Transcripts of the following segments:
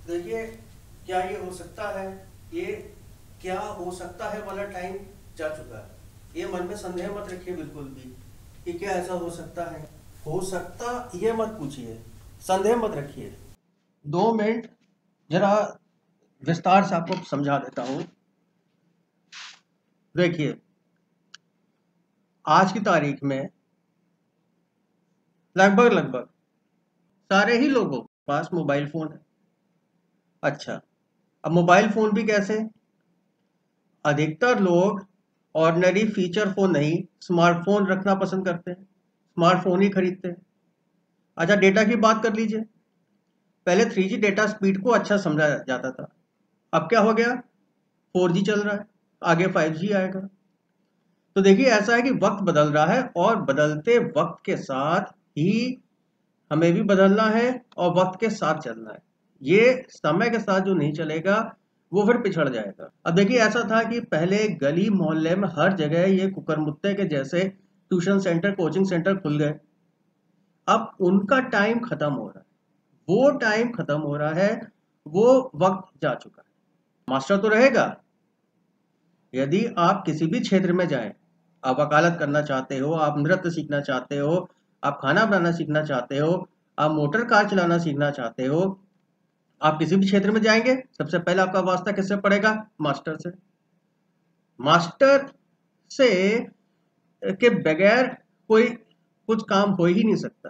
देखिए, क्या ये हो सकता है, ये क्या हो सकता है वाला टाइम जा चुका है। ये मन में संदेह मत रखिए बिल्कुल भी कि क्या ऐसा हो सकता है। हो सकता ये मत पूछिए, संदेह मत रखिए। 2 मिनट जरा विस्तार से आपको समझा देता हूं। देखिए, आज की तारीख में लगभग लगभग सारे ही लोगों के पास मोबाइल फोन है। अच्छा, अब मोबाइल फोन भी कैसे? अधिकतर लोग ऑर्डिनरी फीचर फोन नहीं, स्मार्टफोन रखना पसंद करते हैं, स्मार्टफोन ही खरीदते हैं। अच्छा, डेटा की बात कर लीजिए। पहले 3G डेटा स्पीड को अच्छा समझा जाता था। अब क्या हो गया? 4G चल रहा है, आगे 5G आएगा। तो देखिए, ऐसा है कि वक्त बदल रहा है और बदलते वक्त के साथ ही हमें भी बदलना है और वक्त के साथ चलना है। ये समय के साथ जो नहीं चलेगा वो फिर पिछड़ जाएगा। अब देखिए, ऐसा था कि पहले गली मोहल्ले में हर जगह ये कुकरमुत्ते के जैसे ट्यूशन सेंटर, कोचिंग सेंटर खुल गए। अब उनका टाइम खत्म हो रहा है, वो टाइम खत्म हो रहा है, वो वक्त जा चुका है। मास्टर तो रहेगा। यदि आप किसी भी क्षेत्र में जाएं, आप वकालत करना चाहते हो, आप नृत्य सीखना चाहते हो, आप खाना बनाना सीखना चाहते हो, आप मोटर कार चलाना सीखना चाहते हो, आप किसी भी क्षेत्र में जाएंगे, सबसे पहले आपका वास्ता किससे पड़ेगा? मास्टर से। मास्टर से के बगैर कोई कुछ काम हो ही नहीं सकता।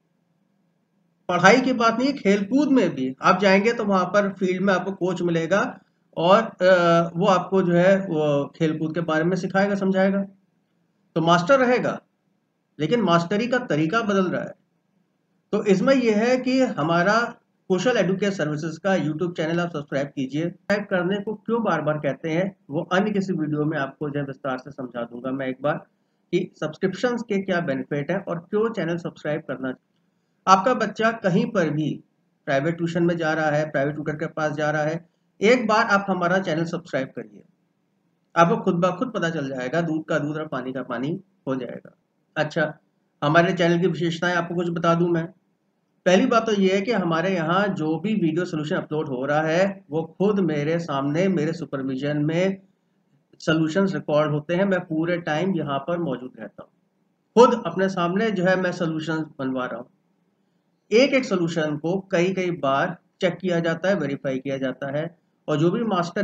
पढ़ाई की बात नहीं, खेलकूद में भी आप जाएंगे तो वहां पर फील्ड में आपको कोच मिलेगा और वो आपको जो है वो खेलकूद के बारे में सिखाएगा, समझाएगा। तो मास्टर रहेगा, लेकिन मास्टरी का तरीका बदल रहा है। तो इसमें यह है कि हमारा कुशल एडुकेयर सर्विसेज का यूट्यूब चैनल आप सब्सक्राइब कीजिए। सब्सक्राइब करने को क्यों बार बार कहते हैं वो अन्य किसी वीडियो में आपको जो है विस्तार से समझा दूंगा मैं एक बार, कि सब्सक्रिप्शंस के क्या बेनिफिट है और क्यों चैनल सब्सक्राइब करना। आपका बच्चा कहीं पर भी प्राइवेट ट्यूशन में जा रहा है, प्राइवेट ट्यूटर के पास जा रहा है, एक बार आप हमारा चैनल सब्सक्राइब करिए, आपको खुद ब खुद पता चल जाएगा, दूध का दूध और पानी का पानी हो जाएगा। अच्छा, हमारे चैनल की विशेषताएं आपको कुछ बता दूं मैं। पहली बात तो ये है कि हमारे यहाँ जो भी वीडियो सोल्यूशन अपलोड हो रहा है वो खुद मेरे सामने, मेरे सुपरविजन में सोल्यूशंस रिकॉर्ड होते हैं। मैं पूरे टाइम यहाँ पर मौजूद रहता हूँ, खुद अपने सामने जो है मैं सोल्यूशंस बनवा रहा हूँ। एक एक सोल्यूशन को कई कई बार चेक किया जाता है, वेरीफाई किया जाता है, और जो भी मास्टर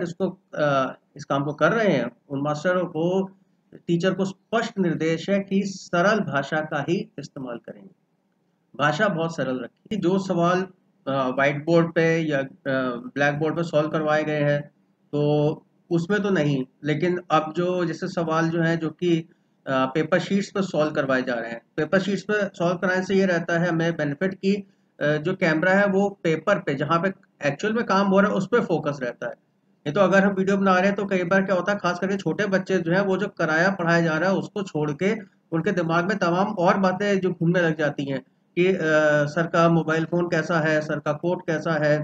इस काम को कर रहे हैं उन मास्टरों को, टीचर को स्पष्ट निर्देश है कि सरल भाषा का ही इस्तेमाल करेंगे। भाषा बहुत सरल रखी। जो सवाल व्हाइट बोर्ड पे या ब्लैक बोर्ड पे सॉल्व करवाए गए हैं तो उसमें तो नहीं, लेकिन अब जो जैसे सवाल जो है जो कि पेपर शीट्स पर सॉल्व करवाए जा रहे हैं, पेपर शीट्स पर सॉल्व कराने से ये रहता है हमें बेनिफिट की जो कैमरा है वो पेपर पे जहाँ पे एक्चुअल में काम हो रहा है उस पर फोकस रहता है। नहीं तो अगर हम वीडियो बना रहे हैं तो कई बार क्या होता है, खास करके छोटे बच्चे जो है वो जो कराया पढ़ाया जा रहा है उसको छोड़ के उनके दिमाग में तमाम और बातें जो घूमने लग जाती हैं कि सर का मोबाइल फोन कैसा है, सर का कोट कैसा है,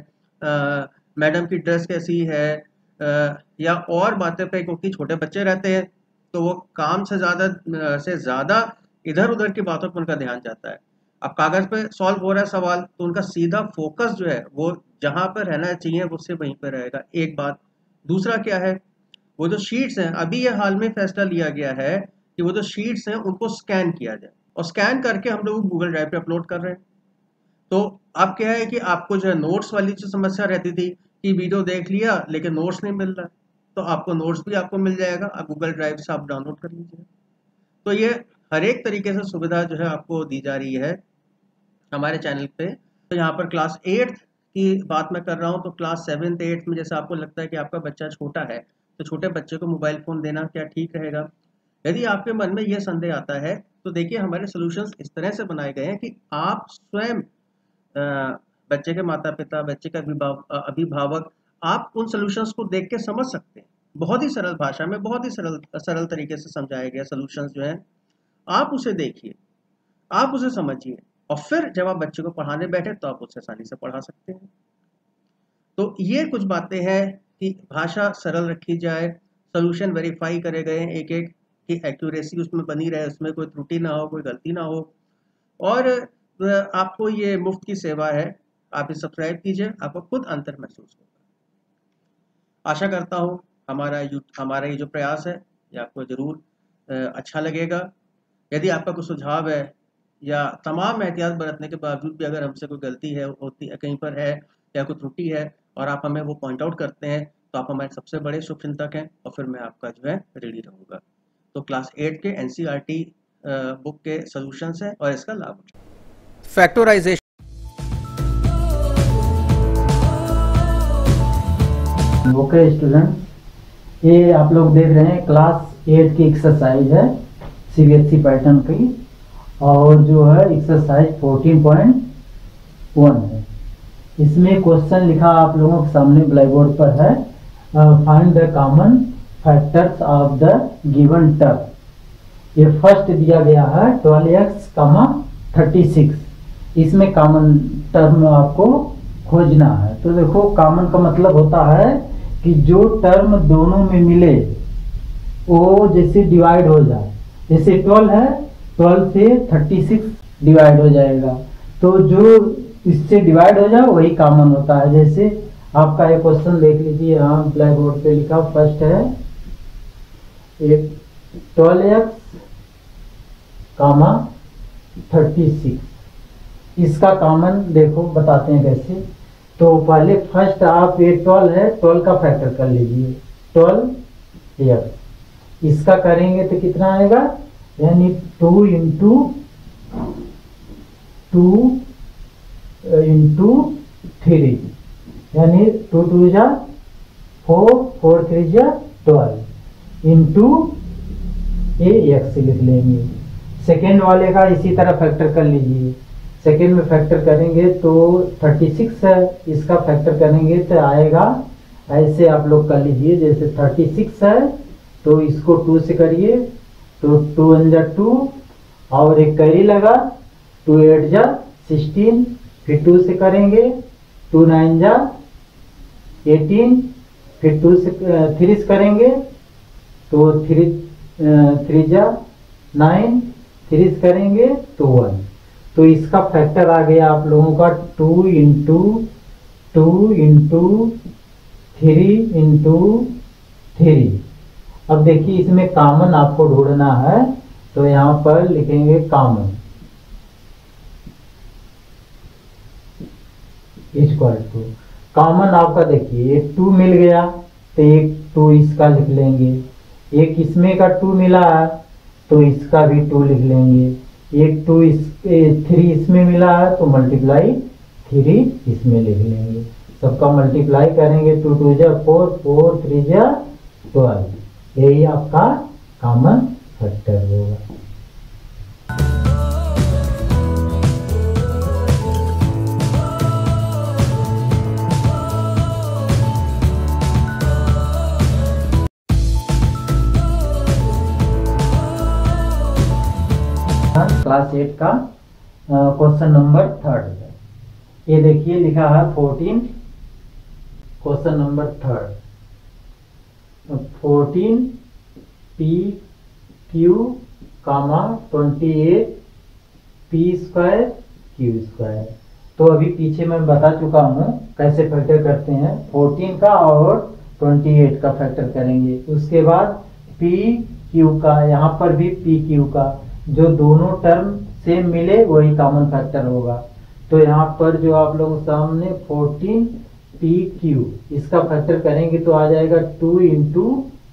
मैडम की ड्रेस कैसी है, या और बातें पे, क्योंकि छोटे बच्चे रहते हैं तो वो काम से ज्यादा इधर उधर की बातों पर उनका ध्यान जाता है। अब कागज पे सॉल्व हो रहा है सवाल तो उनका सीधा फोकस जो है वो जहां पर रहना चाहिए वो उससे वहीं पर रहेगा, एक बात। दूसरा क्या है, वो जो शीट्स हैं, अभी ये हाल में फैसला लिया गया है कि वो जो शीट्स हैं उनको स्कैन किया जाए, और स्कैन करके हम लोग गूगल ड्राइव पे अपलोड कर रहे हैं। तो अब क्या है कि आपको जो है नोट्स वाली जो समस्या रहती थी कि वीडियो देख लिया लेकिन नोट्स नहीं मिल रहा, तो आपको नोट्स भी आपको मिल जाएगा, आप गूगल ड्राइव से आप डाउनलोड कर लीजिए। तो ये हर एक तरीके से सुविधा जो है आपको दी जा रही है हमारे चैनल पे। तो यहाँ पर क्लास 8th की बात मैं कर रहा हूँ, तो क्लास 7th 8th में जैसे आपको लगता है कि आपका बच्चा छोटा है तो छोटे बच्चे को मोबाइल फ़ोन देना क्या ठीक रहेगा? यदि आपके मन में ये संदेह आता है तो देखिए, हमारे सॉल्यूशंस इस तरह से बनाए गए हैं कि आप स्वयं बच्चे के माता पिता, बच्चे का अभिभावक, आप उन सॉल्यूशंस को देख के समझ सकते हैं। बहुत ही सरल भाषा में, बहुत ही सरल सरल तरीके से समझाया गया सॉल्यूशंस जो है, आप उसे देखिए, आप उसे समझिए, और फिर जब आप बच्चे को पढ़ाने बैठे तो आप उसे आसानी से पढ़ा सकते हैं। तो ये कुछ बातें हैं कि भाषा सरल रखी जाए, सॉल्यूशन वेरीफाई करे गए एक एक, कि एक्यूरेसी उसमें बनी रहे, उसमें कोई त्रुटि ना हो, कोई गलती ना हो। और आपको ये मुफ्त की सेवा है, आप इसे सब्सक्राइब कीजिए, आपको खुद अंतर महसूस होगा। आशा करता हूँ हमारा ये जो प्रयास है ये आपको ज़रूर अच्छा लगेगा। यदि आपका कोई सुझाव है या तमाम एहतियात बरतने के बावजूद भी अगर हमसे कोई गलती है होती कहीं पर है या कोई त्रुटि है और आप हमें वो पॉइंट आउट करते हैं तो आप हमारे सबसे बड़े शुभचिंतक हैं और फिर मैं आपका जो है रेडी रहूँगा। तो क्लास 8 के NCERT बुक के सोल्यूशंस हैं और इसका लाभ फैक्टराइजेशन। ओके स्टूडेंट, ये आप लोग देख रहे हैं क्लास 8 की एक्सरसाइज है CBSE पैटर्न की, और जो है एक्सरसाइज 14.1 है। इसमें क्वेश्चन लिखा आप लोगों के सामने ब्लैक बोर्ड पर है, find the common factors of the given term. ये फर्स्ट दिया गया है 12x, 36। इसमें कॉमन टर्म आपको खोजना है। तो देखो, कॉमन का मतलब होता है कि जो टर्म दोनों में मिले वो जैसे डिवाइड हो जाए। जैसे 12 है, 12 से 36 डिवाइड हो जाएगा, तो जो इससे डिवाइड हो जाए वही कॉमन होता है। जैसे आपका एक क्वेश्चन देख लीजिए, यहाँ ब्लैक बोर्ड पे लिखा फर्स्ट है 12x, 36। इसका कॉमन देखो बताते हैं कैसे। तो पहले फर्स्ट आप ये 12 है, 12 का फैक्टर कर लीजिए, 12x। इसका करेंगे तो कितना आएगा, यानी 2 इंटू 3, यानी 2 2 जा 4, 4 3 जा 12 इंटू ये x लिख लेंगे। सेकेंड वाले का इसी तरह फैक्टर कर लीजिए। सेकेंड में फैक्टर करेंगे तो 36 है, इसका फैक्टर करेंगे तो आएगा ऐसे। आप लोग कर लीजिए, जैसे 36 है तो इसको 2 से करिए तो 2 1 जा 2, और एक कैरी लगा 2 8 जा 16, फिर 2 से करेंगे 2 9 जा 18, फिर 2 से 3 से करेंगे तो 3 जा 9, 3 से करेंगे तो 1। तो इसका फैक्टर आ गया आप लोगों का 2 इंटू 3 इंटू 3। अब देखिए, इसमें कॉमन आपको ढूंढना है, तो यहाँ पर लिखेंगे कॉमन इक्वल टू। कॉमन आपका देखिए, एक 2 मिल गया तो एक 2 इसका लिख लेंगे, एक इसमें का 2 मिला है तो इसका भी 2 लिख लेंगे, एक 3 इसमें मिला है तो मल्टीप्लाई 3 इसमें लिख लेंगे। सबका मल्टीप्लाई करेंगे, 2 2 जा 4, 4 3 जा 12। यही आपका कॉमन फैक्टर होगा। क्लास 8 का क्वेश्चन नंबर 3 है। ये देखिए लिखा है 14, question number 3, 14 PQ, 28 P² Q²। तो अभी पीछे मैं बता चुका हूँ कैसे फैक्टर करते हैं। 14 का और 28 का फैक्टर करेंगे, उसके बाद PQ का, यहाँ पर भी PQ का, जो दोनों टर्म सेम मिले वही कॉमन फैक्टर होगा। तो यहाँ पर जो आप लोगों के सामने 14 PQ, इसका फैक्टर करेंगे तो आ जाएगा 2 into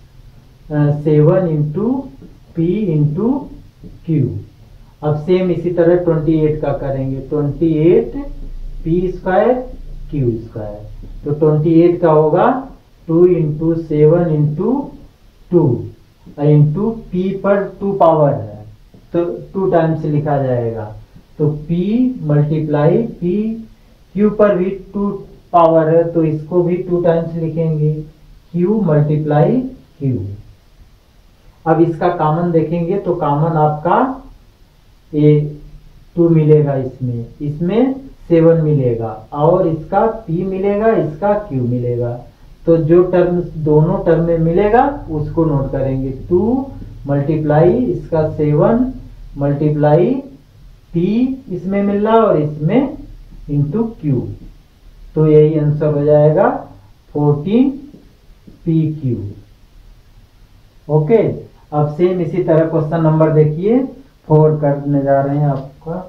7 into P into Q। अब सेम इसी तरह 28 का करेंगे, 28 P² Q²। तो 28 का होगा 2 इंटू 7 इंटू 2 इंटू P पर 2 पावर है तो 2 टाइम्स लिखा जाएगा। तो P मल्टीप्लाई P, Q पर भी 2 पावर है तो इसको भी 2 टाइम्स लिखेंगे, Q मल्टीप्लाई Q। अब इसका कॉमन देखेंगे तो कॉमन आपका ये 2 मिलेगा, इसमें 7 मिलेगा, और इसका P मिलेगा, इसका Q मिलेगा। तो जो टर्म दोनों टर्म में मिलेगा उसको नोट करेंगे, 2 मल्टीप्लाई इसका 7 मल्टीप्लाई P इसमें मिल रहा और इसमें इंटू Q। तो यही आंसर हो जाएगा 14 PQ। ओके, अब सेम इसी तरह क्वेश्चन नंबर देखिए 4 करने जा रहे हैं आपका।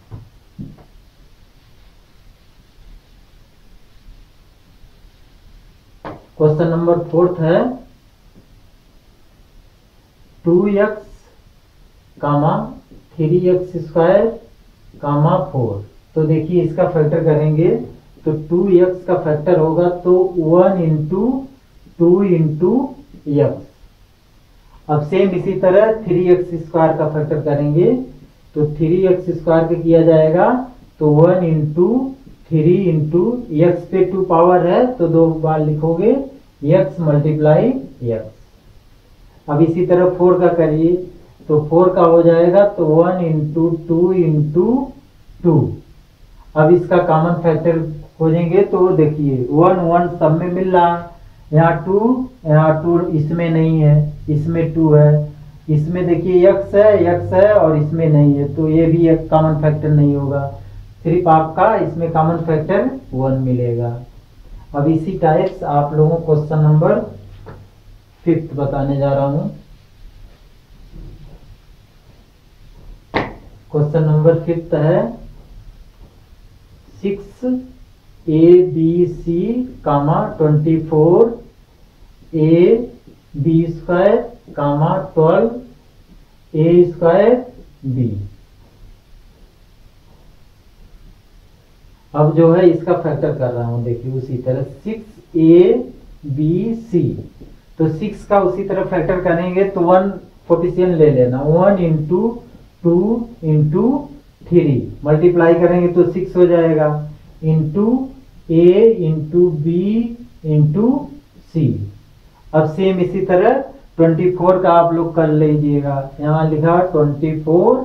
क्वेश्चन नंबर 4 है 2x, 3x² 4। तो देखिए इसका फैक्टर करेंगे तो 2x का फैक्टर होगा तो 1 इंटू 2 इंटू एक्स। अब सेम इसी तरह 3x² का फैक्टर करेंगे तो 3x² का किया जाएगा तो 1 इंटू 3 इंटू एक्स पे 2 पावर है तो 2 बार लिखोगे x मल्टीप्लाई एक्स। अब इसी तरह 4 का करिए तो 4 का हो जाएगा तो 1 इंटू 2 इंटू 2। अब इसका कॉमन फैक्टर खोजेंगे तो देखिए 1 1 सब में मिल रहा, यहाँ 2 इसमें नहीं है, इसमें 2 है, इसमें देखिए x है और इसमें नहीं है, तो ये भी एक कॉमन फैक्टर नहीं होगा, सिर्फ आपका इसमें कॉमन फैक्टर 1 मिलेगा। अब इसी टाइप्स आप लोगों को क्वेश्चन नंबर 5 बताने जा रहा हूं। क्वेश्चन नंबर 5 है 6 ABC, 24 AB², 12 A²B। अब जो है इसका फैक्टर कर रहा हूं, देखिए उसी तरह 6ABC, तो 6 का उसी तरह फैक्टर करेंगे तो 1 कोफिशिएंट ले लेना, 1 इंटू 2 इंटू 3 मल्टीप्लाई करेंगे तो 6 हो जाएगा, into A into B into C। अब सेम इसी तरह 24 का आप लोग कर लीजिएगा, यहाँ लिखा 24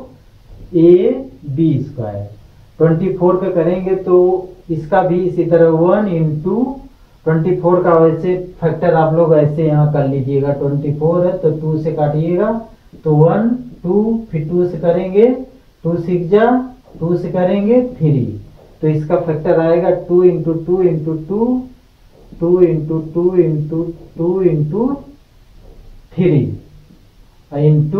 AB²। 24 का करेंगे तो इसका भी इसी तरह 1 इंटू 24 का वैसे फैक्टर आप लोग ऐसे यहाँ कर लीजिएगा, 24 है तो 2 से काटिएगा तो 1 2 फिर 2 से करेंगे 2 6 जा 2 से करेंगे 3, तो इसका फैक्टर आएगा 2 into 2 into 2 2 into 2 into 2 into 3 into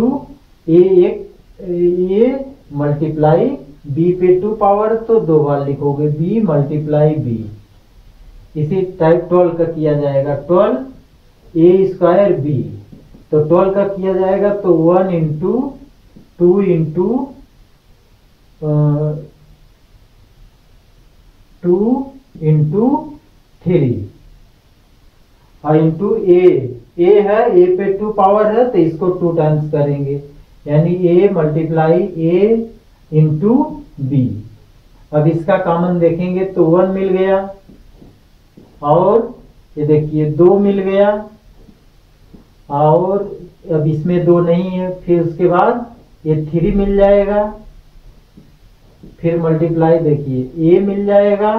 A multiply B पे 2 पावर तो 2 बार लिखोगे B मल्टीप्लाई B। इसी टाइप 12 का किया जाएगा, 12 A²B, तो 12 का किया जाएगा तो 1 इंटू 2 इंटू 2 इंटू 3 और इंटू ए है, ए पे 2 पावर है तो इसको 2 टाइम्स करेंगे, यानी A multiply A into B। अब इसका कॉमन देखेंगे तो 1 मिल गया और ये देखिए 2 मिल गया और अब इसमें 2 नहीं है, फिर उसके बाद ये 3 मिल जाएगा, फिर मल्टीप्लाई देखिए A मिल जाएगा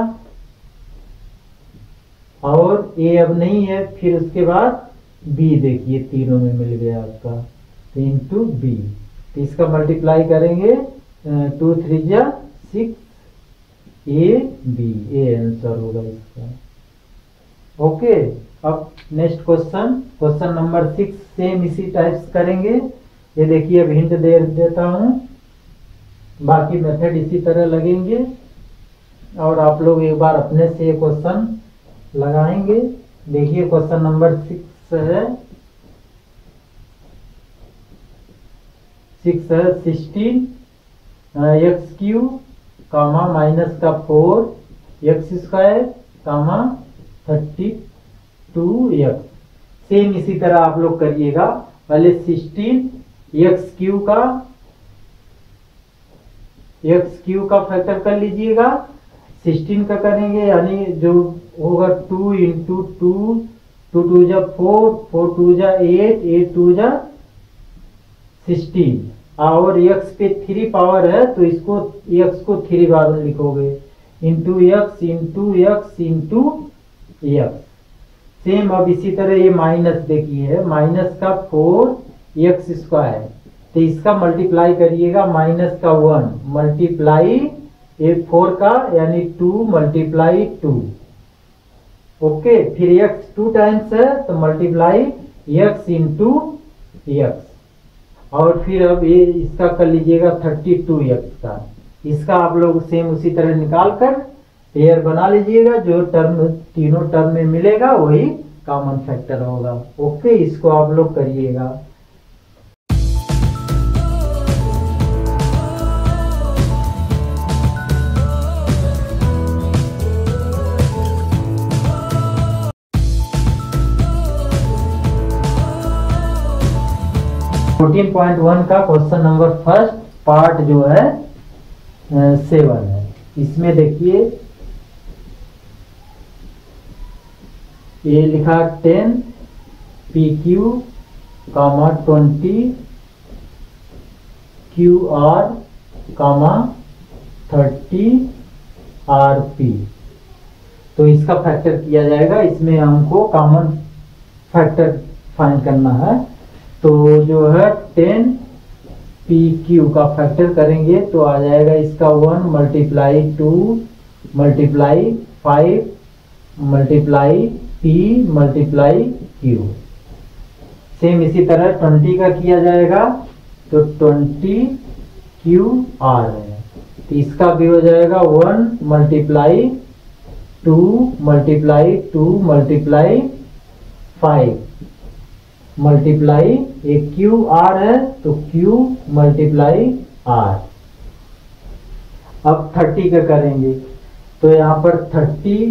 और A अब नहीं है, फिर उसके बाद B देखिए तीनों में मिल गया आपका, तो इंटू B। तो इसका मल्टीप्लाई करेंगे 2 3 जा 6 AB, ए आंसर होगा इसका। ओके, अब नेक्स्ट क्वेश्चन नंबर 6 सेम इसी टाइप्स करेंगे। ये देखिए अब हिंट दे देता हूं, बाकी मेथड इसी तरह लगेंगे और आप लोग एक बार अपने से ये क्वेश्चन लगाएंगे। देखिए क्वेश्चन नंबर 6 है 16 x³ माइनस का 4 x² 32x। सेम इसी तरह आप लोग करिएगा, पहले 16 x³ का फैक्टर कर लीजिएगा, 16 का करेंगे यानी जो होगा 2 इंटू 2 2 2 जा 4 4 2 जा 8 8 2 जा 16 और x पे 3 पावर है तो इसको x को 3 बार लिखोगे, into x into x into x। Same अब इसी तरह ये माइनस देखिए माइनस का 4x², तो इसका मल्टीप्लाई करिएगा माइनस का 1 मल्टीप्लाई ये 4 का यानी 2 मल्टीप्लाई 2 ओके, फिर x 2 टाइम्स है तो मल्टीप्लाई x इंटू एक्स, और फिर अब ये इसका कर लीजिएगा 32x का। इसका आप लोग सेम उसी तरह निकाल कर पेयर बना लीजिएगा, जो टर्म तीनों टर्म में मिलेगा वही कॉमन फैक्टर होगा। ओके, इसको आप लोग करिएगा। फोर्टीन पॉइंट 1 का क्वेश्चन नंबर फर्स्ट पार्ट जो है 7 है। इसमें देखिए ये लिखा 10 PQ, 20 QR, 30 RP। तो इसका फैक्टर किया जाएगा। इसमें हमको कॉमन फैक्टर फाइंड करना है। तो जो है 10 PQ का फैक्टर करेंगे तो आ जाएगा इसका 1 multiply 2 multiply 5 multiply P multiply Q। Same इसी तरह 20 का किया जाएगा तो 20 QR है, तो इसका भी हो जाएगा 1 मल्टीप्लाई 2 मल्टीप्लाई 2 मल्टीप्लाई 5 मल्टीप्लाई एक QR है तो Q मल्टीप्लाई R। अब 30 का करेंगे तो यहाँ पर 30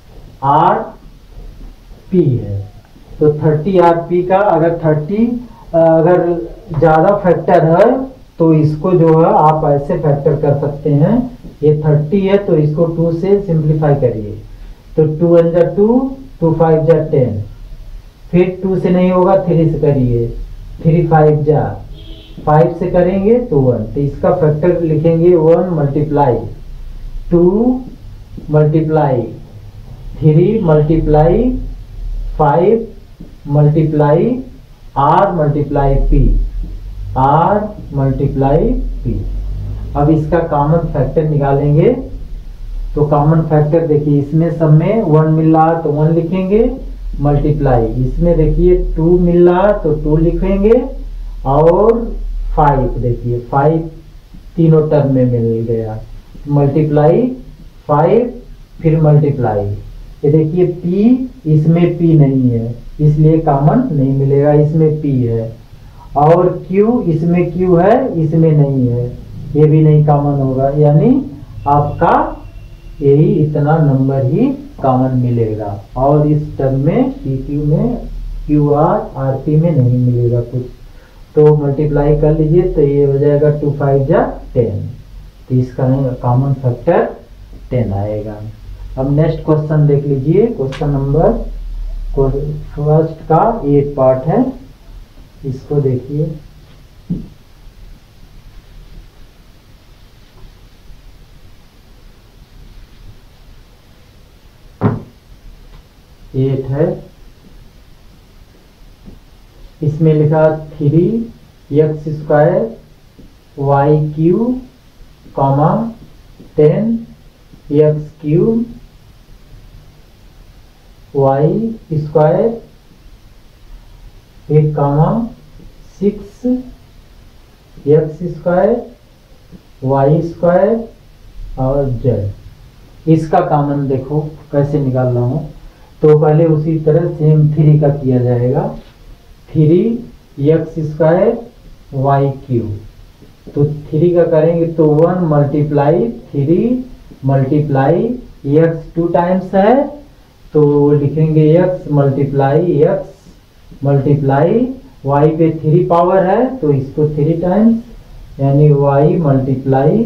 RP है, तो 30 RP का अगर ज़्यादा फैक्टर है तो इसको जो है आप ऐसे फैक्टर कर सकते हैं। ये 30 है तो इसको 2 से सिंप्लीफाई करिए, तो 2 1 जा 2, 2 5 जा 10, फिर 2 से नहीं होगा 3 से करिए, 3 5 जा 5 से करेंगे तो 1, तो इसका फैक्टर लिखेंगे 1 multiply 2 multiply 3 multiply 5 multiply R multiply P, R multiply P। अब इसका कॉमन फैक्टर निकालेंगे तो कॉमन फैक्टर देखिए इसमें सब में 1 मिल रहा तो 1 लिखेंगे मल्टीप्लाई, इसमें देखिए 2 मिल रहा तो 2 लिखेंगे, और 5 देखिए 5 तीनों टर्म में मिल गया मल्टीप्लाई 5 फिर मल्टीप्लाई। ये देखिए P, इसमें P नहीं है इसलिए कॉमन नहीं मिलेगा, इसमें P है, और Q, इसमें Q है इसमें नहीं है, ये भी नहीं कॉमन होगा, यानी आपका यही इतना नंबर ही कॉमन मिलेगा, और इस टर्म में PQ में QR RP में नहीं मिलेगा कुछ। तो मल्टीप्लाई कर लीजिए तो ये हो जाएगा 2 5 जा 10, तो इसका कॉमन फैक्टर 10 आएगा। अब नेक्स्ट क्वेश्चन देख लीजिए, क्वेश्चन नंबर फर्स्ट का एक पार्ट है, इसको देखिए। एट है, इसमें लिखा 3x square y cube 10x cube y square 6x square y square और z। इसका कॉमन देखो कैसे निकाल रहा हूँ। तो पहले उसी तरह सेम 3 का किया जाएगा, 3x स्क्वायर वाई क्यूब, तो 3 का करेंगे तो 1 मल्टीप्लाई 3 मल्टीप्लाई x 2 टाइम्स है तो लिखेंगे x multiply x multiply y पे 3 पावर है तो इसको 3 टाइम्स, यानी y मल्टीप्लाई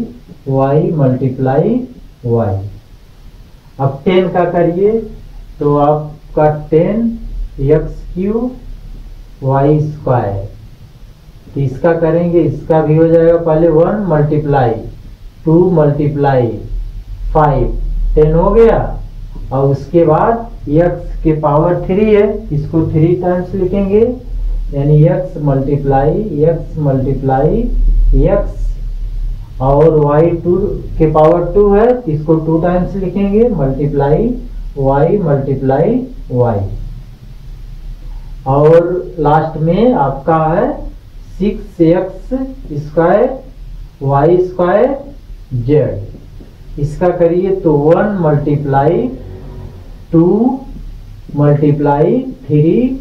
y। अब 10 का करिए तो आपका 10x क्यूब वाई स्क्वायर, तो इसका करेंगे, इसका भी हो जाएगा पहले 1 मल्टीप्लाई 2 मल्टीप्लाई 5, 10 हो गया, और उसके बाद x के पावर 3 है इसको 3 टाइम्स लिखेंगे, यानी x मल्टीप्लाई x, और y 2 के पावर 2 है इसको 2 टाइम्स लिखेंगे मल्टीप्लाई वाई मल्टीप्लाई वाई, और लास्ट में आपका है 6x square y square Z. इसका करिए तो 1 मल्टीप्लाई 2 मल्टीप्लाई 3,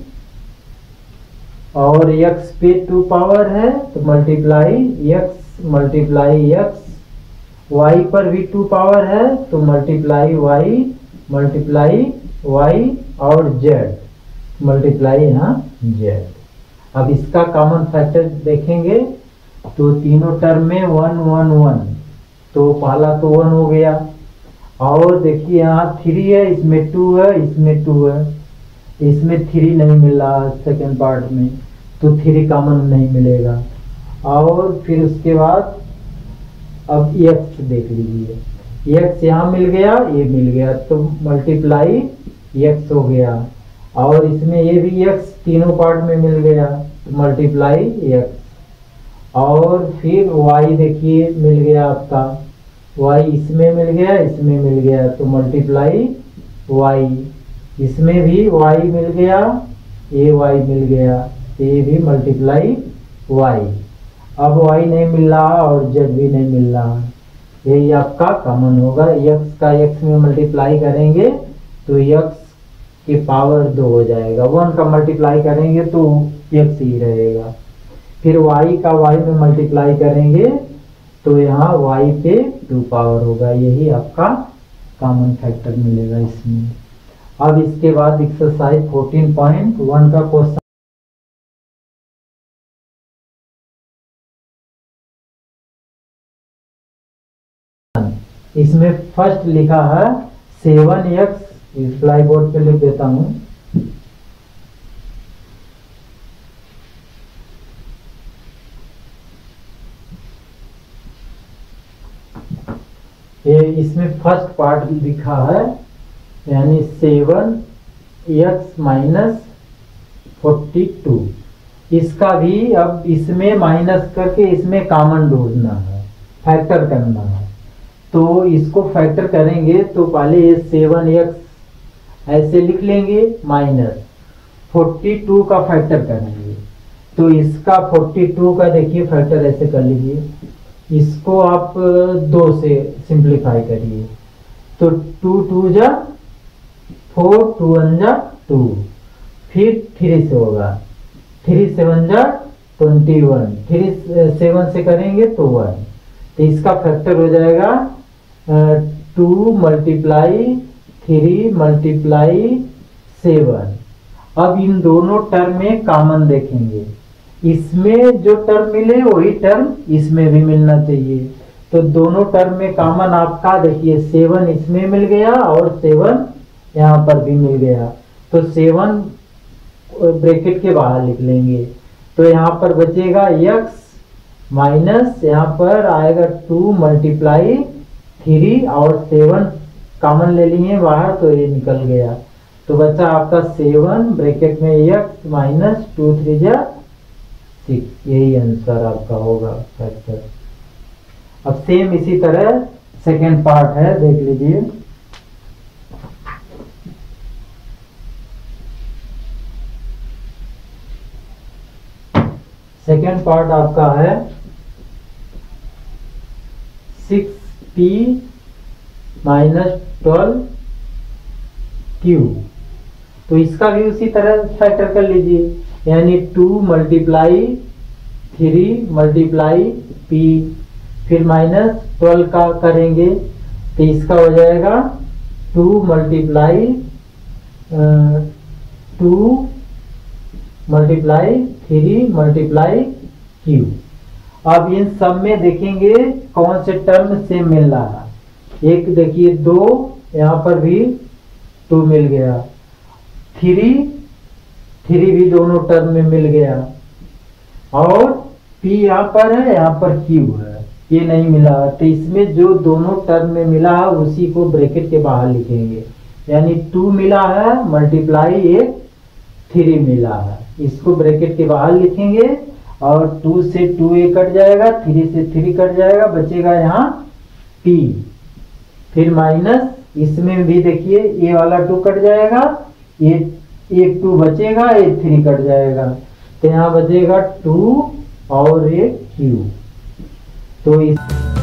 और x पे 2 पावर है तो multiply x multiply x, y पर भी 2 पावर है तो मल्टीप्लाई मल्टीप्लाई y, और z मल्टीप्लाई यहाँ z। अब इसका कॉमन फैक्टर देखेंगे तो तीनों टर्म में 1 1 1, तो पहला तो 1 हो गया, और देखिए यहाँ 3 है, इसमें 2 है, इसमें 2 है, इसमें 3 नहीं मिल रहा सेकेंड पार्ट में, तो 3 कॉमन नहीं मिलेगा। और फिर उसके बाद अब x देख लीजिए, x यहाँ मिल गया, ये मिल गया, तो मल्टीप्लाई x हो गया, और इसमें ये भी x तीनों पार्ट में मिल गया तो मल्टीप्लाई x, और फिर y देखिए मिल गया आपका, y इसमें मिल गया, इसमें मिल गया, तो मल्टीप्लाई y, इसमें भी y मिल गया, ये y मिल गया, ये भी मल्टीप्लाई y। अब y नहीं मिल रहा और z भी नहीं मिल रहा, यही आपका कॉमन होगा। x का x में मल्टीप्लाई करेंगे तो x के पावर 2 हो जाएगा, 1 का मल्टीप्लाई करेंगे तो x ही रहेगा, फिर y का y में मल्टीप्लाई करेंगे तो यहाँ y पे 2 पावर होगा, यही आपका कॉमन फैक्टर मिलेगा इसमें। अब इसके बाद एक्सरसाइज 14.1 का क्वेश्चन, इसमें फर्स्ट लिखा है 7x, इस फ्लाई बोर्ड पे लिख देता हूं, ये इसमें फर्स्ट पार्ट लिखा है, यानी 7x माइनस 42, इसका भी अब इसमें माइनस करके इसमें कॉमन ढूंढना है, फैक्टर करना है, तो इसको फैक्टर करेंगे तो पहले ये 7x ऐसे लिख लेंगे, माइनस 42 का फैक्टर करेंगे, तो इसका 42 का देखिए फैक्टर ऐसे कर लीजिए, इसको आप 2 से सिंप्लीफाई करिए, तो 2 2 जा 4, 2 1 जा 2, फिर 3 से होगा, 3 7 जा 21, 3 7 से करेंगे तो 1, तो इसका फैक्टर हो जाएगा 2 मल्टीप्लाई 3 मल्टीप्लाई 7। अब इन दोनों टर्म में कॉमन देखेंगे, इसमें जो टर्म मिले वही टर्म इसमें भी मिलना चाहिए, तो दोनों टर्म में कॉमन आपका देखिए 7 इसमें मिल गया और 7 यहाँ पर भी मिल गया, तो 7 ब्रैकेट के बाहर लिख लेंगे, तो यहाँ पर बचेगा x माइनस यहाँ पर आएगा 2 मल्टीप्लाई 3 और 7 कॉमन ले लिए बाहर तो ये निकल गया, तो बचा आपका 7 ब्रैकेट में x माइनस 2 3 जा 6, यही आंसर आपका होगा फैक्टर। अब सेम इसी तरह सेकेंड पार्ट है, देख लीजिए, सेकेंड पार्ट आपका है 6p माइनस 12q, तो इसका भी उसी तरह फैक्टर कर लीजिए, यानी 2 मल्टीप्लाई 3 मल्टीप्लाई p, फिर माइनस 12 का करेंगे तो इसका हो जाएगा 2 मल्टीप्लाई 3 मल्टीप्लाई q। अब इन सब में देखेंगे कौन से टर्म सेम मिल रहा है, एक देखिए 2, यहाँ पर भी 2 मिल गया, 3 भी दोनों टर्म में मिल गया, और p यहाँ पर है, यहाँ पर q है, ये नहीं मिला, तो इसमें जो दोनों टर्म में मिला है उसी को ब्रैकेट के बाहर लिखेंगे, यानी 2 मिला है मल्टीप्लाई 3 मिला है, इसको ब्रैकेट के बाहर लिखेंगे, और 2 से 2 कट जाएगा, 3 से 3 कट जाएगा, बचेगा यहाँ p, फिर माइनस इसमें भी देखिए ए वाला 2 कट जाएगा, ये एक 2 बचेगा, एक 3 कट जाएगा, तो यहाँ बचेगा 2 और एक क्यू। तो इस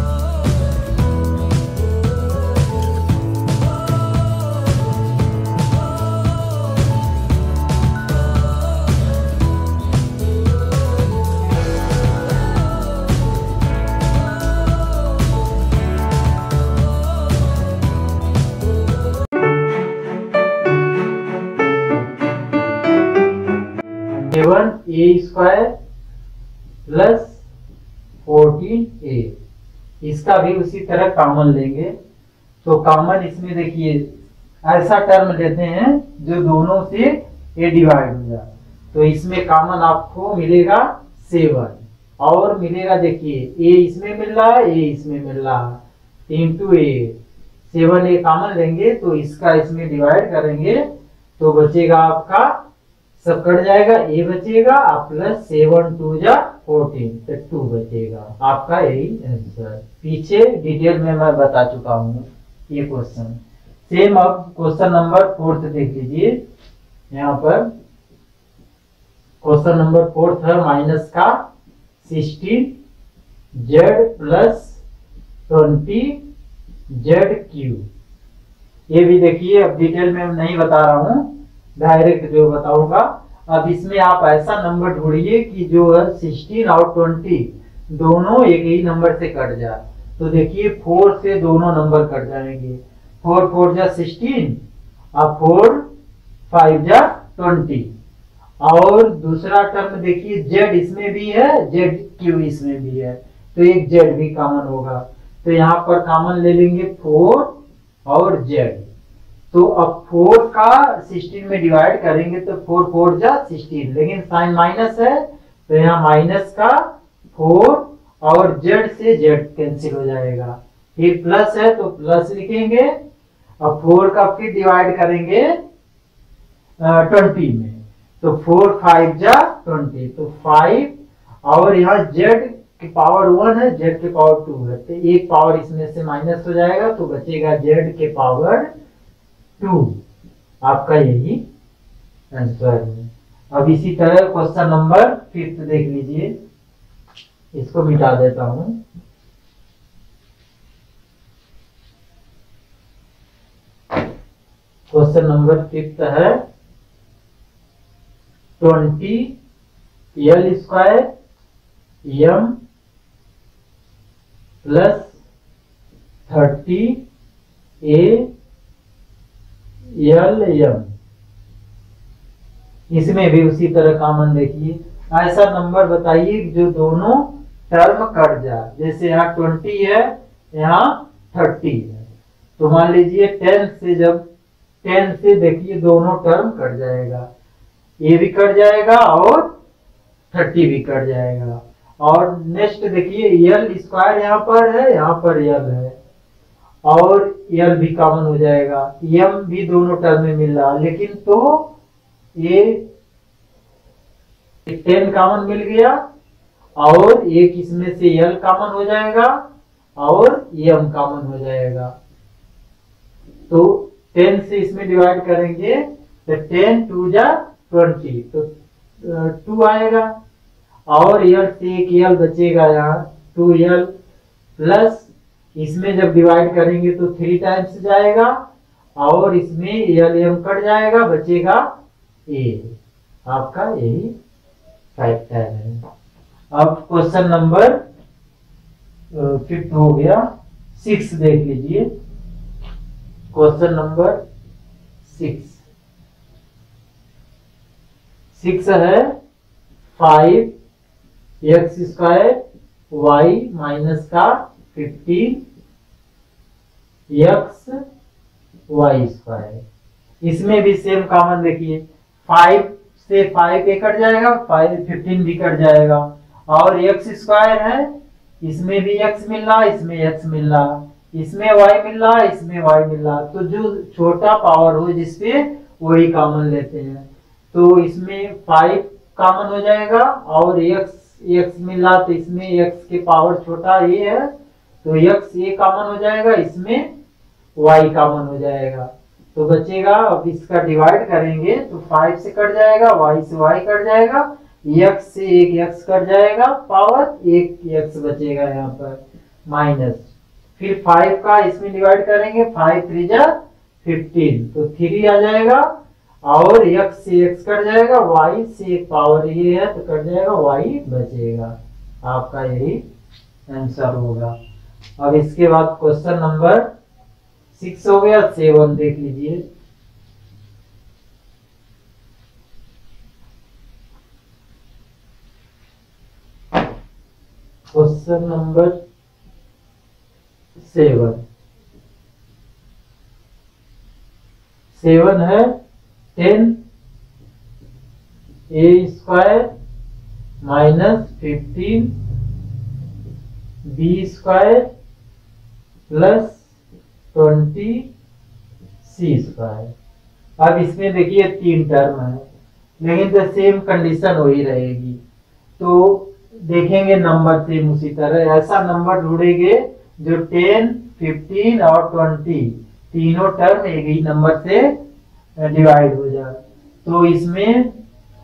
A² प्लस 14A, इसका भी उसी तरह कॉमन लेंगे। तो कॉमन इसमें देखिए ऐसा टर्म लेते हैं जो दोनों से A डिवाइड हो जाए, तो इसमें कॉमन आपको मिलेगा 7 और मिलेगा देखिए A इसमें मिल रहा है, A इसमें मिल रहा है, इंटू A 7A कॉमन लेंगे तो इसका इसमें डिवाइड करेंगे तो बचेगा आपका, सब कट जाएगा, ए बचेगा प्लस 7 2 जा 14, तो 2 बचेगा। आपका यही आंसर। पीछे डिटेल में मैं बता चुका हूँ ये क्वेश्चन सेम। अब क्वेश्चन नंबर 4 देख लीजिए। यहाँ पर क्वेश्चन नंबर 4 है माइनस का 16z प्लस 20zq। ये भी देखिए, अब डिटेल में नहीं बता रहा हूँ, डायरेक्ट जो बताऊंगा। अब इसमें आप ऐसा नंबर ढूंढिए कि जो है 16 और 20 दोनों एक ही नंबर से कट जाए। तो देखिए 4 से दोनों नंबर कट जाएंगे, 4 4 जा 16 और 4 5 जा 20। और दूसरा टर्म देखिए z इसमें भी है, zq इसमें भी है, तो एक z भी कॉमन होगा। तो यहाँ पर कॉमन ले लेंगे 4 और z। तो अब 4 का 16 में डिवाइड करेंगे तो 4 4 जा 16, लेकिन साइन माइनस है तो यहाँ माइनस का 4 और z से z कैंसिल हो जाएगा। फिर प्लस है तो प्लस लिखेंगे, अब 4 का फिर डिवाइड करेंगे 20 में, तो 4 5 जा 20, तो 5 और यहाँ z की पावर 1 है, z की पावर 2 है, तो एक पावर इसमें से माइनस हो जाएगा तो बचेगा z के पावर 2। आपका यही आंसर है। अब इसी तरह क्वेश्चन नंबर 5 देख लीजिए, इसको मिटा देता हूं। क्वेश्चन नंबर 5 है 20l² m प्लस 30a यल एम। इसमें भी उसी तरह कॉमन देखिए, ऐसा नंबर बताइए जो दोनों टर्म कट जाए। जैसे यहाँ 20 है, यहाँ 30 है, तो मान लीजिए 10 से, जब 10 से देखिए दोनों टर्म कट जाएगा, ये भी कट जाएगा और 30 भी कट जाएगा। और नेक्स्ट देखिए l² यहाँ पर है, यहाँ पर l है और यल भी कॉमन हो जाएगा, यम भी दोनों टर्म में मिल रहा, लेकिन तो ये 10 कॉमन मिल गया और एक इसमें से यल कॉमन हो जाएगा और यम कॉमन हो जाएगा। तो 10 से इसमें डिवाइड करेंगे तो 10 2 जा 20, तो 2 आएगा और यल से एक यल बचेगा, यहाँ 2l प्लस इसमें जब डिवाइड करेंगे तो 3 टाइम्स जाएगा और इसमें यल एम कट जाएगा, बचेगा a। आपका यही फैक्टर है। अब क्वेश्चन नंबर 5 हो गया। 6 देख लीजिए। क्वेश्चन नंबर 6 है 5x² y माइनस का 15x² इसमें भी सेम कॉमन देखिए, 5 से 5 के कट जाएगा, 15 भी कट जाएगा और x² है, इसमें भी x मिल रहा, इसमें x मिल रहा, इसमें y मिल रहा, इसमें y मिल रहा, तो जो छोटा पावर हो जिसपे वही कॉमन लेते हैं। तो इसमें 5 कॉमन हो जाएगा और x मिल रहा, तो इसमें x के पावर छोटा a है तो x a कॉमन हो जाएगा, इसमें y कॉमन हो जाएगा, तो बचेगा। अब इसका डिवाइड करेंगे तो 5 से कट जाएगा, y से y कट जाएगा, x से एक x कट जाएगा, पावर एक x बचेगा यहाँ पर माइनस। फिर 5 का इसमें डिवाइड करेंगे, 5 3 जा 15, तो 3 आ जाएगा, और x से x कट जाएगा, y से एक पावर ये है तो कट जाएगा, y बचेगा। आपका यही आंसर होगा। अब इसके बाद क्वेश्चन नंबर 6 हो गया। 7 देख लीजिए। क्वेश्चन नंबर 7 है 10 a square minus 15 b square plus 20 c square. अब इसमें देखिए 3 टर्म है, लेकिन तो सेम कंडीशन वही रहेगी। तो देखेंगे नंबर सेम उसी तरह, ऐसा नंबर ढूंढेंगे जो 10, 15 और 20 तीनों टर्म एक ही नंबर से डिवाइड हो जाए। तो इसमें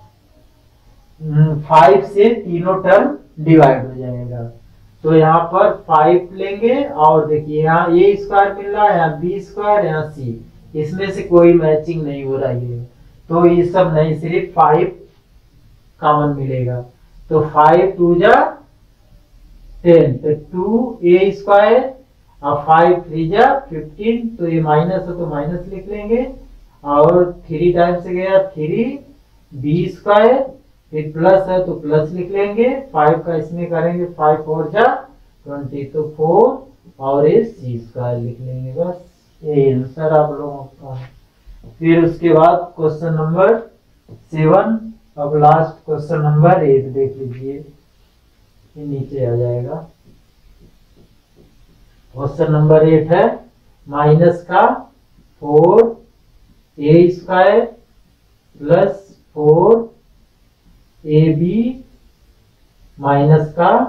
5 से तीनों टर्म डिवाइड हो जाएगा। तो यहाँ पर 5 लेंगे, और देखिए यहाँ ए स्क्वायर मिल रहा है, यहाँ बी स्क्वायर, यहाँ सी, इसमें से कोई मैचिंग नहीं हो रही है, तो ये सब नहीं, सिर्फ 5 कॉमन मिलेगा। तो 5 2 जा 10, तो 2a स्क्वायर, और 5 3 जा 15, तो ये माइनस है तो माइनस लिख लेंगे, और 3 टाइम से गया 3b स्क्वायर, फिर प्लस है तो प्लस लिख लेंगे, 5 का इसमें करेंगे, 5 4 जा 20, तो 4 और ये c स्क्वायर लिख लेंगे। बस ये आंसर आप लोगों का। फिर उसके बाद क्वेश्चन नंबर 7, अब लास्ट क्वेश्चन नंबर 8 देख लीजिए, ये नीचे आ जाएगा। क्वेश्चन नंबर 8 है माइनस का 4a square plus 4ab minus का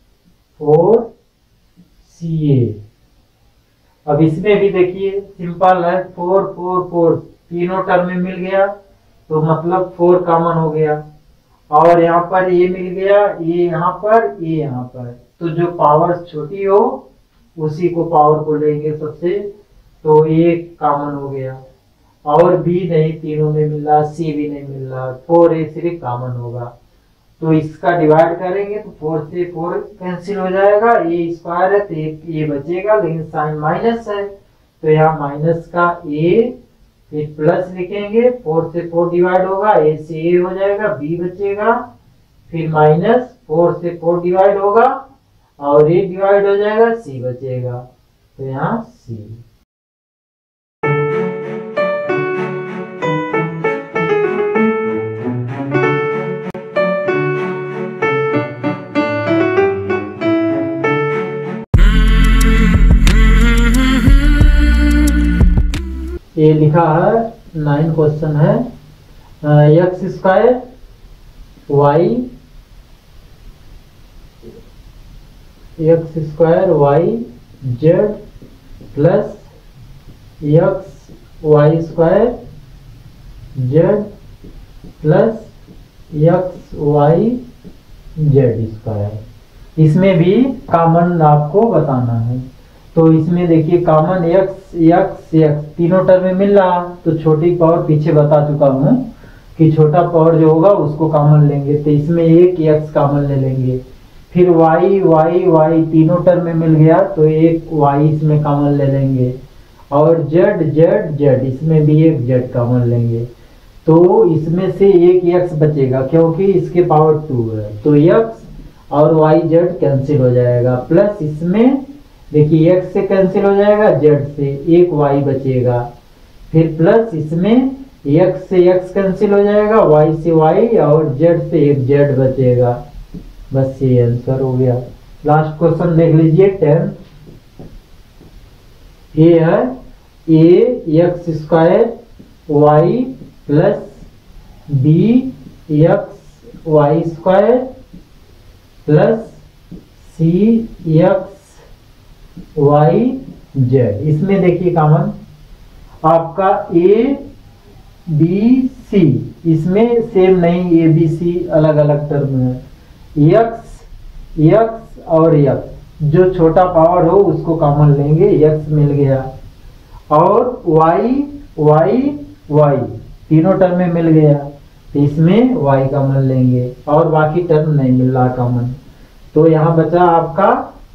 4ca। अब इसमें भी देखिए सिंपल है, 4 4 4 तीनों टर्म में मिल गया, तो मतलब 4 कॉमन हो गया, और यहाँ पर ये मिल गया, ये यहाँ पर, ये यहाँ पर, तो जो पावर छोटी हो उसी को पावर को लेंगे सबसे, तो ये कॉमन हो गया, और बी नहीं तीनों में मिल रहा, सी भी नहीं मिल रहा, 4a सिर्फ कॉमन होगा। तो इसका डिवाइड करेंगे तो 4 से 4 कैंसिल हो जाएगा, ए स्क्वायर है तो एक ये बचेगा, लेकिन साइन माइनस है, तो यहाँ माइनस का a, फिर प्लस लिखेंगे, 4 से 4 डिवाइड होगा, a से a हो जाएगा, b बचेगा, फिर माइनस 4 से 4 डिवाइड होगा, और a डिवाइड हो जाएगा, c बचेगा, तो यहाँ c। ये लिखा है 9 क्वेश्चन है, x square y z plus x y square z plus x y z square. इसमें भी कॉमन आपको बताना है। तो इसमें देखिए कॉमन x तीनों टर्म में मिल रहा, तो छोटी पावर पीछे बता चुका हूँ कि छोटा पावर जो होगा उसको कॉमन लेंगे, तो इसमें एक x कॉमन ले लेंगे, फिर y तीनों टर्म में मिल गया तो एक y इसमें कॉमन ले लेंगे, और z इसमें भी एक z कॉमन लेंगे, तो इसमें से एक x बचेगा क्योंकि इसके पावर 2 है, तो x और y कैंसिल हो जाएगा, प्लस इसमें देखिए x से कैंसिल हो जाएगा, z से एक y बचेगा, फिर प्लस इसमें x से x कैंसिल हो जाएगा, y से y और z से एक z बचेगा। बस ये आंसर हो गया। लास्ट क्वेश्चन देख लीजिए 10। ये है a x square y plus b x y square plus c x y z। इसमें देखिए कॉमन आपका ए बी सी, इसमें सेम नहीं, ए बी सी अलग अलग टर्म है। यक्स और यक्स, जो छोटा पावर हो उसको कॉमन लेंगे, यक्स मिल गया। और वाई तीनों टर्म में मिल गया, तो इसमें वाई कॉमन लेंगे और बाकी टर्म नहीं मिल रहा कॉमन। तो यहाँ बचा आपका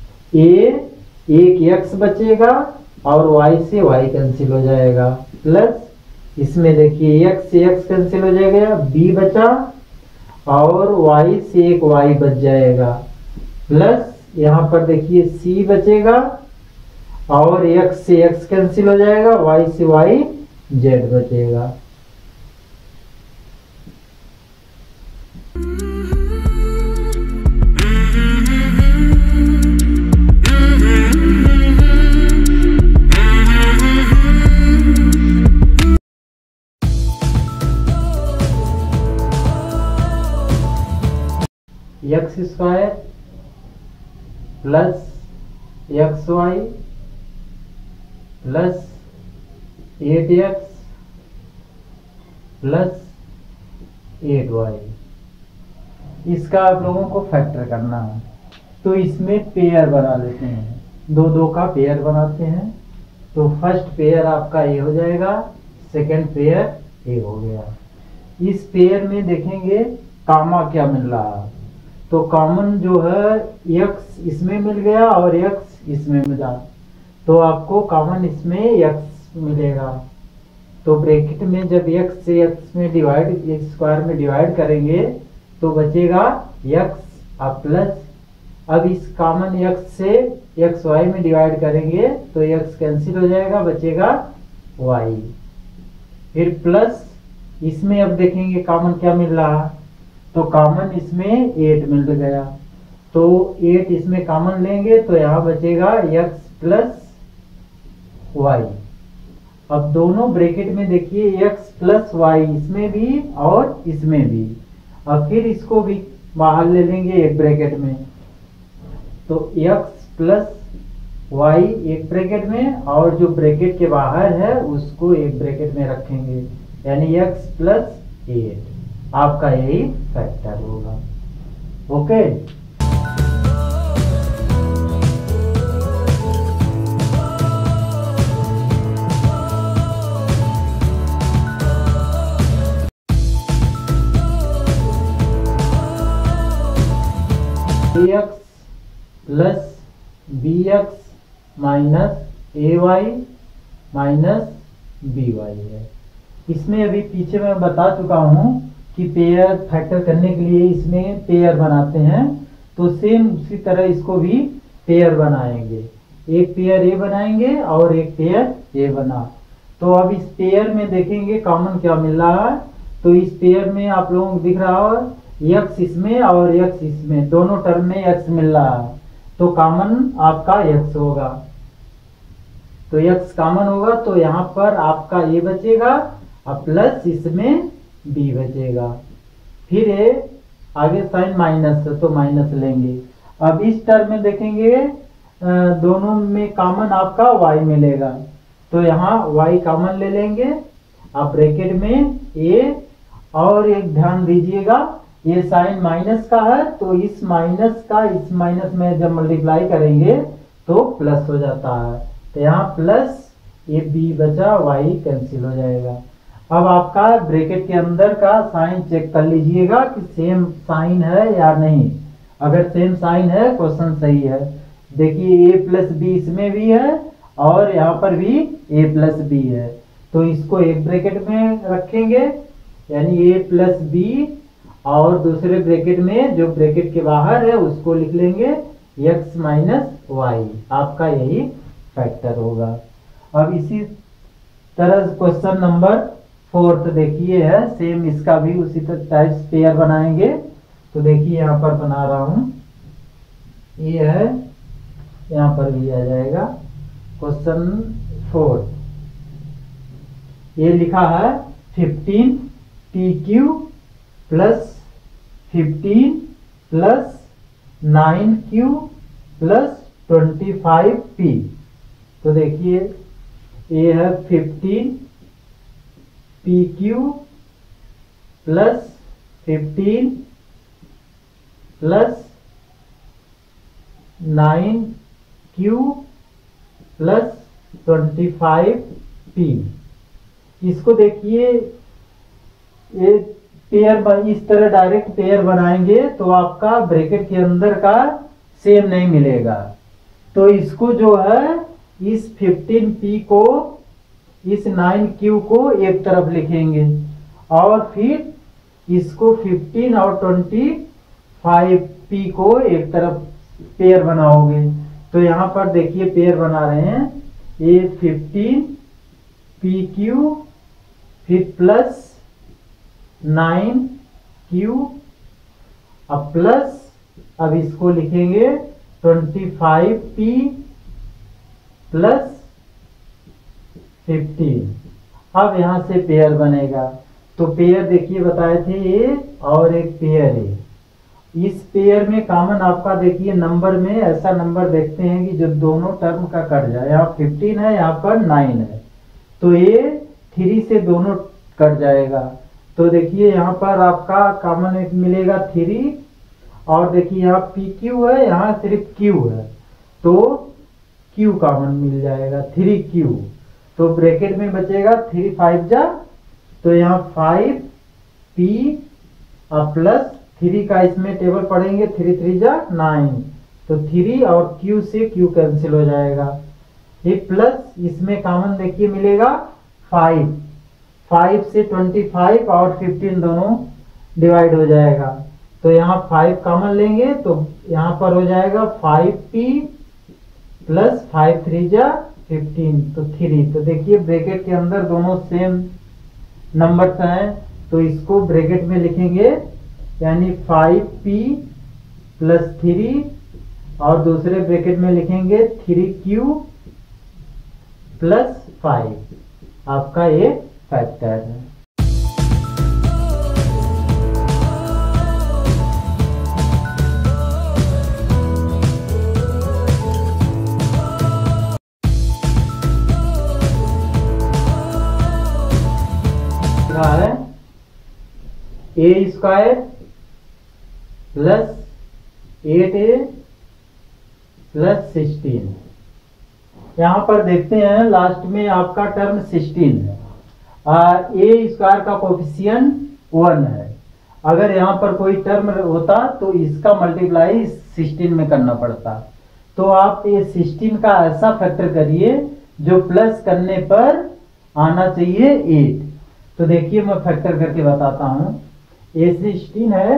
एक यक्स बचेगा और वाई से वाई कैंसिल हो जाएगा, प्लस इसमें देखिए यक्स से यक्स कैंसिल हो जाएगा, बी बचा और वाई से एक वाई बच जाएगा, प्लस यहाँ पर देखिए सी बचेगा और एक्स से एक्स कैंसिल हो जाएगा, वाई से वाई जेड बचेगा। X square plus x y plus 8x plus 8y, इसका आप लोगों को फैक्टर करना है। तो इसमें पेयर बना लेते हैं, दो का पेयर बनाते हैं। तो फर्स्ट पेयर आपका ए हो जाएगा, सेकंड पेयर ए हो गया। इस पेयर में देखेंगे कामा क्या मिल रहा है, तो कॉमन जो है x इसमें मिल गया और x इसमें मिला, तो आपको कॉमन इसमें x मिलेगा। तो ब्रैकेट में जब x से x में डिवाइड, x स्क्वायर में डिवाइड करेंगे तो बचेगा x और प्लस, अब इस कॉमन x से x y में डिवाइड करेंगे तो x कैंसिल हो जाएगा, बचेगा y। फिर प्लस इसमें अब देखेंगे कॉमन क्या मिल रहा, तो कॉमन इसमें 8 मिल गया, तो 8 इसमें कॉमन लेंगे तो यहाँ बचेगा x प्लस y। अब दोनों ब्रैकेट में देखिए x प्लस वाई, इसमें भी और इसमें भी। अब फिर इसको भी बाहर ले लेंगे एक ब्रैकेट में, तो x प्लस वाई एक ब्रैकेट में और जो ब्रैकेट के बाहर है उसको एक ब्रैकेट में रखेंगे, यानी x प्लस 8, आपका यही फैक्टर होगा। Okay, ax plus bx minus ay minus by है। इसमें अभी पीछे मैं बता चुका हूँ कि पेयर फैक्टर करने के लिए इसमें पेयर बनाते हैं, तो सेम उसी तरह इसको भी पेयर बनाएंगे, एक पेयर ए बनाएंगे और एक पेयर ए बना। तो अब इस पेयर में देखेंगे कॉमन क्या मिल रहा है, तो इस पेयर में आप लोगों को दिख रहा है x इसमें और x इसमें, दोनों टर्म में x मिल रहा है, तो कॉमन आपका x होगा, तो x कॉमन होगा, तो यहाँ पर आपका a बचेगा और प्लस इसमें b बचेगा। फिर a आगे साइन माइनस है तो माइनस लेंगे। अब इस टर्म में देखेंगे दोनों में कॉमन आपका y मिलेगा, तो यहाँ y कॉमन ले लेंगे। अब ब्रैकेट में a, और एक ध्यान दीजिएगा ये साइन माइनस का है, तो इस माइनस का इस माइनस में जब मल्टीप्लाई करेंगे तो प्लस हो जाता है, तो यहाँ प्लस ये b बचा, y कैंसिल हो जाएगा। अब आपका ब्रैकेट के अंदर का साइन चेक कर लीजिएगा कि सेम साइन है या नहीं। अगर सेम साइन है क्वेश्चन सही है। देखिए a प्लस बी इसमें भी है और यहाँ पर भी a प्लस बी है, तो इसको एक ब्रैकेट में रखेंगे, यानी a प्लस बी, और दूसरे ब्रैकेट में जो ब्रैकेट के बाहर है उसको लिख लेंगे x माइनस वाई, आपका यही फैक्टर होगा। अब इसी तरह क्वेश्चन नंबर 4 देखिए है, सेम इसका भी उसी टाइप पेयर बनाएंगे। तो देखिए यहाँ पर बना रहा हूँ, ये है, यहाँ पर भी आ जाएगा क्वेश्चन 4। ये लिखा है 15 PQ plus 15 plus 9Q plus 25P। तो देखिए ये है 15 PQ plus 15 plus 9Q plus 25P। इसको देखिए, ये पेयर इस तरह डायरेक्ट पेयर बनाएंगे तो आपका ब्रैकेट के अंदर का सेम नहीं मिलेगा। तो इसको जो है इस 15P को इस 9Q को एक तरफ लिखेंगे और फिर इसको 15 और 25P को एक तरफ पेयर बनाओगे। तो यहाँ पर देखिए पेयर बना रहे हैं, ये 15 PQ फिर प्लस 9Q अब प्लस, अब इसको लिखेंगे 25P प्लस 15। अब यहाँ से पेयर बनेगा। तो पेयर देखिए बताए थे ये और एक पेयर है। इस पेयर में कॉमन आपका देखिए नंबर में ऐसा नंबर देखते हैं कि जो दोनों टर्म का कट जाए। यहाँ 15 है, यहाँ पर 9 है, तो ये 3 से दोनों कट जाएगा। तो देखिए यहाँ पर आपका कॉमन एक मिलेगा 3 और देखिए यहाँ PQ है, यहाँ सिर्फ Q है, तो Q कॉमन मिल जाएगा 3Q। तो ब्रैकेट में बचेगा 3 5 जा, तो यहाँ 5P और प्लस 3 का इसमें टेबल पढ़ेंगे, 3 3 जा 9, तो 3 और Q से Q कैंसिल हो जाएगा। ये प्लस इसमें कॉमन देखिए मिलेगा 5 से 25 और 15 दोनों डिवाइड हो जाएगा। तो यहाँ 5 कॉमन लेंगे तो यहाँ पर हो जाएगा 5P प्लस 5 3 जा 15, तो 3। तो देखिए ब्रैकेट के अंदर दोनों सेम नंबर्स हैं, तो इसको ब्रैकेट में लिखेंगे, यानी 5P प्लस 3 और दूसरे ब्रैकेट में लिखेंगे 3Q प्लस 5। आपका ये फैक्टर है। है A square plus 8A plus 16। यहाँ पर देखते हैं लास्ट में आपका टर्म 16 है। A स्क्वायर का कोफिशिएंट 1 है। अगर यहाँ पर कोई टर्म होता तो इसका मल्टीप्लाई 16 में करना पड़ता। तो आप ये 16 का ऐसा फैक्टर करिए जो प्लस करने पर आना चाहिए 8। तो देखिए मैं फैक्टर करके बताता हूँ। A 16 है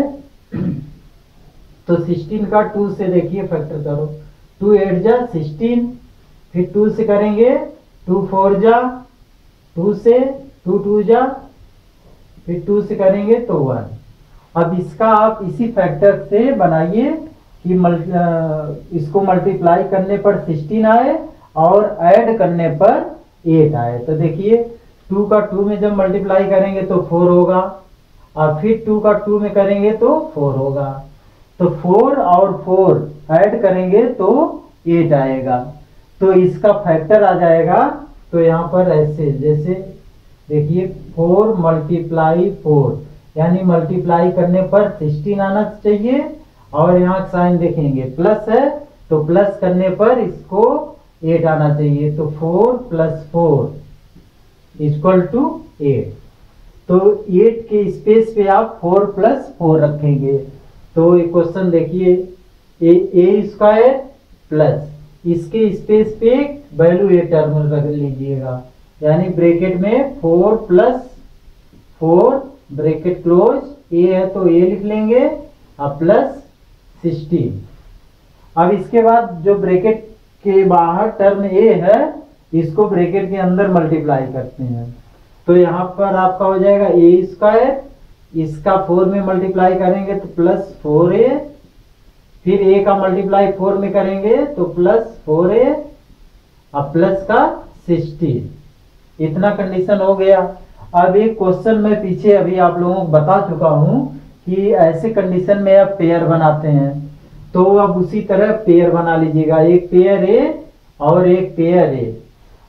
तो 16 का 2 से देखिए फैक्टर करो, 2 8 जा 16, फिर 2 से करेंगे 2 4 जा 2 से 2 2 जा, फिर 2 से करेंगे तो 1। अब इसका आप इसी फैक्टर से बनाइए कि इसको मल्टीप्लाई करने पर 16 आए और ऐड करने पर 8 आए। तो देखिए 2 का 2 में जब मल्टीप्लाई करेंगे तो 4 होगा, और फिर 2 का 2 में करेंगे तो 4 होगा। तो 4 और 4 ऐड करेंगे तो 8 आएगा। तो इसका फैक्टर आ जाएगा। तो यहाँ पर ऐसे जैसे देखिए 4 मल्टीप्लाई 4, यानी मल्टीप्लाई करने पर 16 आना चाहिए, और यहाँ साइन देखेंगे प्लस है तो प्लस करने पर इसको 8 आना चाहिए। तो 4 प्लस 4 इक्वल टू 8। तो 8 के स्पेस पे आप 4 प्लस 4 रखेंगे। तो ये क्वेश्चन देखिए, ए स्क्वायर प्लस इसके स्पेस पे वैल्यू ए टर्म रख लीजिएगा, यानी ब्रैकेट में 4 प्लस 4 ब्रैकेट क्लोज, ए है तो ए लिख लेंगे और प्लस 16। अब इसके बाद जो ब्रैकेट के बाहर टर्म ए है इसको ब्रैकेट के अंदर मल्टीप्लाई करते हैं। तो यहाँ पर आपका हो जाएगा ए स्क्वायर, इसका 4 में मल्टीप्लाई करेंगे तो प्लस 4a, फिर a का मल्टीप्लाई 4 में करेंगे तो प्लस 4a और प्लस का 16। इतना कंडीशन हो गया। अब एक क्वेश्चन में पीछे अभी आप लोगों को बता चुका हूं कि ऐसे कंडीशन में आप पेयर बनाते हैं, तो अब उसी तरह पेयर बना लीजिएगा। एक पेयर ए और एक पेयर ए,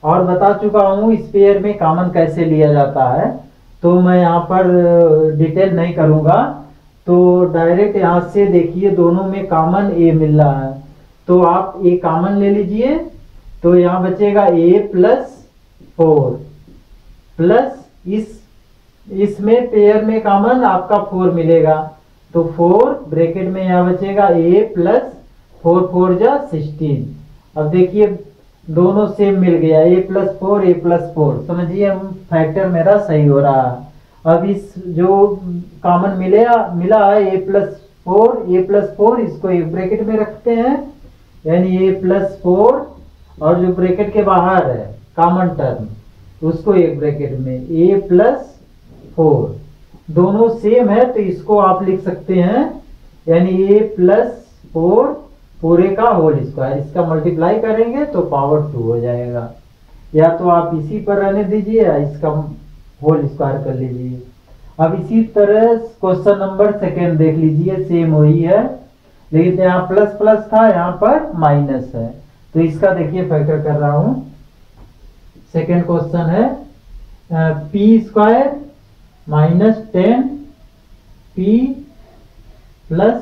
और बता चुका हूँ इस पेयर में कॉमन कैसे लिया जाता है, तो मैं यहाँ पर डिटेल नहीं करूँगा। तो डायरेक्ट यहाँ से देखिए दोनों में कॉमन ए मिल रहा है, तो आप ए कॉमन ले लीजिए। तो यहाँ बचेगा ए प्लस 4 प्लस इसमें पेयर में कॉमन आपका 4 मिलेगा, तो 4 ब्रैकेट में यहाँ बचेगा ए प्लस 4 4 जा 16। अब देखिए दोनों सेम मिल गया, ए प्लस 4 ए प्लस 4, समझिए हम फैक्टर मेरा सही हो रहा है। अब इस जो कॉमन मिला है ए प्लस 4 इसको एक ब्रैकेट में रखते हैं, यानी ए प्लस 4 और जो ब्रैकेट के बाहर है कॉमन टर्म उसको एक ब्रैकेट में ए प्लस 4, दोनों सेम है तो इसको आप लिख सकते हैं, यानी ए प्लस 4 पूरे का होल स्क्वायर, इसका मल्टीप्लाई करेंगे तो पावर 2 हो जाएगा। या तो आप इसी पर रहने दीजिए या इसका होल स्क्वायर कर लीजिए। अब इसी तरह क्वेश्चन नंबर 2 देख लीजिए, सेम वही है, लेकिन यहाँ प्लस प्लस था, यहाँ पर माइनस है। तो इसका देखिए फैक्टर कर रहा हूं। सेकेंड क्वेश्चन है p square minus 10 p plus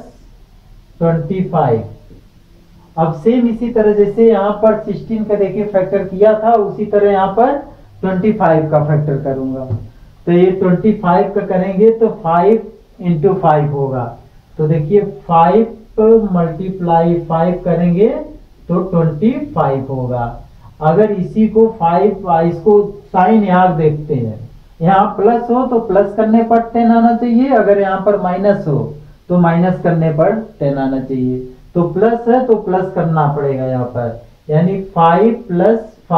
25। अब सेम इसी तरह जैसे यहाँ पर 16 का देखिए फैक्टर किया था, उसी तरह यहाँ पर 25 का फैक्टर करूंगा। तो ये 25 का करेंगे तो 5 इंटू 5 होगा, तो देखिए 5 मल्टीप्लाई 5 करेंगे तो 25 होगा। अगर इसी को 5 इसको साइन यहाँ देखते हैं, यहाँ प्लस हो तो प्लस करने पर 10 आना चाहिए, अगर यहाँ पर माइनस हो तो माइनस करने पर 10 आना चाहिए। तो प्लस है तो प्लस करना पड़ेगा यहाँ पर, यानी 5 प्लस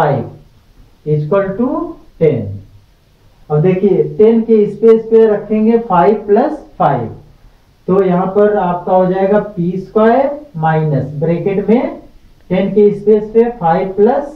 5 इक्वल टू 10। अब देखिए 10 के स्पेस पे रखेंगे 5 प्लस 5, तो यहाँ पर आपका हो जाएगा पी स्क्वायर माइनस ब्रैकेट में 10 के स्पेस पे 5 प्लस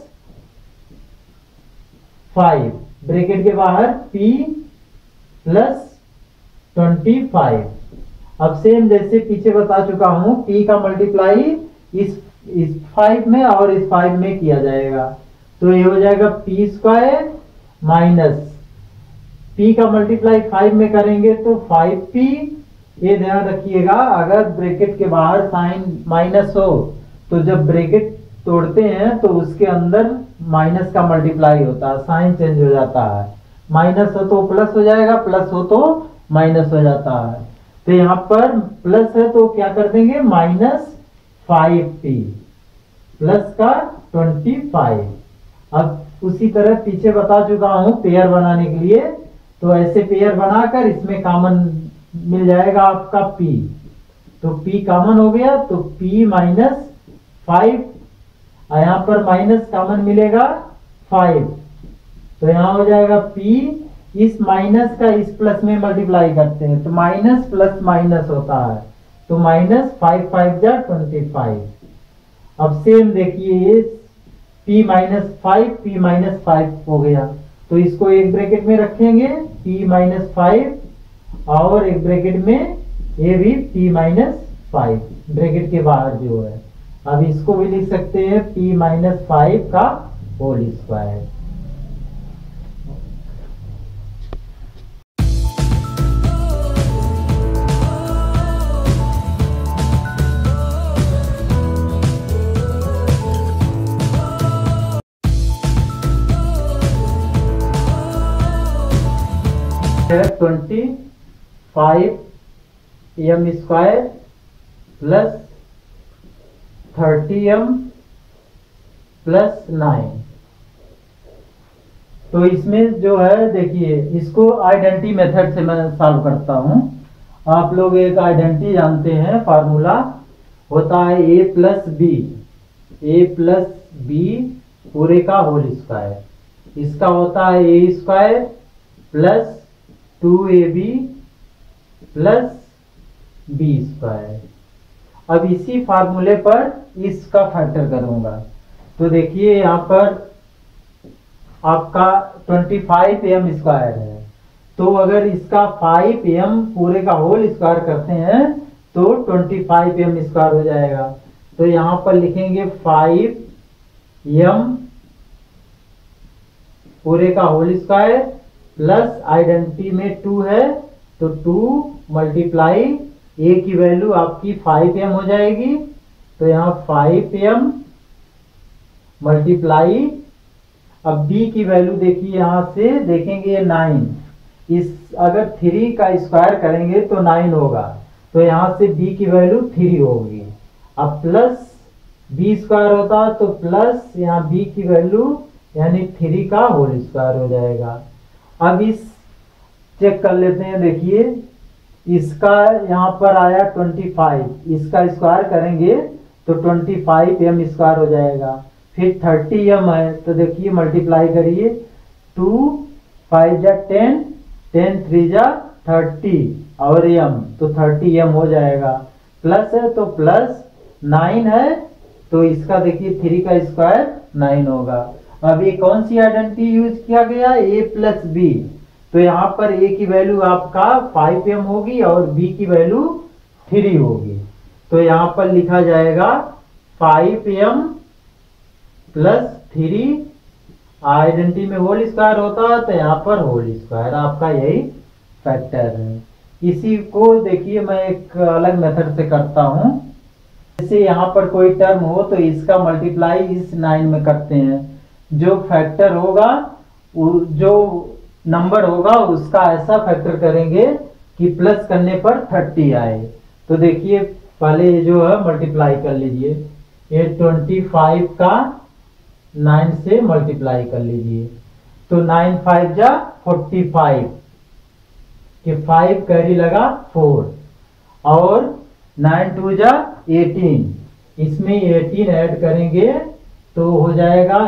5 ब्रैकेट के बाहर p प्लस 25। अब सेम जैसे पीछे बता चुका हूं, p का मल्टीप्लाई इस 5 में और इस 5 में किया जाएगा, तो ये हो जाएगा पी स्क्वायर माइनस p का मल्टीप्लाई 5 में करेंगे तो 5p। ये ध्यान रखिएगा अगर ब्रैकेट के बाहर साइन माइनस हो तो जब ब्रैकेट तोड़ते हैं तो उसके अंदर माइनस का मल्टीप्लाई होता है, साइन चेंज हो जाता है, माइनस हो तो प्लस हो जाएगा, प्लस हो तो माइनस हो जाता है। तो यहाँ पर प्लस है तो क्या कर देंगे माइनस 5p प्लस का 25। अब उसी तरह पीछे बता चुका हूं पेयर बनाने के लिए, तो ऐसे पेयर बनाकर इसमें कॉमन मिल जाएगा आपका p, तो p कॉमन हो गया तो p माइनस 5, यहाँ पर माइनस कॉमन मिलेगा 5, तो यहाँ हो जाएगा p, इस माइनस का इस प्लस में मल्टीप्लाई करते हैं तो माइनस प्लस माइनस होता है, तो माइनस 5 5 जा 25। अब सेम देखिए ये p माइनस 5 हो गया, तो इसको एक ब्रैकेट में रखेंगे p माइनस 5 और एक ब्रैकेट में ये भी p माइनस 5 ब्रैकेट के बाहर जो है। अब इसको भी लिख सकते हैं p माइनस 5 का होल स्क्वायर। है 25m square plus 30m plus 9। तो इसमें जो है देखिए इसको आइडेंटिटी मेथड से मैं सॉल्व करता हूं। आप लोग एक आइडेंटिटी जानते हैं, फार्मूला होता है a प्लस बी पूरे का होल स्क्वायर। इसका होता है a square plus 2ab plus b square. अब इसी फार्मूले पर इसका फैक्टर करूंगा, तो देखिए यहाँ पर आपका 25m स्क्वायर है, तो अगर इसका 5m पूरे का होल स्क्वायर करते हैं तो 25m स्क्वायर हो जाएगा। तो यहाँ पर लिखेंगे 5m पूरे का होल स्क्वायर प्लस आइडेंटिटी में 2 है तो 2 मल्टीप्लाई ए की वैल्यू आपकी 5m हो जाएगी, तो यहाँ 5m मल्टीप्लाई, अब b की वैल्यू देखिए यहाँ से देखेंगे 9, इस अगर 3 का स्क्वायर करेंगे तो 9 होगा, तो यहाँ से b की वैल्यू 3 होगी। अब प्लस b स्क्वायर होता तो प्लस यहाँ b की वैल्यू यानी 3 का होल स्क्वायर हो जाएगा। अब इस चेक कर लेते हैं, देखिए इसका यहाँ पर आया 25, इसका स्क्वायर करेंगे तो 25m स्क्वायर हो जाएगा। फिर 30m है तो देखिए मल्टीप्लाई करिए, 2 5 जा 10, 10 3 जा 30 और m तो 30m हो जाएगा। प्लस है तो प्लस 9 है तो इसका देखिए 3 का स्क्वायर 9 होगा। अब ये कौन सी आइडेंटिटी यूज किया गया, a प्लस b, तो यहाँ पर a की वैल्यू आपका 5m होगी और b की वैल्यू 3 होगी, तो यहाँ पर लिखा जाएगा 5m प्लस 3, आइडेंटिटी में होल स्क्वायर होता है तो यहाँ पर होल स्क्वायर, आपका यही फैक्टर है। इसी को देखिए मैं एक अलग मेथड से करता हूँ, जैसे यहाँ पर कोई टर्म हो तो इसका मल्टीप्लाई इस 9 में करते हैं, जो फैक्टर होगा जो नंबर होगा उसका ऐसा फैक्टर करेंगे कि प्लस करने पर 30 आए। तो देखिए पहले जो है मल्टीप्लाई कर लीजिए, ये 25 का 9 से मल्टीप्लाई कर लीजिए, तो 9 5 जा 45 कि 5 कैरी लगा 4 और 9 2 जा 18, इसमें 18 ऐड करेंगे तो हो जाएगा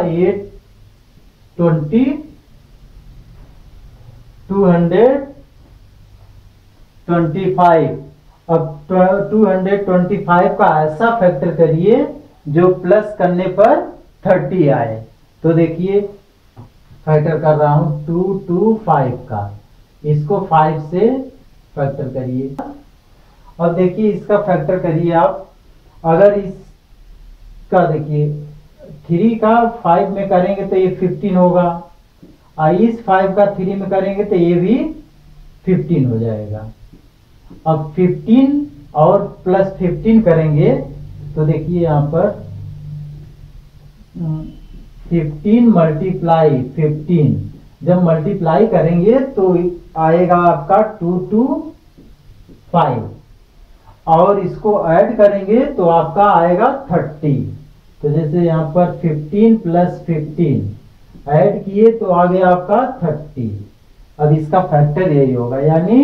225। अब 225 का ऐसा फैक्टर करिए जो प्लस करने पर 30 आए, तो देखिए फैक्टर कर रहा हूं 225 का, इसको 5 से फैक्टर करिए। और देखिए इसका फैक्टर करिए आप, अगर इसका देखिए 3 का 5 में करेंगे तो ये 15 होगा, और इस 5 का 3 में करेंगे तो ये भी 15 हो जाएगा। अब 15 और प्लस 15 करेंगे तो देखिए यहाँ पर 15 मल्टीप्लाई 15, जब मल्टीप्लाई करेंगे तो आएगा आपका 225 और इसको ऐड करेंगे तो आपका आएगा 30। तो जैसे यहाँ पर 15 प्लस 15 ऐड किए तो आ गया आपका 30। अब इसका फैक्टर यही होगा, यानी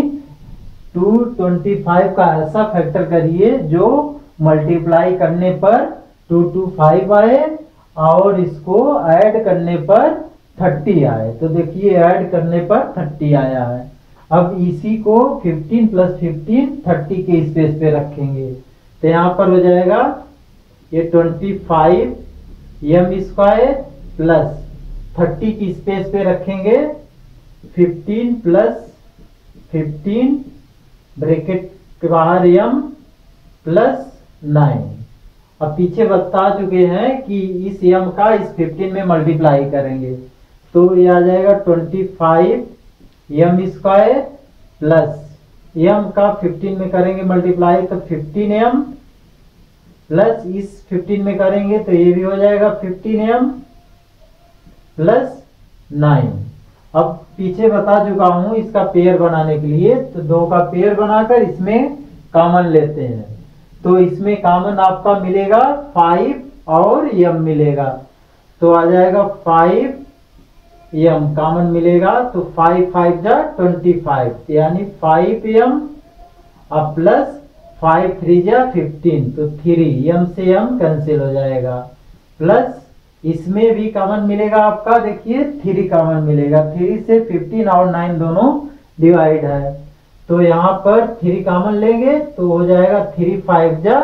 225 का ऐसा फैक्टर करिए जो मल्टीप्लाई करने पर 225 आए और इसको ऐड करने पर 30 आए। तो देखिए ऐड करने पर 30 आया है। अब इसी को 15 प्लस 15 30 के स्पेस पे रखेंगे तो यहाँ पर हो जाएगा ये 25m स्क्वायर प्लस 30 की स्पेस पे रखेंगे 15 प्लस 15 ब्रैकेट के बाहर m प्लस 9। अब पीछे बता चुके हैं कि इस m का इस 15 में मल्टीप्लाई करेंगे तो ये आ जाएगा 25m स्क्वायर प्लस m का 15 में करेंगे मल्टीप्लाई तो 15m प्लस इस 15 में करेंगे तो ये भी हो जाएगा 15m प्लस 9। अब पीछे बता चुका हूं इसका पेयर बनाने के लिए, तो 2 का पेयर बनाकर इसमें कॉमन लेते हैं तो इसमें कॉमन आपका मिलेगा 5 और m मिलेगा तो आ जाएगा 5m कॉमन मिलेगा तो 5 5 जा 25 यानी 5m अब प्लस 5 3 जा 15 तो 3m से m कैंसिल हो जाएगा प्लस इसमें भी कॉमन मिलेगा आपका, देखिए 3 कॉमन मिलेगा, 3 से 15 और 9 दोनों डिवाइड है तो यहाँ पर 3 कॉमन लेंगे तो हो जाएगा 3 5 जा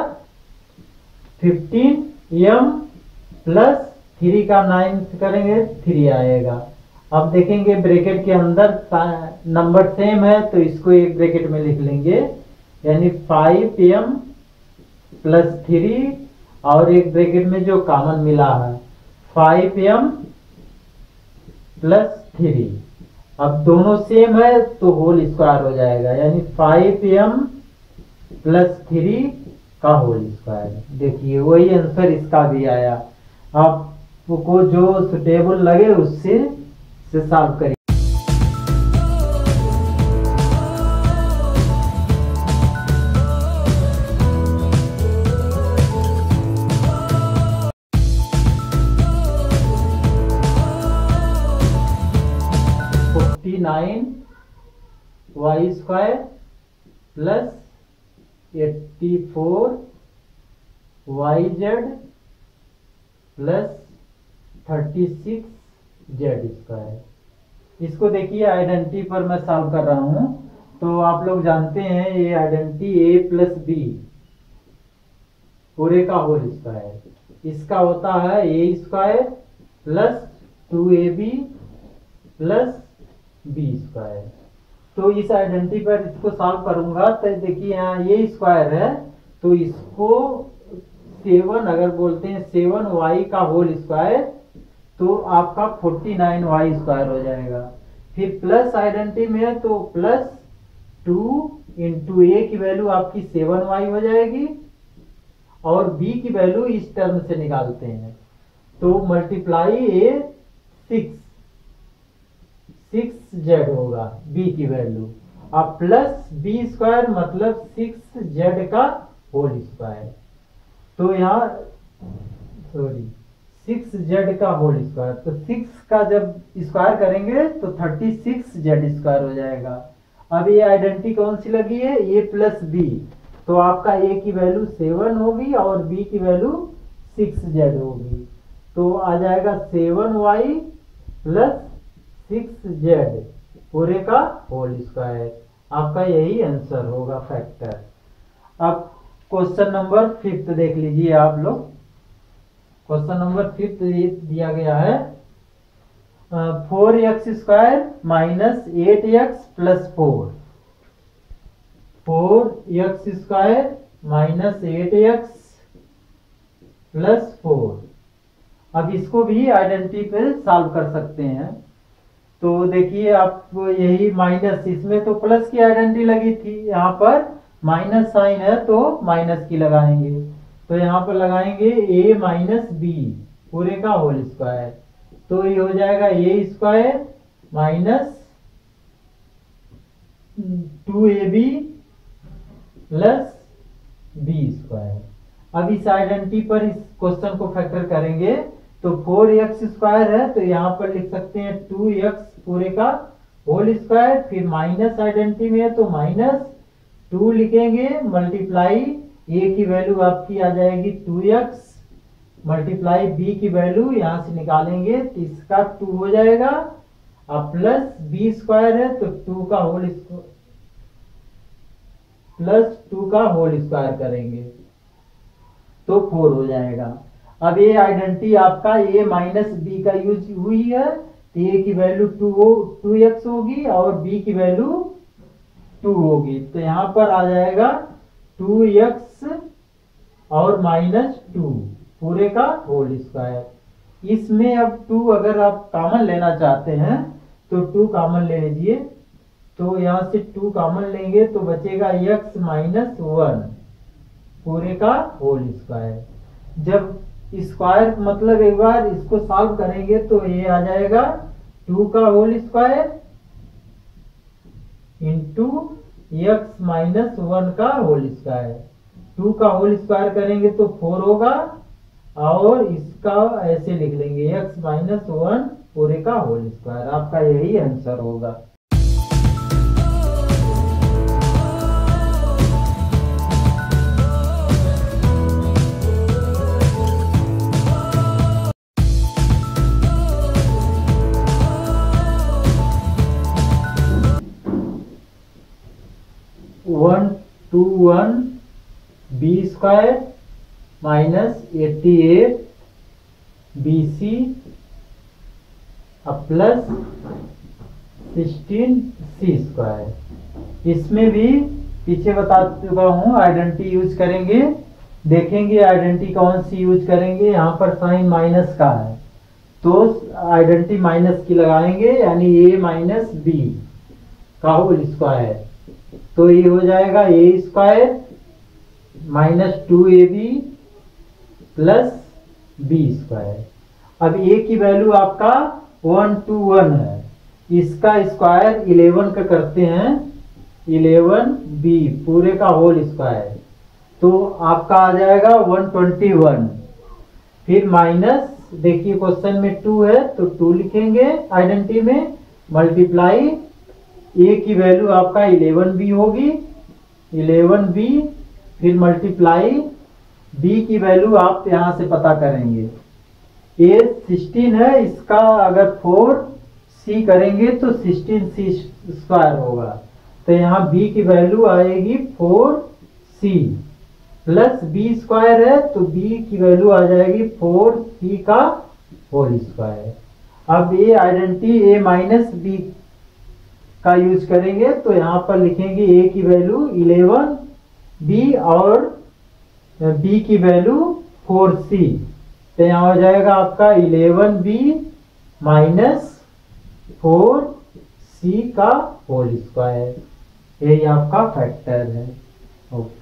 15m प्लस 3 का 9 करेंगे 3 आएगा। अब देखेंगे ब्रैकेट के अंदर नंबर सेम है तो इसको एक ब्रैकेट में लिख लेंगे यानी 5m प्लस 3 और एक ब्रैकेट में जो कॉमन मिला है 5m +3। अब दोनों सेम है तो होल स्क्वायर हो जाएगा, यानी 5m +3 का होल स्क्वायर। देखिए वही आंसर इसका भी आया। आपको जो सुटेबल लगे उससे सॉल्व करिए। y² plus 84yz plus 36z²। इसको देखिए आइडेंटिटी पर मैं सॉल्व कर रहा हूं। तो आप लोग जानते हैं ये आइडेंटिटी a प्लस बी पूरे का होल स्क्वायर, इसका होता है a² plus 2ab plus b²। तो इस आइडेंटिटी पर इसको सॉल्व करूंगा तो देखिए यहाँ ये स्क्वायर है, तो इसको 7 अगर बोलते हैं 7y का होल स्क्वायर तो आपका 49y² हो जाएगा। फिर प्लस आइडेंटिटी में है तो प्लस 2 इंटू a की वैल्यू आपकी 7y हो जाएगी और b की वैल्यू इस टर्म से निकालते हैं तो मल्टीप्लाई a 6z होगा b की वैल्यू, अब प्लस b² मतलब 6z का होल स्क्वायर। तो यहाँ 6z का होल स्क्वायर, तो 6 का जब स्क्वायर करेंगे तो 36z² हो जाएगा। अब ये आइडेंटिटी कौन सी लगी है, a प्लस बी, तो आपका a की वैल्यू 7 होगी और b की वैल्यू 6z होगी, तो आ जाएगा 7y प्लस 6z पूरे का होल स्क्वायर। आपका यही आंसर होगा फैक्टर। अब क्वेश्चन नंबर 5 देख लीजिए आप लोग। क्वेश्चन नंबर 5 दिया गया है 4x² minus 8x plus 4। 4x² minus 8x plus 4। अब इसको भी आइडेंटिटी पे सॉल्व कर सकते हैं। तो देखिए आप यही माइनस, इसमें तो प्लस की आइडेंटिटी लगी थी, यहाँ पर माइनस साइन है तो माइनस की लगाएंगे, तो यहाँ पर लगाएंगे a माइनस बी पूरे का होल स्क्वायर, तो ये हो जाएगा a² minus 2ab plus b²। अब इस आइडेंटिटी पर इस क्वेश्चन को फैक्टर करेंगे तो 4x² है तो यहाँ पर लिख सकते हैं 2x पूरे का होल स्क्वायर, फिर माइनस आइडेंटिटी में है तो माइनस 2 लिखेंगे, मल्टीप्लाई a की वैल्यू आपकी आ जाएगी 2x मल्टीप्लाई b की वैल्यू यहाँ से निकालेंगे तो इसका 2 हो जाएगा, अब प्लस b² है तो 2 का होल प्लस 2 का होल स्क्वायर करेंगे तो 4 हो जाएगा। अब ये आइडेंटिटी आपका a माइनस बी का यूज हुई है तो a की वैल्यू 2x होगी और b की वैल्यू 2 होगी, तो यहाँ पर आ जाएगा 2x और माइनस 2 पूरे का होल स्क्वायर। इसमें अब 2 अगर आप कॉमन लेना चाहते हैं तो 2 कॉमन ले लीजिए, तो यहाँ से 2 कॉमन लेंगे तो बचेगा x माइनस 1 पूरे का होल स्क्वायर। जब स्क्वायर मतलब एक बार इसको सॉल्व करेंगे तो ये आ जाएगा 2 का whole square into x minus 1 का होल स्क्वायर। 2 का होल स्क्वायर करेंगे तो 4 होगा और इसका ऐसे लिख लेंगे x माइनस 1 पूरे का होल स्क्वायर। आपका यही आंसर होगा। One two one b² minus 88 bc plus 16c²। इसमें भी पीछे बता चुका हूँ आइडेंटिटी यूज करेंगे, देखेंगे आइडेंटिटी कौन सी यूज करेंगे। यहाँ पर साइन माइनस का है तो आइडेंटिटी माइनस की लगाएंगे, यानी a माइनस बी का होल स्क्वायर। तो ये हो जाएगा a square minus 2ab plus b square. अब a की वैल्यू आपका 1 to 1 है, इसका स्क्वायर 11 का करते हैं, 11b पूरे का होल स्क्वायर, तो आपका आ जाएगा 121। फिर माइनस, देखिए क्वेश्चन में 2 है तो 2 लिखेंगे आइडेंटिटी में, मल्टीप्लाई a की वैल्यू आपका 11b होगी, 11b, फिर मल्टीप्लाई b की वैल्यू आप यहां से पता करेंगे, a 16 है, इसका अगर 4c करेंगे तो 16c स्क्वायर होगा, तो यहाँ b की वैल्यू आएगी 4c प्लस b स्क्वायर है तो b की वैल्यू आ जाएगी 4c का होल स्क्वायर। अब ये आइडेंटिटी a माइनस b का यूज करेंगे, तो यहाँ पर लिखेंगे a की वैल्यू 11b और b की वैल्यू 4c, तो यहाँ हो जाएगा आपका 11b माइनस 4c का होल स्क्वायर, यही आपका फैक्टर है। ओके,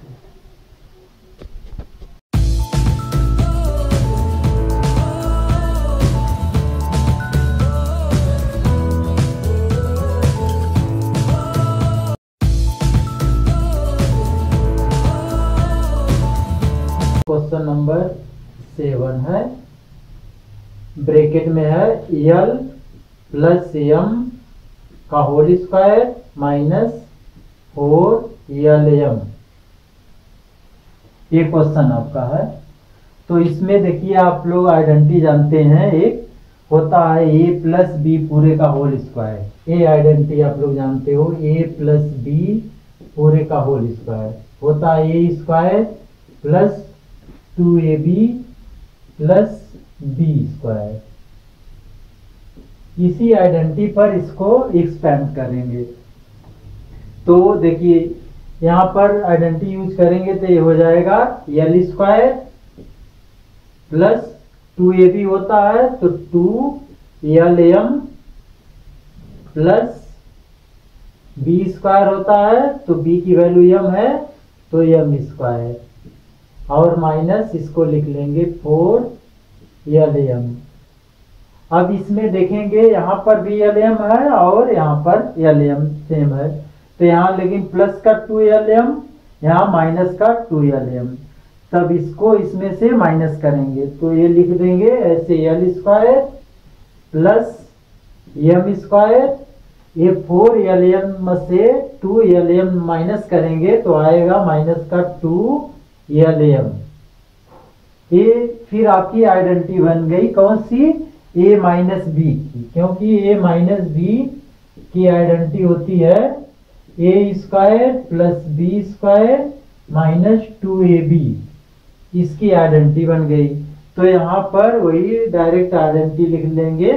क्वेश्चन नंबर 7 है, ब्रैकेट में है यल प्लस एम का होल स्क्वायर माइनस 4यल एम, ये क्वेश्चन आपका है। तो इसमें देखिए आप लोग आइडेंटिटी जानते हैं, एक होता है a प्लस बी पूरे का होल स्क्वायर, ये आइडेंटिटी आप लोग जानते हो, a प्लस बी पूरे का होल स्क्वायर होता है a square plus 2ab plus b square. इसी आइडेंटिटी पर इसको एक्सपेंड करेंगे, तो देखिए यहाँ पर आइडेंटिटी यूज करेंगे तो ये हो जाएगा यल स्क्वायर प्लस 2ab होता है तो 2यल प्लस बी स्क्वायर होता है, तो b की वैल्यू m है तो m स्क्वायर, और माइनस इसको लिख लेंगे 4यल। अब इसमें देखेंगे यहाँ पर भी यल है और यहाँ पर यल सेम है, तो यहाँ लेकिन प्लस का 2यल, यहाँ माइनस का 2यल, तब इसको इसमें से माइनस करेंगे तो ये लिख देंगे ऐसे l square plus m square, ये 4यल से 2यल माइनस करेंगे तो आएगा माइनस का 2यल। ये फिर आपकी आइडेंटिटी बन गई कौन सी, a माइनस बी की, क्योंकि a माइनस बी की आइडेंटिटी होती है a square plus b square minus 2ab, इसकी आइडेंटिटी बन गई। तो यहाँ पर वही डायरेक्ट आइडेंटिटी लिख लेंगे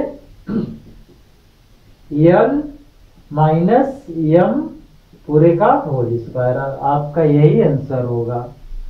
यल माइनस एम पूरे का होल स्क्वायर, आपका यही आंसर होगा।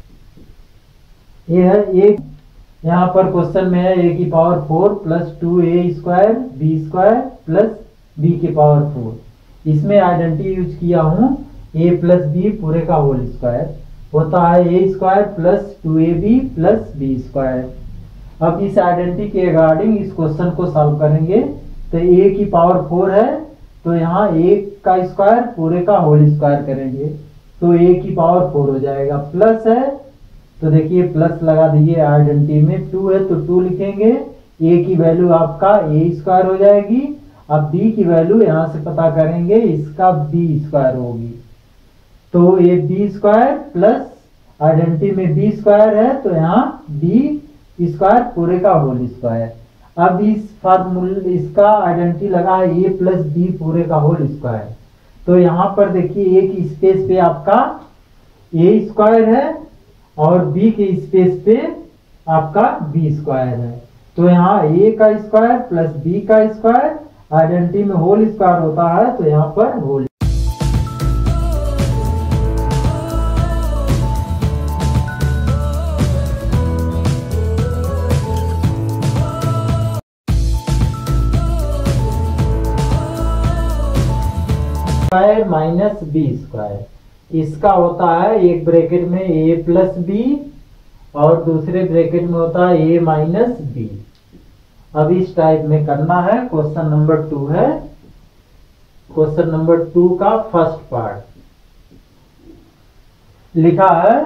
ये है एक, यहाँ पर क्वेश्चन में है a की power 4 plus 2a square b square plus b की पावर 4, इसमें आइडेंटिटी यूज किया हूँ a प्लस बी पूरे का होल स्क्वायर होता है a square plus 2ab plus b square. अब इस आइडेंटिटी के अकॉर्डिंग इस क्वेश्चन को सॉल्व करेंगे, तो a की पावर 4 है तो यहाँ a का स्क्वायर पूरे का होल स्क्वायर करेंगे तो a की पावर 4 हो जाएगा, प्लस है तो देखिए प्लस लगा दीजिए, आइडेंटिटी में 2 है तो 2 लिखेंगे, a की वैल्यू आपका a स्क्वायर हो जाएगी। अब b की वैल्यू यहाँ से पता करेंगे, इसका b स्क्वायर होगी, तो ये b स्क्वायर प्लस आइडेंटिटी में b स्क्वायर है तो यहाँ b स्क्वायर पूरे का होल स्क्वायर। अब इस फार्मूला इसका आइडेंटिटी लगा है a प्लस बी पूरे का होल स्क्वायर, तो यहाँ पर देखिए a की स्पेस पे आपका a स्क्वायर है और b के स्पेस पे आपका b स्क्वायर है, तो यहाँ a का स्क्वायर प्लस b का स्क्वायर, आइडेंटिटी में होल स्क्वायर होता है तो यहाँ पर होल। माइनस बी स्क्वायर, इसका होता है एक ब्रैकेट में ए प्लस बी और दूसरे ब्रैकेट में होता है ए माइनस बी। अब इस टाइप में करना है। क्वेश्चन नंबर 2 है, क्वेश्चन नंबर 2 का फर्स्ट पार्ट लिखा है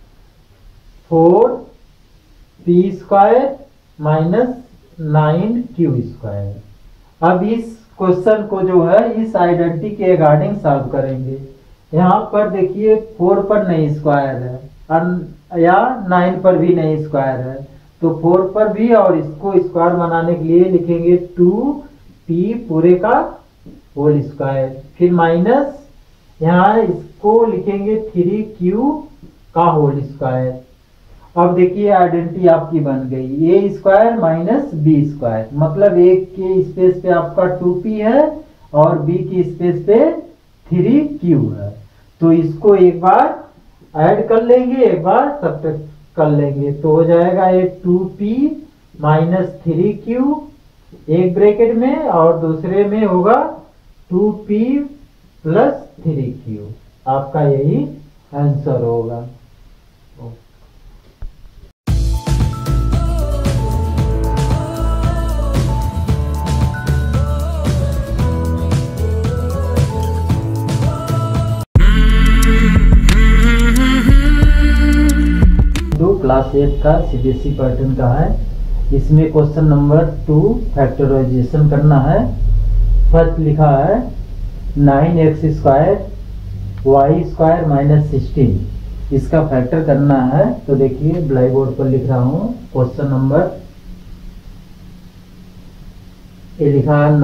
4p square minus 9q square. अब इस क्वेश्चन को जो है इस आइडेंटिटी के अकॉर्डिंग सॉल्व करेंगे। यहाँ पर देखिए 4 पर नहीं स्क्वायर है या 9 पर भी नहीं स्क्वायर है, तो 4 पर भी, और इसको स्क्वायर बनाने के लिए लिखेंगे 2p पूरे का होल स्क्वायर, फिर माइनस यहाँ इसको लिखेंगे 3q का होल स्क्वायर। अब देखिए आइडेंटिटी आपकी बन गई, a square minus b square, मतलब एक के स्पेस पे आपका 2p है और बी की स्पेस पे 3q है। तो इसको एक बार ऐड कर लेंगे, एक बार सब्ट्रैक्ट कर लेंगे, तो हो जाएगा ये 2p माइनस 3q एक ब्रैकेट में और दूसरे में होगा 2p प्लस 3q। आपका यही आंसर होगा। क्लास 8 का सीबीएसई पैटर्न का है। इसमें क्वेश्चन नंबर 2 फैक्टराइजेशन करना है। फर्स्ट लिखा है 9x square y square minus 16, इसका फैक्टर करना है। तो देखिए ब्लैक बोर्ड पर लिख रहा हूँ। क्वेश्चन नंबर ये लिखा है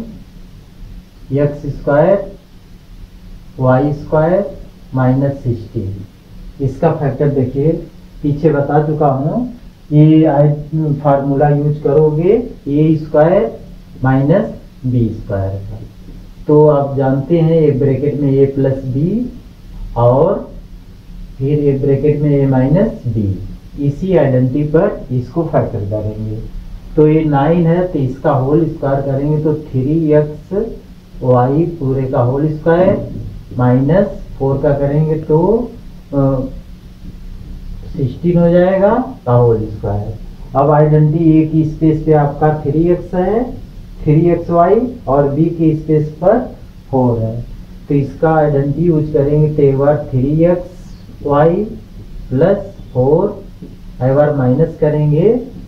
9x square y square minus 16, इसका फैक्टर देखिए पीछे बता चुका हूँ। ये फार्मूला यूज करोगे a square minus b square का, तो आप जानते हैं एक ब्रैकेट में ए प्लस बी और फिर एक ब्रैकेट में ए माइनस बी। इसी आइडेंटिटी पर इसको फैक्टर करेंगे। तो ये 9 है तो इसका होल स्क्वायर करेंगे तो 3x वाई पूरे का होल स्क्वायर माइनस 4 का करेंगे तो 16 हो जाएगा का होल स्क्वायर। अब आइडेंटिटी ए की स्पेस पे आपका 3x है, 3xy और b की स्पेस पर 4 है, तो इसका आइडेंटिटी यूज करेंगे तो एक बार 3xy प्लस 4, एक बार माइनस करेंगे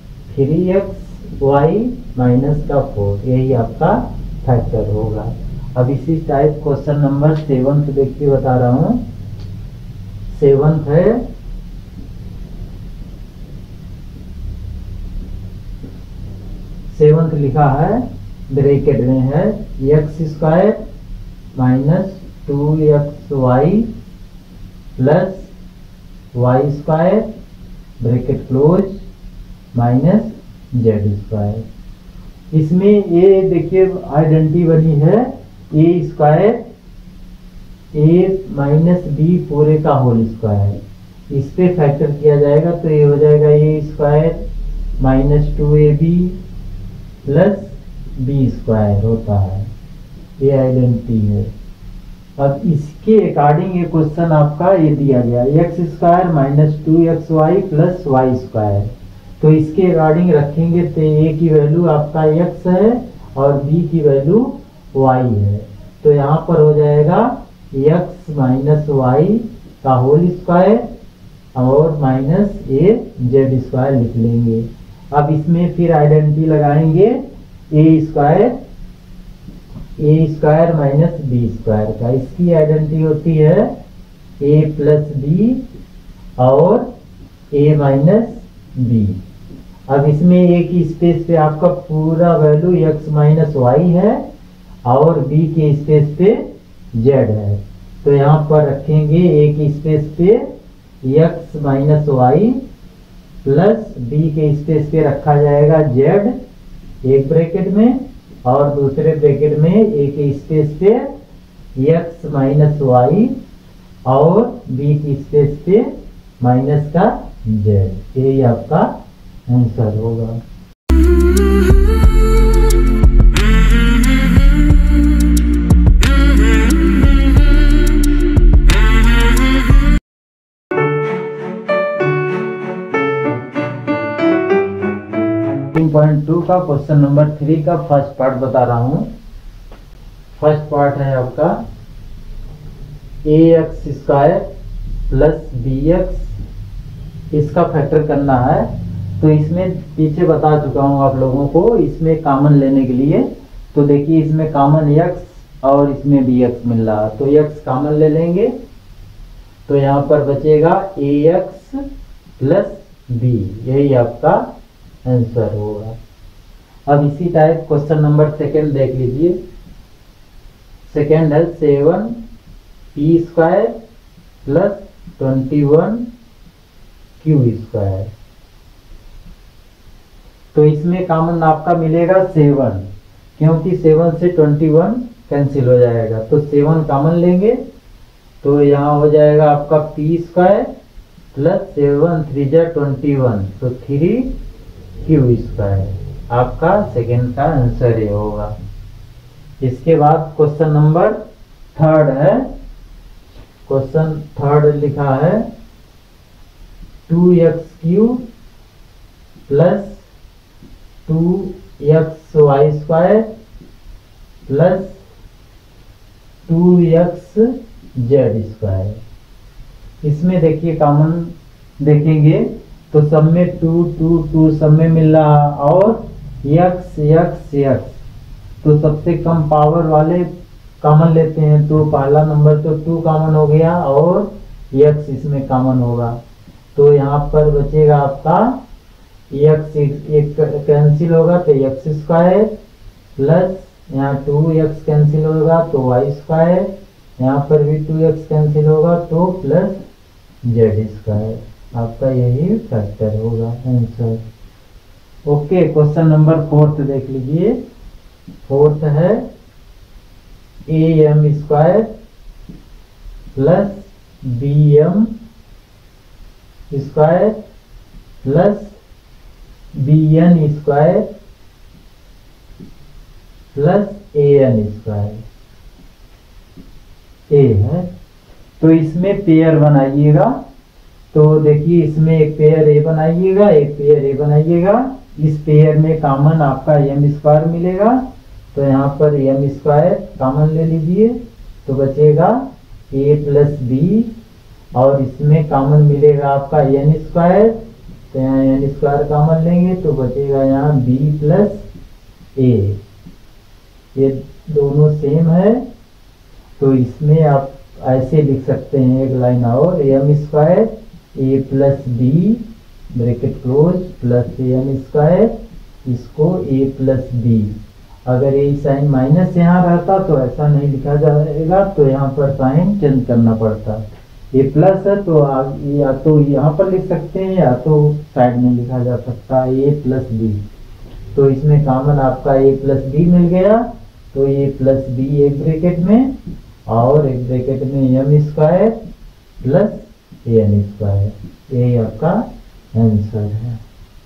3xy माइनस का 4, यही आपका फैक्टर होगा। अब इसी टाइप क्वेश्चन नंबर 7 देखिए बता रहा हूँ। 7 है 7 लिखा है ब्रैकेट में है x square minus 2xy plus y square bracket close minus z square. इसमें ये देखिए आइडेंटिटी बनी है a square a minus b पूरे का होल स्क्वायर, इस पे फैक्टर किया जाएगा तो ये हो जाएगा a square minus 2ab plus b square होता है, ये आइडेंटिटी है। अब इसके अकॉर्डिंग ये क्वेश्चन आपका ये दिया गया x square minus 2xy plus y square, तो इसके अकॉर्डिंग रखेंगे तो ए की वैल्यू आपका x है और b की वैल्यू y है, तो यहाँ पर हो जाएगा x माइनस वाई का होल स्क्वायर और माइनस ए जेड स्क्वायर लिख लेंगे। अब इसमें फिर आइडेंटिटी लगाएंगे a square minus b square का, इसकी आइडेंटिटी होती है ए प्लस बी और ए माइनस बी। अब इसमें ए की स्पेस पे आपका पूरा वैल्यू x माइनस वाई है और b के स्पेस पे z है, तो यहाँ पर रखेंगे ए की स्पेस पे x minus y plus b के स्पेस पे रखा जाएगा z एक ब्रैकेट में और दूसरे ब्रैकेट में a के स्पेस पे x माइनस वाई और b की स्पेस पे माइनस का z, यही आपका आंसर होगा। 7.2 का क्वेश्चन नंबर 3 का फर्स्ट पार्ट बता रहा हूँ। फर्स्ट पार्ट है आपका ax स्क्वायर प्लस bx, इसका फैक्टर करना है। तो इसमें पीछे बता चुका हूँ आप लोगों को, इसमें कॉमन लेने के लिए। तो देखिए इसमें कॉमन x और इसमें bx मिल रहा है, तो x कॉमन ले लेंगे तो यहाँ पर बचेगा ax प्लस b, यही आपका आंसर होगा। अब इसी टाइप क्वेश्चन नंबर सेकंड देख लीजिए। सेकंड है 7 p square plus 21 q square. तो इसमें कॉमन आपका मिलेगा 7, क्योंकि 7 से 21 कैंसिल हो जाएगा, तो 7 कॉमन लेंगे तो यहाँ हो जाएगा आपका p स्क्वायर प्लस 7 3 जा 21, तो 3 q स्क्वायर। आपका सेकेंड का आंसर ये होगा। इसके बाद क्वेश्चन नंबर थर्ड है। क्वेश्चन थर्ड लिखा है 2x³ plus 2xy square plus 2xz square. इसमें देखिए कॉमन देखेंगे तो सब में 2 2 2 सब में मिल रहा, और x x x, तो सबसे कम पावर वाले कॉमन लेते हैं। तो पहला नंबर तो 2 कॉमन हो गया और x इसमें कॉमन होगा, तो यहाँ पर बचेगा आपका x, एक कैंसिल होगा तो x स्क्वायर प्लस यहाँ 2x कैंसिल होगा तो y स्क्वायर, यहाँ पर भी 2x कैंसिल होगा तो प्लस z स्क्वायर। आपका यही फैक्टर होगा answer. Okay, question number fourth देख लीजिए। फोर्थ है am square plus bm square plus bn square plus an square. ए है, तो इसमें पेयर बनाइएगा। तो देखिए इसमें एक पेयर ए बनाइएगा, एक पेयर ए बनाइएगा। इस पेयर में कॉमन आपका m स्क्वायर मिलेगा, तो यहाँ पर m स्क्वायर कॉमन ले लीजिए तो बचेगा a प्लस बी, और इसमें कॉमन मिलेगा आपका n स्क्वायर, तो यहाँ n स्क्वायर कॉमन लेंगे तो बचेगा यहाँ b प्लस a। ये दोनों सेम है, तो इसमें आप ऐसे लिख सकते हैं एक लाइन और, m square a plus b bracket close plus m square, इसको a प्लस b। अगर ये साइन माइनस यहाँ रहता तो ऐसा नहीं लिखा जाएगा, तो यहाँ पर साइन चेंज करना पड़ता। ये प्लस है तो या तो यहाँ पर लिख सकते हैं या तो साइड में लिखा जा सकता है a प्लस b। तो इसमें कॉमन आपका a प्लस b मिल गया, तो a प्लस b एक ब्रैकेट में और एक ब्रैकेट में m square plus an square, यही आपका आंसर है।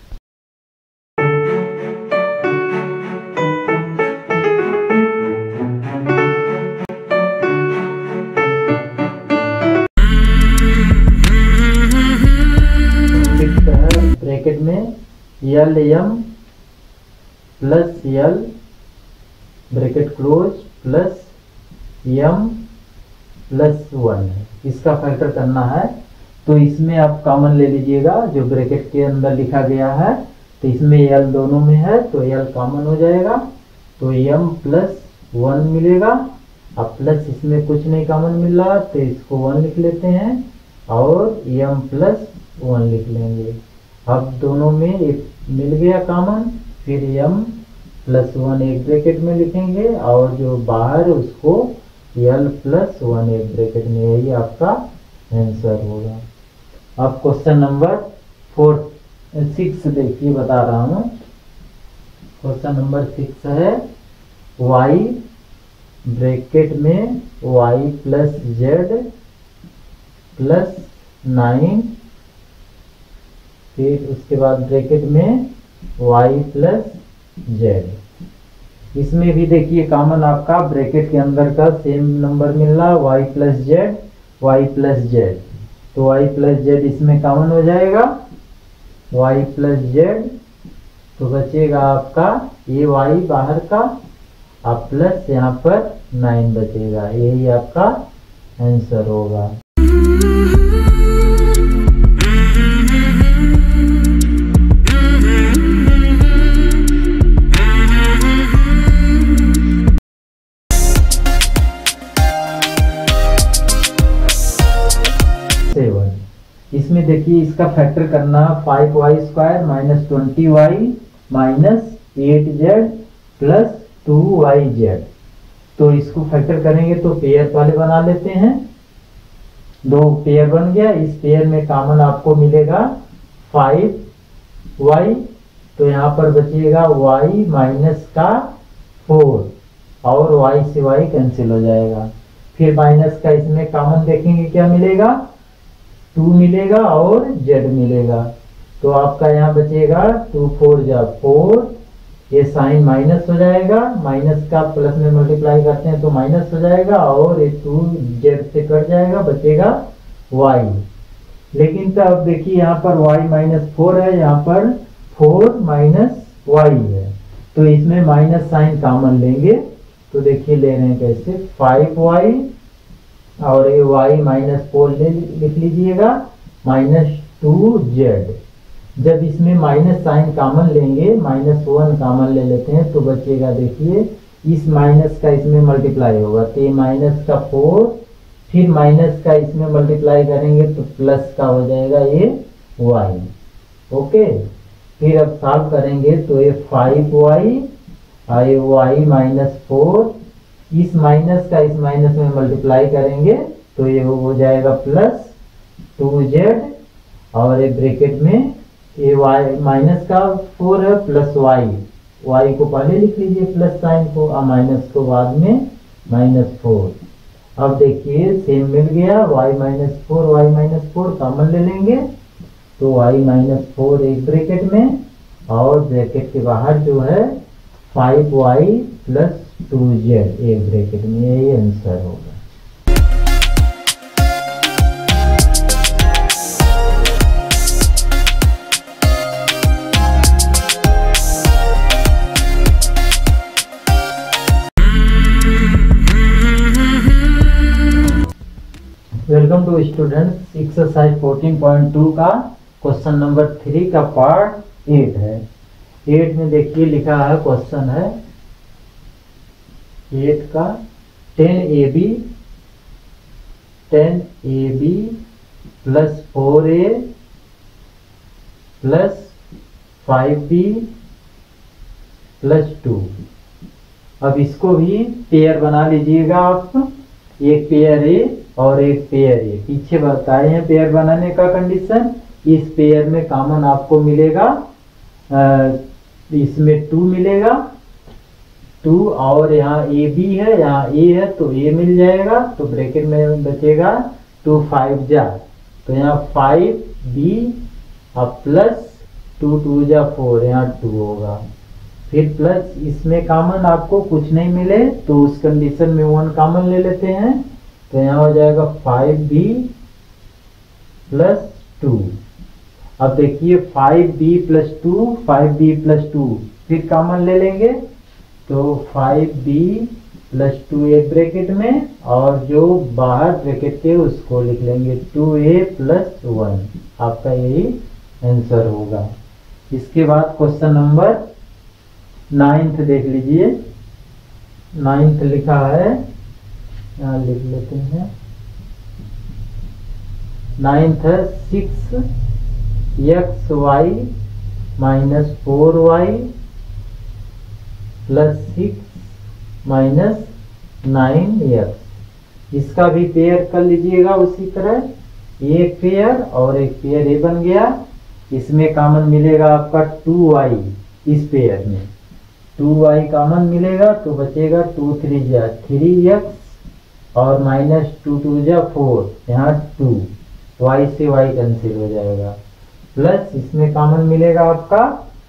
ब्रैकेट में l m plus l bracket close plus m plus 1 है, इसका फैक्टर करना है। तो इसमें आप कॉमन ले लीजिएगा जो ब्रैकेट के अंदर लिखा गया है, तो इसमें l दोनों में है तो l कॉमन हो जाएगा, तो m प्लस 1 मिलेगा। अब प्लस इसमें कुछ नहीं कॉमन मिल रहा तो इसको 1 लिख लेते हैं और m प्लस 1 लिख लेंगे। अब दोनों में एक मिल गया कॉमन, फिर m प्लस 1 एक ब्रैकेट में लिखेंगे और जो बाहर उसको l प्लस 1 एक ब्रैकेट में, यही आपका आंसर होगा। अब क्वेश्चन नंबर 6 देखिए बता रहा हूँ। क्वेश्चन नंबर 6 है y ब्रैकेट में y प्लस z प्लस 9, फिर उसके बाद ब्रैकेट में y प्लस z। इसमें भी देखिए कॉमन आपका ब्रैकेट के अंदर का सेम नंबर मिल रहा, y plus z y plus z, तो y प्लस z इसमें कॉमन हो जाएगा, y प्लस z तो बचेगा आपका ये वाई बाहर का, अब प्लस यहाँ पर 9 बचेगा। यही आपका आंसर होगा। इसमें देखिए इसका फैक्टर करना 5y² minus 20y minus 8z plus 2yz। तो इसको फैक्टर करेंगे तो पेयर वाले बना लेते हैं। 2 पेयर बन गया। इस पेयर में कॉमन आपको मिलेगा 5y, तो यहाँ पर बचेगा y माइनस का 4 और y से y कैंसिल हो जाएगा। फिर माइनस का इसमें कॉमन देखेंगे क्या मिलेगा, 2 मिलेगा और z मिलेगा। तो आपका यहाँ बचेगा 2 4 जा 4, ये साइन माइनस हो जाएगा, माइनस का प्लस में मल्टीप्लाई करते हैं तो माइनस हो जाएगा और ये 2 z से कट जाएगा, बचेगा y। लेकिन तो अब देखिए यहाँ पर y माइनस 4 है, यहाँ पर 4 माइनस y है, तो इसमें माइनस साइन कॉमन लेंगे। तो देखिए ले रहे हैं कैसे, 5y और ये y माइनस 4 लिख लीजिएगा माइनस 2z। जब इसमें माइनस साइन कॉमन लेंगे, -1 कॉमन ले लेते हैं तो बचेगा, देखिए इस माइनस का इसमें मल्टीप्लाई होगा तो ये माइनस का 4, फिर माइनस का इसमें मल्टीप्लाई करेंगे तो प्लस का हो जाएगा ये y। ओके, फिर अब सॉल्व करेंगे तो ये 5y और ये y माइनस 4, इस माइनस का इस माइनस में मल्टीप्लाई करेंगे तो ये हो जाएगा प्लस 2z और एक ब्रैकेट में ये y माइनस का 4 है प्लस y को पहले लिख लीजिए प्लस साइन को, और माइनस को बाद में -4। अब देखिए सेम मिल गया, y माइनस 4 कॉमन ले लेंगे तो y माइनस 4 एक ब्रैकेट में और ब्रैकेट के बाहर जो है 5y प्लस 2z एक ब्रैकेट में, यही आंसर होगा। वेलकम टू स्टूडेंट्स, एक्सरसाइज 14.2 का क्वेश्चन नंबर 3 का पार्ट 8 है। 8 में देखिए लिखा है, क्वेश्चन है 8 का 10ab plus 4a plus 5b plus 2। अब इसको भी पेयर बना लीजिएगा आप, एक पेयर ए और एक पेयर ए। पीछे बताए हैं पेयर बनाने का कंडीशन। इस पेयर में कॉमन आपको मिलेगा, इसमें 2 मिलेगा, 2 और यहाँ ए बी है, यहाँ ए है तो ए मिल जाएगा, तो ब्रैकेट में बचेगा 2 5 जा, तो यहाँ 5b अब प्लस 2 2 जा 4, यहाँ 2 होगा। फिर प्लस इसमें कॉमन आपको कुछ नहीं मिले तो उस कंडीशन में 1 कॉमन ले लेते हैं, तो यहाँ हो जाएगा 5b प्लस 2। अब देखिए 5b प्लस 2 फिर कॉमन ले लेंगे तो 5b प्लस 2 एक ब्रैकेट में और जो बाहर ब्रैकेट के उसको लिख लेंगे 2a प्लस 1। आपका यही आंसर होगा। इसके बाद क्वेश्चन नंबर 9 देख लीजिए। 9 लिखा है, यहाँ लिख लेते हैं। 9 है 6xy minus 4y plus 6 minus 9x। इसका भी पेयर कर लीजिएगा उसी तरह, एक पेयर और एक पेयर ए बन गया। इसमें कॉमन मिलेगा आपका 2y, इस पेयर में 2y कॉमन मिलेगा तो बचेगा 2 3 जा 3x और माइनस 2 2 जा 4, यहाँ 2, y से y कैंसिल हो जाएगा। प्लस इसमें कॉमन मिलेगा आपका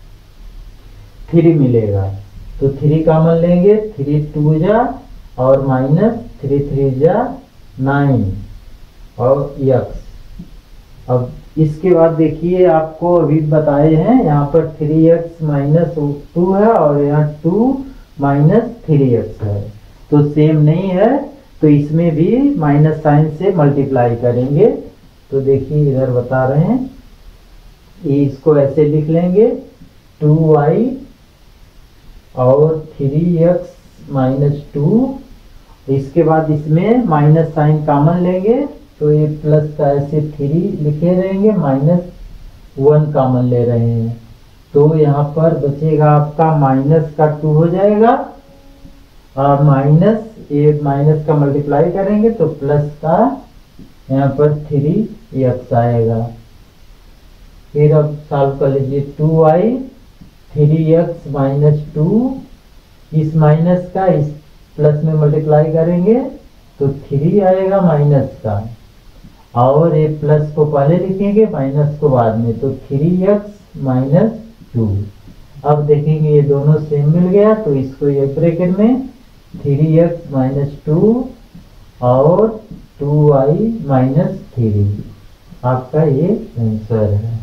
3 मिलेगा, तो 3 कॉमन लेंगे, 3 2 जा और माइनस 3 3 जा 9 और x। अब इसके बाद देखिए आपको अभी बताए हैं यहाँ पर 3x माइनस 2 है और यहाँ 2 माइनस 3x है, तो सेम नहीं है, तो इसमें भी माइनस साइन से मल्टीप्लाई करेंगे। तो देखिए इधर बता रहे हैं, इसको ऐसे लिख लेंगे 2y और 3x माइनस 2। इसके बाद इसमें माइनस साइन कॉमन लेंगे, तो ये प्लस का ऐसे 3 लिखे रहेंगे, माइनस 1 कॉमन ले रहे हैं, तो यहाँ पर बचेगा आपका माइनस का 2 हो जाएगा, और माइनस का मल्टीप्लाई करेंगे तो प्लस का यहाँ पर 3x आएगा। फिर अब सॉल्व कर लीजिए, 2y 3x माइनस 2, इस माइनस का इस प्लस में मल्टीप्लाई करेंगे तो 3 आएगा माइनस का, और ये प्लस को पहले लिखेंगे माइनस को बाद में, तो 3x माइनस 2। अब देखेंगे ये दोनों सेम मिल गया, तो इसको ये ब्रैकेट में 3x माइनस 2 और 2y माइनस 3, आपका ये आंसर है।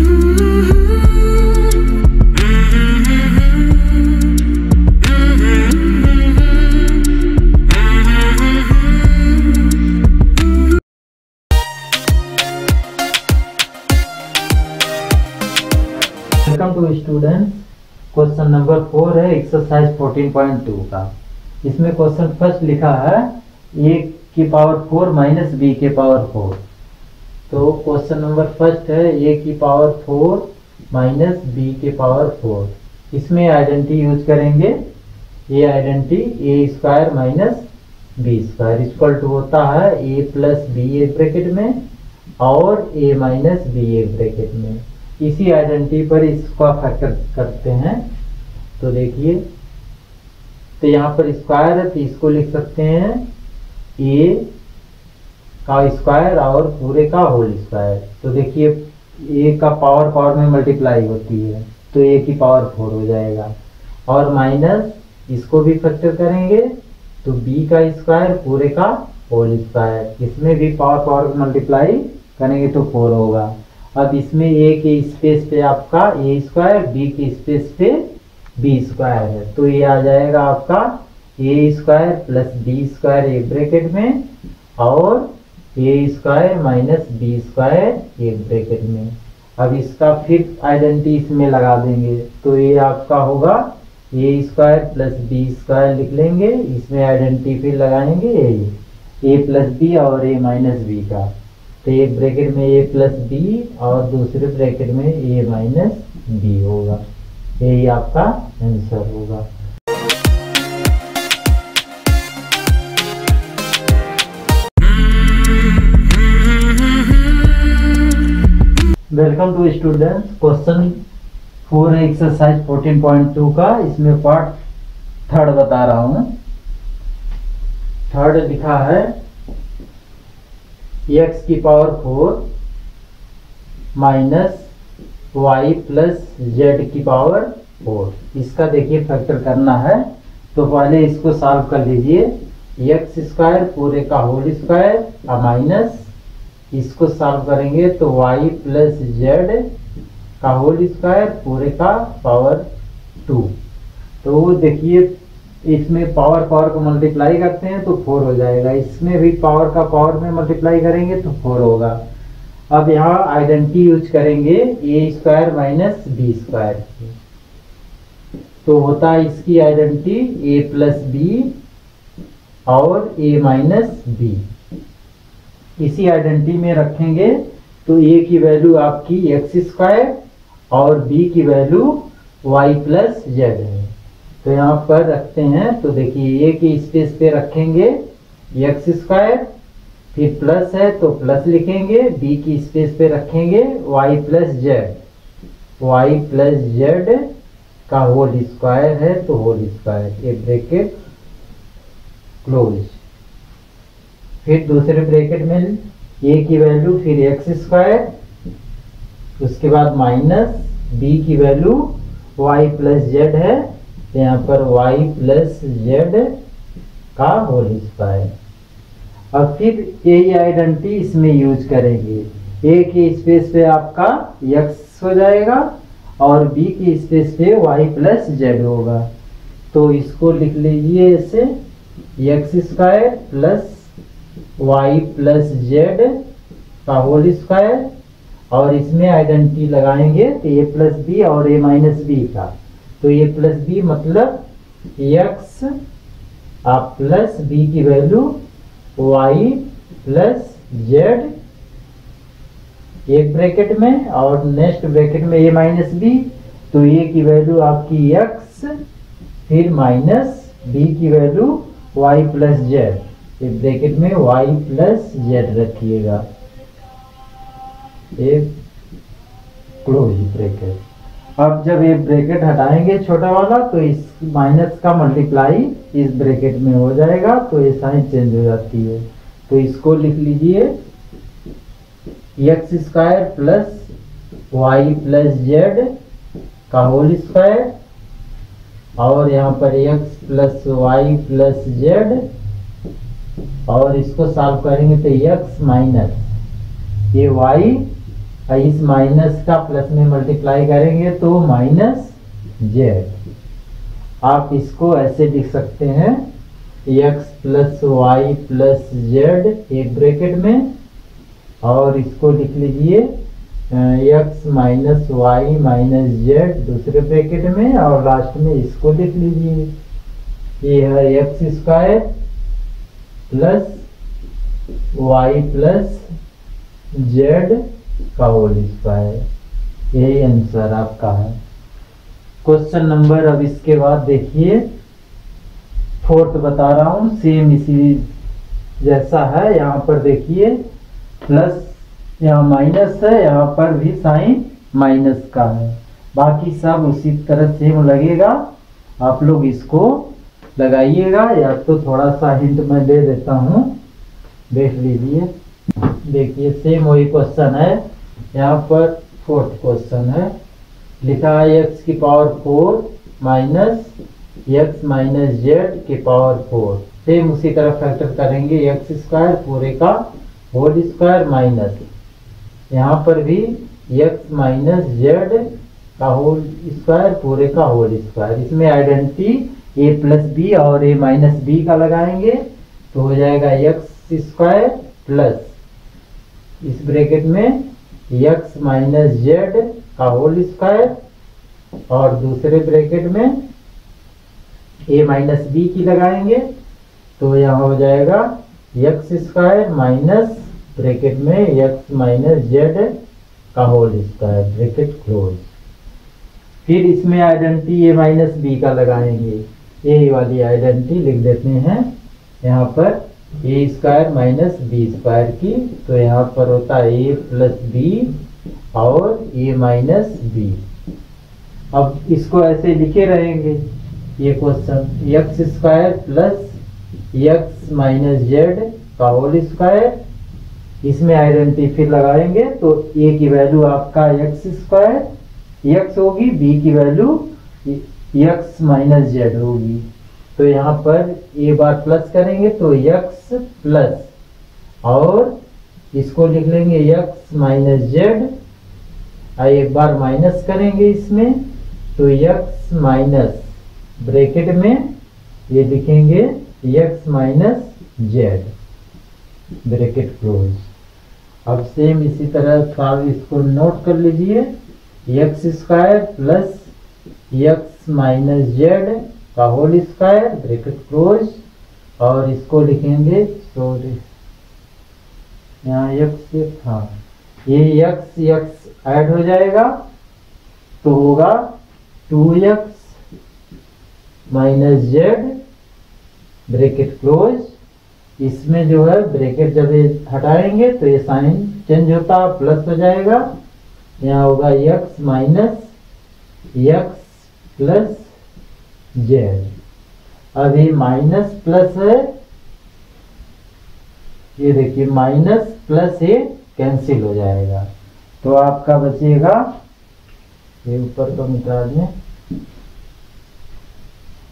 Welcome to students, question number 4 है एक्सरसाइज 14.2 का। इसमें क्वेश्चन फर्स्ट लिखा है a की पावर 4 माइनस b के पावर 4। तो क्वेश्चन नंबर फर्स्ट है a की पावर 4 माइनस b के पावर 4। इसमें आइडेंटिटी यूज करेंगे, ये identity a square minus b square equal to होता है a प्लस b एक ब्रैकेट में और a माइनस b एक ब्रैकेट में। इसी आइडेंटिटी पर इसका फैक्टर करते हैं, तो देखिए, तो यहाँ पर स्क्वायर है तो इसको लिख सकते हैं a का स्क्वायर और पूरे का होल स्क्वायर। तो देखिए a का पावर में मल्टीप्लाई होती है, तो a की पावर 4 हो जाएगा, और माइनस इसको भी फैक्टर करेंगे तो b का स्क्वायर पूरे का होल स्क्वायर, इसमें भी पावर मल्टीप्लाई करेंगे तो 4 होगा। अब इसमें a के स्पेस पे आपका a स्क्वायर, b के स्पेस पे b स्क्वायर है, तो ये आ जाएगा आपका a square plus b square एक ब्रैकेट में और a square minus b square एक ब्रैकेट में। अब इसका फिर आइडेंटिटी इसमें लगा देंगे, तो ये आपका होगा a square plus b square लिख लेंगे, इसमें आइडेंटिटी फिर लगाएंगे a प्लस b और a माइनस b का, तो एक ब्रैकेट में a प्लस b और दूसरे ब्रैकेट में a माइनस b होगा, यही आपका आंसर होगा। वेलकम टू स्टूडेंट्स, क्वेश्चन 4 है एक्सरसाइज 14.2 का। इसमें पार्ट थर्ड बता रहा हूँ। थर्ड लिखा है x की power 4 minus y plus z की पावर 4। इसका देखिए फैक्टर करना है, तो पहले इसको सॉल्व कर लीजिए। x स्क्वायर पूरे का होल स्क्वायर माइनस इसको सॉल्व करेंगे तो y प्लस z का होल स्क्वायर पूरे का पावर 2। तो देखिए इसमें पावर को मल्टीप्लाई करते हैं तो 4 हो जाएगा, इसमें भी पावर में मल्टीप्लाई करेंगे तो 4 होगा। अब यहाँ आइडेंटिटी यूज करेंगे a square minus b square, तो होता है इसकी आइडेंटिटी a प्लस b और a माइनस b। इसी आइडेंटिटी में रखेंगे तो a की वैल्यू आपकी x स्क्वायर और b की वैल्यू y प्लस z है, तो यहाँ पर रखते हैं। तो देखिए a की स्पेस पे रखेंगे x स्क्वायर, फिर प्लस है तो प्लस लिखेंगे, b की स्पेस पे रखेंगे y प्लस z का होल स्क्वायर है तो होल स्क्वायर, एक ब्रैकेट क्लोज। फिर दूसरे ब्रैकेट में a की वैल्यू फिर x स्क्वायर, उसके बाद माइनस b की वैल्यू y प्लस z है, तो यहाँ पर y प्लस z का होल स्क्वायर। और फिर यही आइडेंटिटी इसमें यूज करेंगे, ए के स्पेस पे आपका x हो जाएगा और b की स्पेस पे y प्लस जेड होगा। तो इसको लिख लीजिए ऐसे, x square plus y plus z का होल स्क्वायर, और इसमें आइडेंटिटी लगाएंगे तो ए प्लस बी और ए माइनस बी का। तो ए प्लस बी मतलब एक्स आप प्लस बी की वैल्यू वाई प्लस जेड एक ब्रैकेट में और नेक्स्ट ब्रैकेट में ए माइनस बी। तो ए की वैल्यू आपकी एक्स फिर माइनस बी की वैल्यू वाई प्लस जेड, एक ब्रैकेट में वाई प्लस जेड रखिएगा, एक क्लोज ब्रैकेट। अब जब ये ब्रैकेट हटाएंगे छोटा वाला तो इस माइनस का मल्टीप्लाई इस ब्रैकेट में हो जाएगा, तो ये साइन चेंज हो जाती है। तो इसको लिख लीजिए x square plus y plus z का होल स्क्वायर, और यहाँ पर x plus y plus z, और इसको सॉल्व करेंगे तो x माइनस ये y, इस माइनस का प्लस में मल्टीप्लाई करेंगे तो माइनस जेड। आप इसको ऐसे लिख सकते हैं x plus y plus z एक ब्रैकेट में, और इसको लिख लीजिए x minus y minus z दूसरे ब्रैकेट में, और लास्ट में इसको लिख लीजिए ये है x square plus y plus z का होल स्क्वायर। यही आंसर आपका है। क्वेश्चन नंबर, अब इसके बाद देखिए फोर्थ बता रहा हूँ, सेम इसी जैसा है। यहाँ पर देखिए प्लस, यहाँ माइनस है, यहाँ पर भी साइन माइनस का है, बाकी सब उसी तरह सेम लगेगा। आप लोग इसको लगाइएगा, या तो थोड़ा सा हिंट मैं दे देता हूँ, देख लीजिए। देखिए सेम वही क्वेश्चन है, यहाँ पर फोर्थ क्वेश्चन है, लिखा है एक्स की power 4 minus x minus z की पावर 4। सेम उसी तरह फैक्टर करेंगे, एक्स स्क्वायर पूरे का होल स्क्वायर माइनस, यहाँ पर भी x माइनस जेड का होल स्क्वायर पूरे का होल स्क्वायर। इसमें आइडेंटिटी a प्लस बी और a माइनस बी का लगाएंगे तो हो जाएगा x स्क्वायर प्लस इस ब्रैकेट में x माइनस जेड का होल स्क्वायर, और दूसरे ब्रैकेट में a माइनस बी की लगाएंगे तो यहाँ हो जाएगा x स्क्वायर माइनस ब्रैकेट में x माइनस जेड का होल स्क्वायर, ब्रैकेट क्लोज। फिर इसमें आइडेंटिटी a माइनस बी का लगाएंगे, यही वाली आइडेंटिटी लिख देते हैं यहाँ पर a square minus b square की। तो यहाँ पर होता है a प्लस बी और a माइनस बी। अब इसको ऐसे लिखे रहेंगे ये question, x square plus x minus z का होल स्क्वायर, इसमें आइडेंटिटी फिर लगाएंगे तो a की वैल्यू आपका एक्स स्क्वायर एक्स होगी, b की वैल्यू एक्स माइनस जेड होगी। तो यहाँ पर a बार प्लस करेंगे तो x प्लस, और इसको लिख लेंगे x माइनस जेड, एक बार माइनस करेंगे इसमें तो x माइनस ब्रैकेट में ये लिखेंगे x minus z, bracket close. अब सेम इसी तरह इसको नोट कर लीजिए, x square plus x minus z का होल स्क्वायर, ब्रैकेट क्लोज, और इसको लिखेंगे, सॉरी यहाँ एक्स, हाँ ये एक्स एक्स ऐड हो जाएगा तो होगा 2x minus z, bracket close. इसमें जो है ब्रैकेट जब ये हटाएंगे तो ये साइन चेंज होता है, प्लस हो जाएगा, यहाँ होगा x minus x plus z. अब ये माइनस प्लस है, ये देखिए माइनस प्लस ये कैंसिल हो जाएगा, तो आपका बचेगा ये ऊपर को मिटा दें,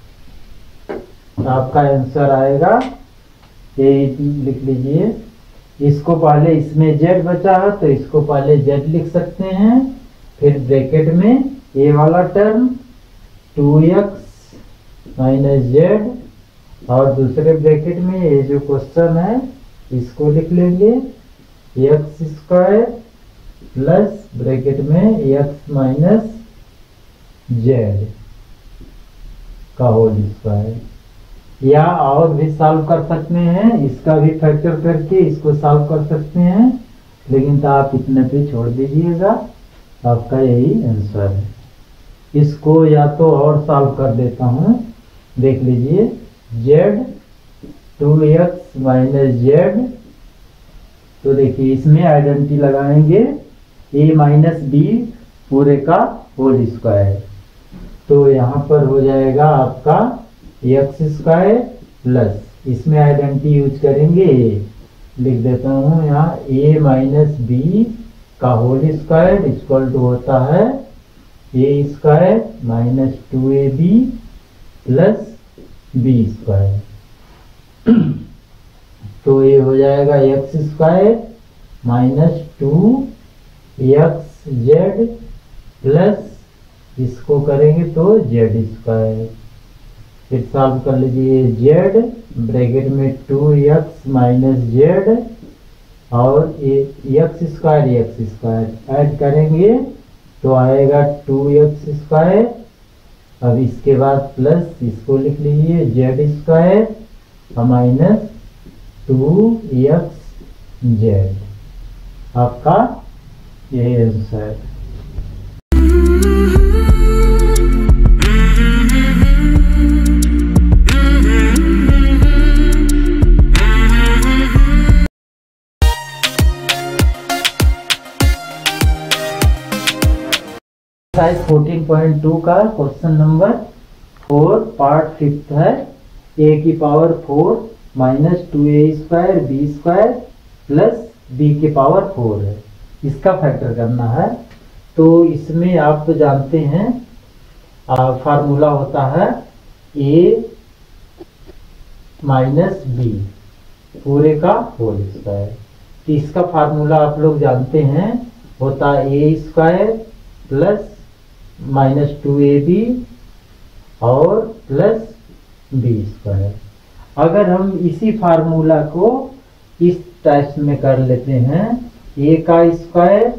आपका आंसर आएगा, ये लिख लीजिए इसको पहले इसमें z बचा है तो इसको पहले z लिख सकते हैं, फिर ब्रैकेट में a वाला टर्म 2x माइनस z और दूसरे ब्रैकेट में ये जो क्वेश्चन है इसको लिख लेंगे x स्क्वायर प्लस ब्रैकेट में x माइनस z का होल स्क्वायर। या और भी सॉल्व कर सकते हैं, इसका भी फैक्टर करके इसको सॉल्व कर सकते हैं, लेकिन तो आप इतने पे छोड़ दीजिएगा, आपका यही आंसर है। इसको या तो और सॉल्व कर देता हूँ, देख लीजिए z 2x माइनस z, तो देखिए इसमें आइडेंटिटी लगाएंगे a माइनस b पूरे का होल स्क्वायर, तो यहाँ पर हो जाएगा आपका एक्स स्क्वायर प्लस इसमें आइडेंटिटी यूज करेंगे a, लिख देता हूँ यहाँ a माइनस बी का होल स्क्वायर इक्वल टू होता है a square minus 2ab plus b square. तो ये हो जाएगा x square minus 2xz plus इसको करेंगे तो z स्क्वायर, फिर सॉल्व कर लीजिए z ब्रैकेट में 2x माइनस z और एक्स स्क्वायर ऐड करेंगे तो आएगा 2x स्क्वायर। अब इसके बाद प्लस इसको लिख लीजिए z स्क्वायर माइनस 2xz, आपका यही आंसर। एक्सरसाइज 14.2 का क्वेश्चन नंबर 4 पार्ट 5 है। a की power 4 minus 2a square b square plus b की पावर 4 है, इसका फैक्टर करना है। तो इसमें आप तो जानते हैं फार्मूला होता है a माइनस b पूरे का होल स्क्वायर, तो इसका फार्मूला आप लोग जानते हैं होता है a square plus minus 2ab और प्लस b स्क्वायर। अगर हम इसी फार्मूला को इस टाइप में कर लेते हैं a का स्क्वायर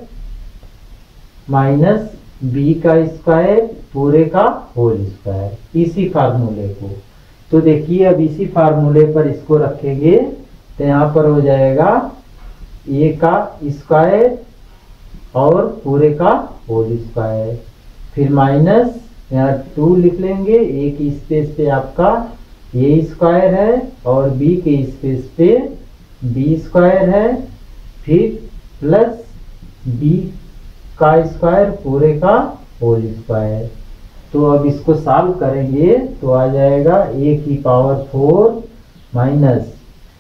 माइनस b का स्क्वायर पूरे का होल स्क्वायर, इसी फार्मूले को, तो देखिए अब इसी फार्मूले पर इसको रखेंगे तो यहाँ पर हो जाएगा a का स्क्वायर और पूरे का होल स्क्वायर, फिर माइनस यहाँ 2 लिख लेंगे, a की स्पेस पे आपका a स्क्वायर है और b के स्पेस पे b स्क्वायर है, फिर प्लस b का स्क्वायर पूरे का होल स्क्वायर। तो अब इसको सॉल्व करेंगे तो आ जाएगा a की power 4 minus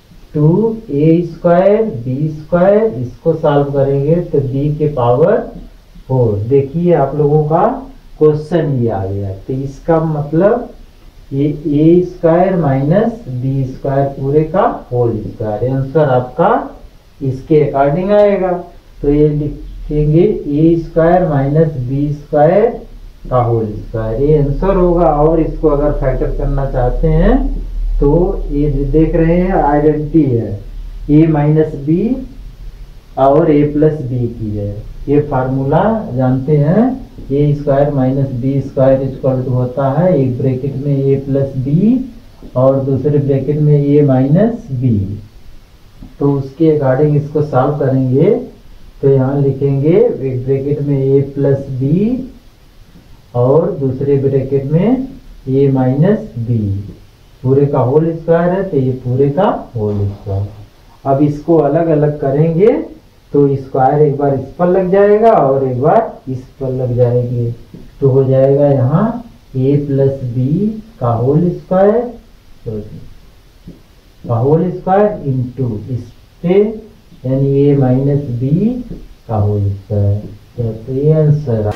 2a square b square, इसको सॉल्व करेंगे तो b के पावर 4। देखिए आप लोगों का क्वेश्चन ये आ गया, तो इसका मतलब ये a square minus b square पूरे का होल स्क्वायर, आंसर आपका इसके अकॉर्डिंग आएगा। तो ये लिखेंगे a square minus b square का होल स्क्वायर, ये आंसर होगा। और इसको अगर फैक्टर करना चाहते हैं तो ये देख रहे हैं आइडेंटिटी है a माइनस बी और a प्लस बी की है, ये फार्मूला जानते हैं a square minus b square equal to होता है एक ब्रैकेट में a प्लस बी और दूसरे ब्रैकेट में a माइनस बी। तो उसके अकॉर्डिंग इसको सॉल्व करेंगे तो यहाँ लिखेंगे एक ब्रैकेट में a प्लस बी और दूसरे ब्रैकेट में a माइनस बी पूरे का होल स्क्वायर है, तो ये पूरे का होल स्क्वायर। अब इसको अलग अलग करेंगे तो स्क्वायर एक बार इस पर लग जाएगा और एक बार इस पर लग जाएंगे, तो हो जाएगा यहाँ a प्लस बी का होल स्क्वायर इंटू इस पे यानी a माइनस बी का होल स्क्वायर, तो ये आंसर।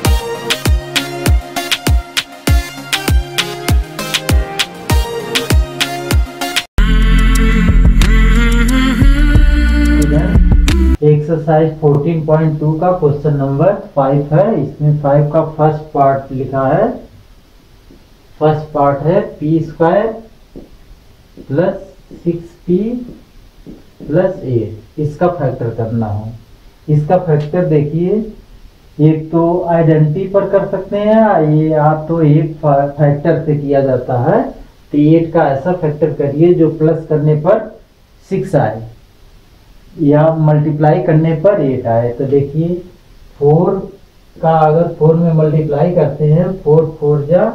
एक्सरसाइज 14.2 का क्वेश्चन नंबर 5 है। इसमें 5 का फर्स्ट पार्ट लिखा है। फर्स्ट पार्ट है p square plus 6p plus 8, इसका फैक्टर करना हो। इसका फैक्टर देखिए, एक तो आइडेंटिटी पर कर सकते हैं, ये आप तो एक फैक्टर से किया जाता है। तो 8 का ऐसा फैक्टर करिए जो प्लस करने पर 6 आए या मल्टीप्लाई करने पर 8 आए। तो देखिए 4 का अगर 4 में मल्टीप्लाई करते हैं, 4 4 जा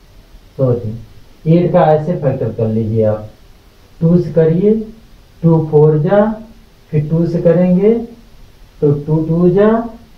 8 का ऐसे फैक्टर कर लीजिए आप। 2 से करिए, 2 4 जा, फिर 2 से करेंगे तो 2 2 जा,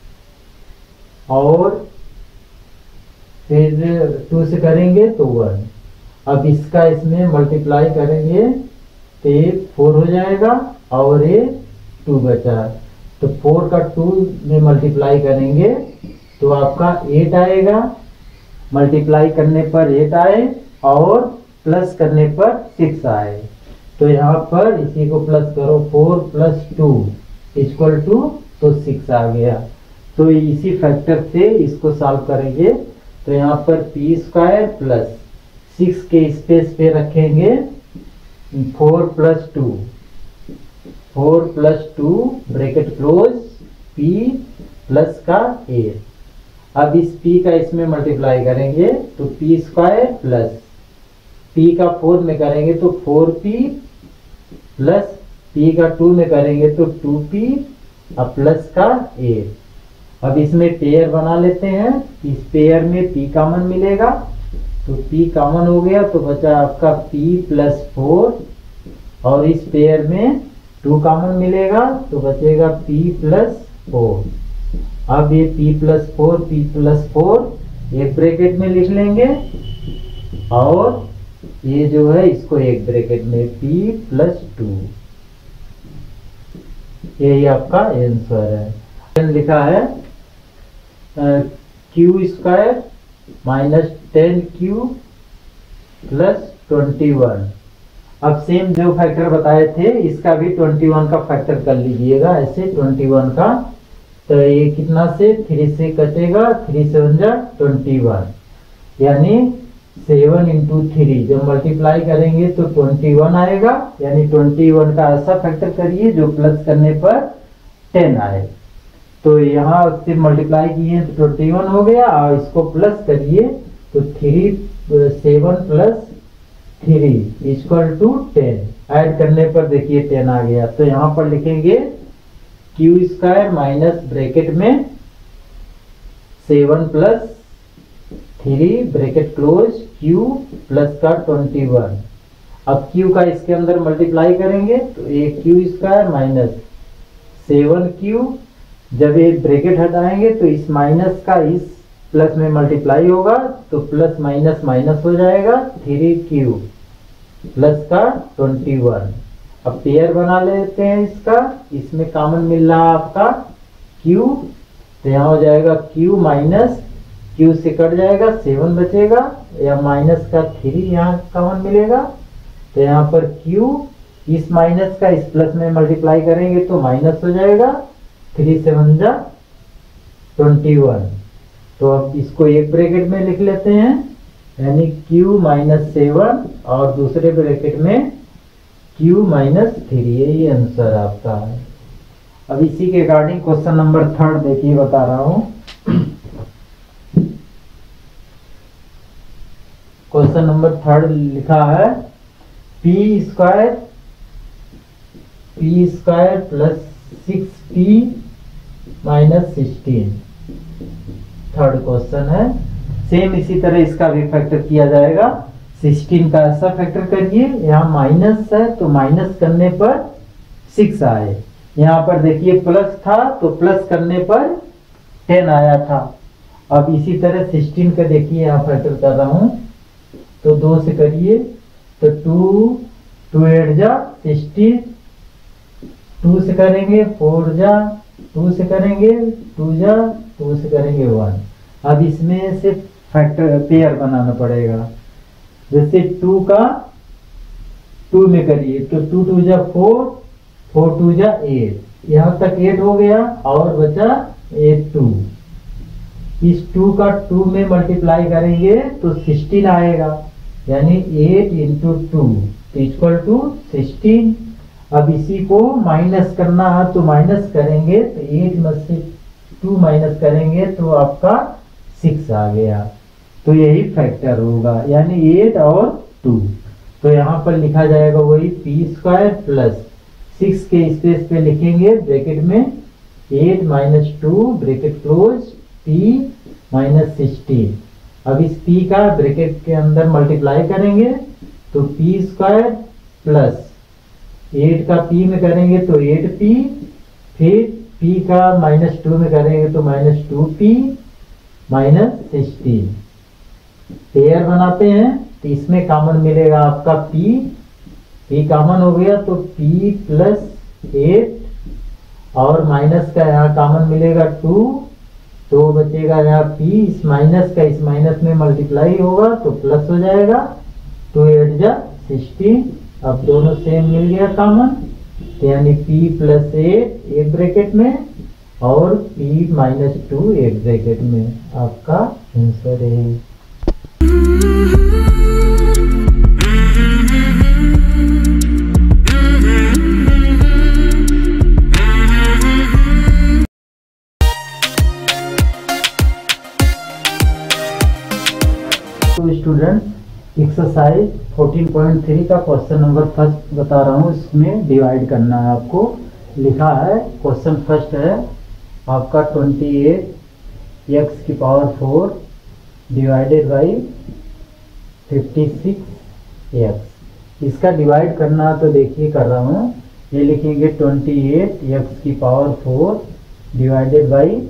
और फिर 2 से करेंगे तो 1। अब इसका इसमें मल्टीप्लाई करेंगे तो ये 4 हो जाएगा और ये 2 बचा। तो 4 का 2 में मल्टीप्लाई करेंगे तो आपका 8 आएगा। मल्टीप्लाई करने पर 8 आए और प्लस करने पर 6 आए। तो यहाँ पर इसी को प्लस करो, 4 प्लस 2 इक्वल टू, तो 6 आ गया। तो इसी फैक्टर से इसको सॉल्व करेंगे। तो यहाँ पर पी स्क्वायर प्लस 6 के स्पेस पे रखेंगे 4 plus 2, 4 plus 2 bracket close, p plus का 8। अब इस p का इसमें मल्टीप्लाई करेंगे तो पी स्क्वायर प्लस p का 4 में करेंगे तो 4p प्लस p का 2 में करेंगे तो 2p और प्लस का 8। अब इसमें पेयर बना लेते हैं। इस पेयर में p कॉमन मिलेगा तो p कॉमन हो गया, तो बचा आपका p प्लस 4, और इस पेयर में 2 कॉमन मिलेगा तो बचेगा p प्लस 4। अब ये p प्लस 4 एक ब्रैकेट में लिख लेंगे, और ये जो है इसको एक ब्रैकेट में p प्लस 2। यही आपका आंसर है। लिखा है Q square minus 10q plus 21। अब सेम जो फैक्टर बताए थे इसका भी 21 का फैक्टर कर लीजिएगा ऐसे 21 का। तो ये कितना से 3 से कटेगा, 3 7 जा 21, यानी 7 इंटू 3 जब मल्टीप्लाई करेंगे तो 21 आएगा। यानी 21 का ऐसा फैक्टर करिए जो प्लस करने पर 10 आए। तो यहाँ से मल्टीप्लाई किए तो 21 हो गया, और इसको प्लस करिए तो 7 प्लस 3 इक्वल टू 10। ऐड करने पर देखिए 10 आ गया। तो यहाँ पर लिखेंगे क्यू स्क्वायर माइनस ब्रैकेट में 7 plus 3 bracket close q plus का 21। अब क्यू का इसके अंदर मल्टीप्लाई करेंगे तो ये क्यू स्क्वायर माइनस 7q, जब ये ब्रैकेट हटाएंगे तो इस माइनस का इस प्लस में मल्टीप्लाई होगा तो प्लस माइनस माइनस हो जाएगा, 3q प्लस का 21। अब पेयर बना लेते हैं इसका। इसमें कॉमन मिल रहा है आपका q, तो यहाँ हो जाएगा q माइनस q से कट जाएगा, 7 बचेगा, या माइनस का 3 यहाँ कॉमन मिलेगा। तो यहाँ पर q इस माइनस का इस प्लस में मल्टीप्लाई करेंगे तो माइनस हो जाएगा, 3 7 जा 21। तो अब इसको एक ब्रैकेट में लिख लेते हैं, यानी q माइनस 7 और दूसरे ब्रैकेट में q माइनस 3। यही आंसर आपका है। अब इसी के अकॉर्डिंग क्वेश्चन नंबर 3 देखिए, बता रहा हूं। क्वेश्चन नंबर 3 लिखा है p square plus 6p minus 16। Third question है। सेम इसी तरह इसका भी फैक्टर किया जाएगा। 16 का ऐसा फैक्टर करिए, यहाँ माइनस है तो माइनस करने पर 6 आए। यहाँ पर देखिए प्लस था तो प्लस करने पर 10 आया था। अब इसी तरह 16 का देखिए यहाँ फैक्टर कर रहा हूँ, तो 2 से करिए तो 2 8 जा 60, 2 से करेंगे 4 जा, 2 से करेंगे 2 जा, 2 से करेंगे 1। अब इसमें से फैक्टर पेयर बनाना पड़ेगा। जैसे 2 का 2 में करिए तो 2 2 जा 4, 4 2 जा 8, यहाँ तक 8 हो गया और बचा 8 2। इस 2 का 2 में मल्टीप्लाई करेंगे तो 16 आएगा, यानी 8 इंटू 2 इक्वल टू 16। अब इसी को माइनस करना है तो माइनस करेंगे, तो 8 में से 2 माइनस करेंगे तो आपका 6 आ गया। तो यही फैक्टर होगा, यानी 8 और 2। तो यहाँ पर लिखा जाएगा वही पी स्क्वायर प्लस 6 के स्पेस पे लिखेंगे ब्रैकेट में 8 minus 2 bracket close p minus 16। अब इस पी का ब्रैकेट के अंदर मल्टीप्लाई करेंगे तो पी स्क्वायर प्लस 8 का पी में करेंगे तो 8p, फिर p का माइनस 2 में करेंगे तो माइनस 2p माइनस 16। पेयर बनाते हैं तो इसमें कॉमन मिलेगा आपका p कॉमन हो गया तो p प्लस 8 और माइनस का यहाँ कॉमन मिलेगा 2, तो बचेगा यहाँ p, इस माइनस का इस माइनस में मल्टीप्लाई होगा तो प्लस हो जाएगा 2 8 जा 16। अब दोनों सेम मिल गया कॉमन, यानी p प्लस 8 एक ब्रैकेट में और p माइनस 2 एक ब्रैकेट में। आपका आंसर है। तो स्टूडेंट एक्सरसाइज 14.3 का क्वेश्चन नंबर फर्स्ट बता रहा हूँ, इसमें डिवाइड करना है आपको। लिखा है क्वेश्चन फर्स्ट है आपका 28 x की पावर 4 डिवाइडेड बाई 56 x। इसका डिवाइड करना है तो देखिए कर रहा हूँ, ये लिखेंगे 28 x की पावर 4 डिवाइडेड बाई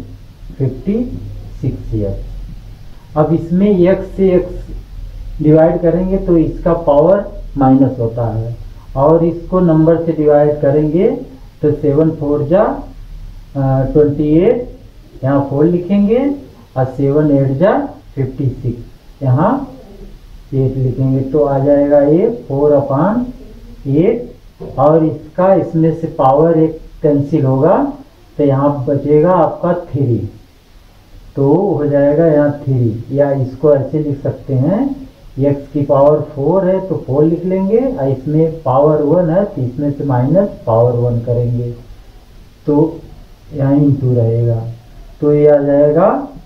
56 x। अब इसमें x से x डिवाइड करेंगे तो इसका पावर माइनस होता है, और इसको नंबर से डिवाइड करेंगे तो 7 4 जा 28, यहाँ 4 लिखेंगे और 7 8 जा 56, यहाँ 8 लिखेंगे तो आ जाएगा ये 4/8। और इसका इसमें से पावर एक कैंसिल होगा तो यहाँ बचेगा आपका 3, तो हो जाएगा यहाँ 3, या इसको ऐसे लिख सकते हैं x की पावर 4 है तो 4 लिख लेंगे और इसमें पावर 1 है तो इसमें से माइनस पावर 1 करेंगे तो यहाँ इंटू रहेगा, तो ये आ जाएगा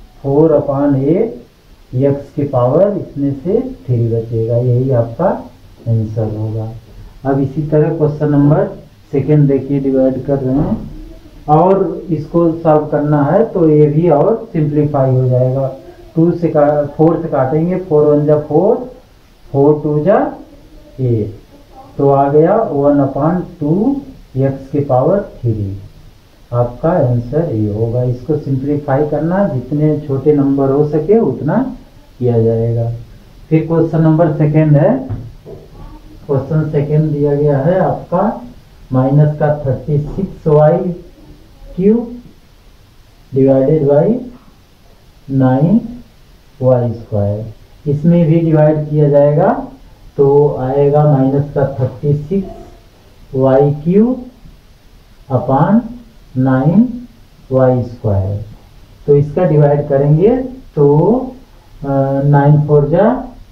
4/8 x की पावर इसमें से 3 बचेगा। यही आपका आंसर होगा। अब इसी तरह क्वेश्चन नंबर सेकेंड देखिए, डिवाइड कर रहे हैं और इसको सॉल्व करना है तो ये भी और सिंप्लीफाई हो जाएगा। 4 से काटेंगे, 4 1 जा 4, 4 2 जा 8, तो आ गया 1/2 x की पावर 3। आपका आंसर ये होगा। इसको सिंप्लीफाई करना, जितने छोटे नंबर हो सके उतना किया जाएगा। फिर क्वेश्चन नंबर सेकेंड है, क्वेश्चन सेकेंड दिया गया है आपका माइनस का 36y cube divided by 9y square. इसमें भी डिवाइड किया जाएगा तो आएगा माइनस का 36y क्यूब अपान 9y स्क्वायर। तो इसका डिवाइड करेंगे तो 9 4 जा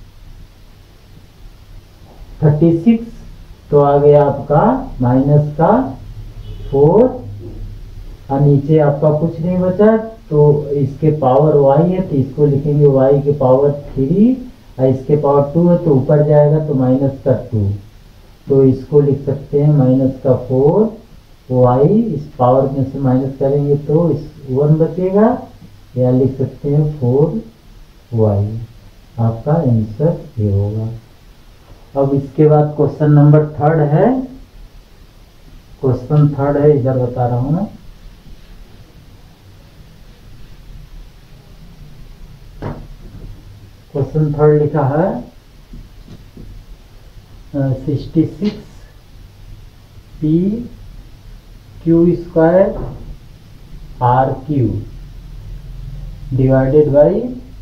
36, तो आ गया आपका माइनस का 4 और नीचे आपका कुछ नहीं बचा, तो इसके पावर y है तो इसको लिखेंगे y के पावर 3 और इसके पावर 2 है तो ऊपर जाएगा तो माइनस का 2, तो इसको लिख सकते हैं माइनस का 4y, इस पावर में से माइनस करेंगे तो इस 1 बचेगा, या लिख सकते हैं 4y। आपका आंसर ये होगा। अब इसके बाद क्वेश्चन नंबर थर्ड है, क्वेश्चन थर्ड है इधर बता रहा हूँ मैं। क्वेश्चन थर्ड लिखा है 66 p q square r cube divided by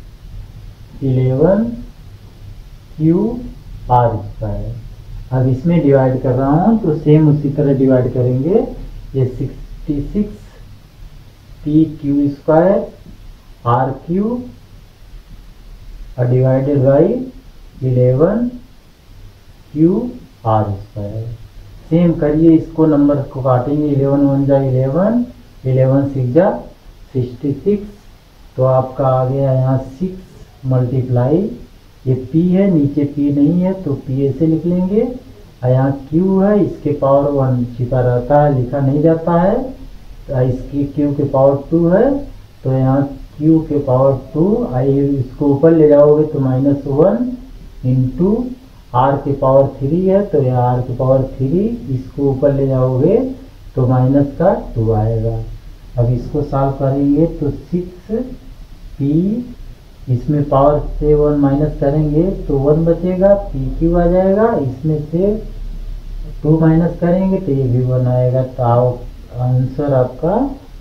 11 q r square. अब इसमें डिवाइड कर रहा हूँ तो सेम उसी तरह डिवाइड करेंगे। ये 66 p q square r cube divided by 11 q r square. Same करिए, इसको नंबर को काटेंगे, 11 1 जा 11, 11 6 जा 66, तो आपका आ गया यहाँ 6 मल्टीप्लाई, ये p है, नीचे p नहीं है तो p ऐसे लिख लेंगे, और यहाँ q है, इसके पावर 1 छिपा रहता है, लिखा नहीं जाता है, तो इसकी q के पावर 2 है, तो यहाँ q के पावर 2, आइए इसको ऊपर ले जाओगे तो -1 इंटू r के पावर 3 है, तो यहाँ r के पावर 3, इसको ऊपर ले जाओगे तो -2 आएगा। अब इसको सॉल्व करेंगे तो 6p, इसमें पावर से 1 माइनस करेंगे तो 1 बचेगा, पी क्यू आ जाएगा, इसमें से 2 माइनस करेंगे तो ये भी 1 आएगा। तो आंसर आपका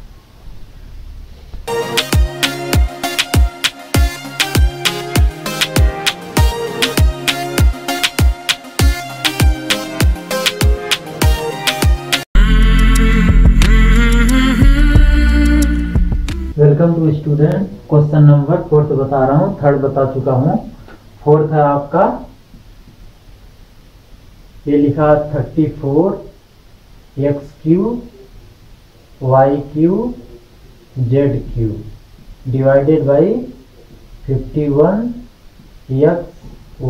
welcome to student. Question number 4 बता रहा हूँ, 3rd बता चुका हूँ। 4th है आपका, ये लिखा 34 x cube y cube z cube divided by 51 x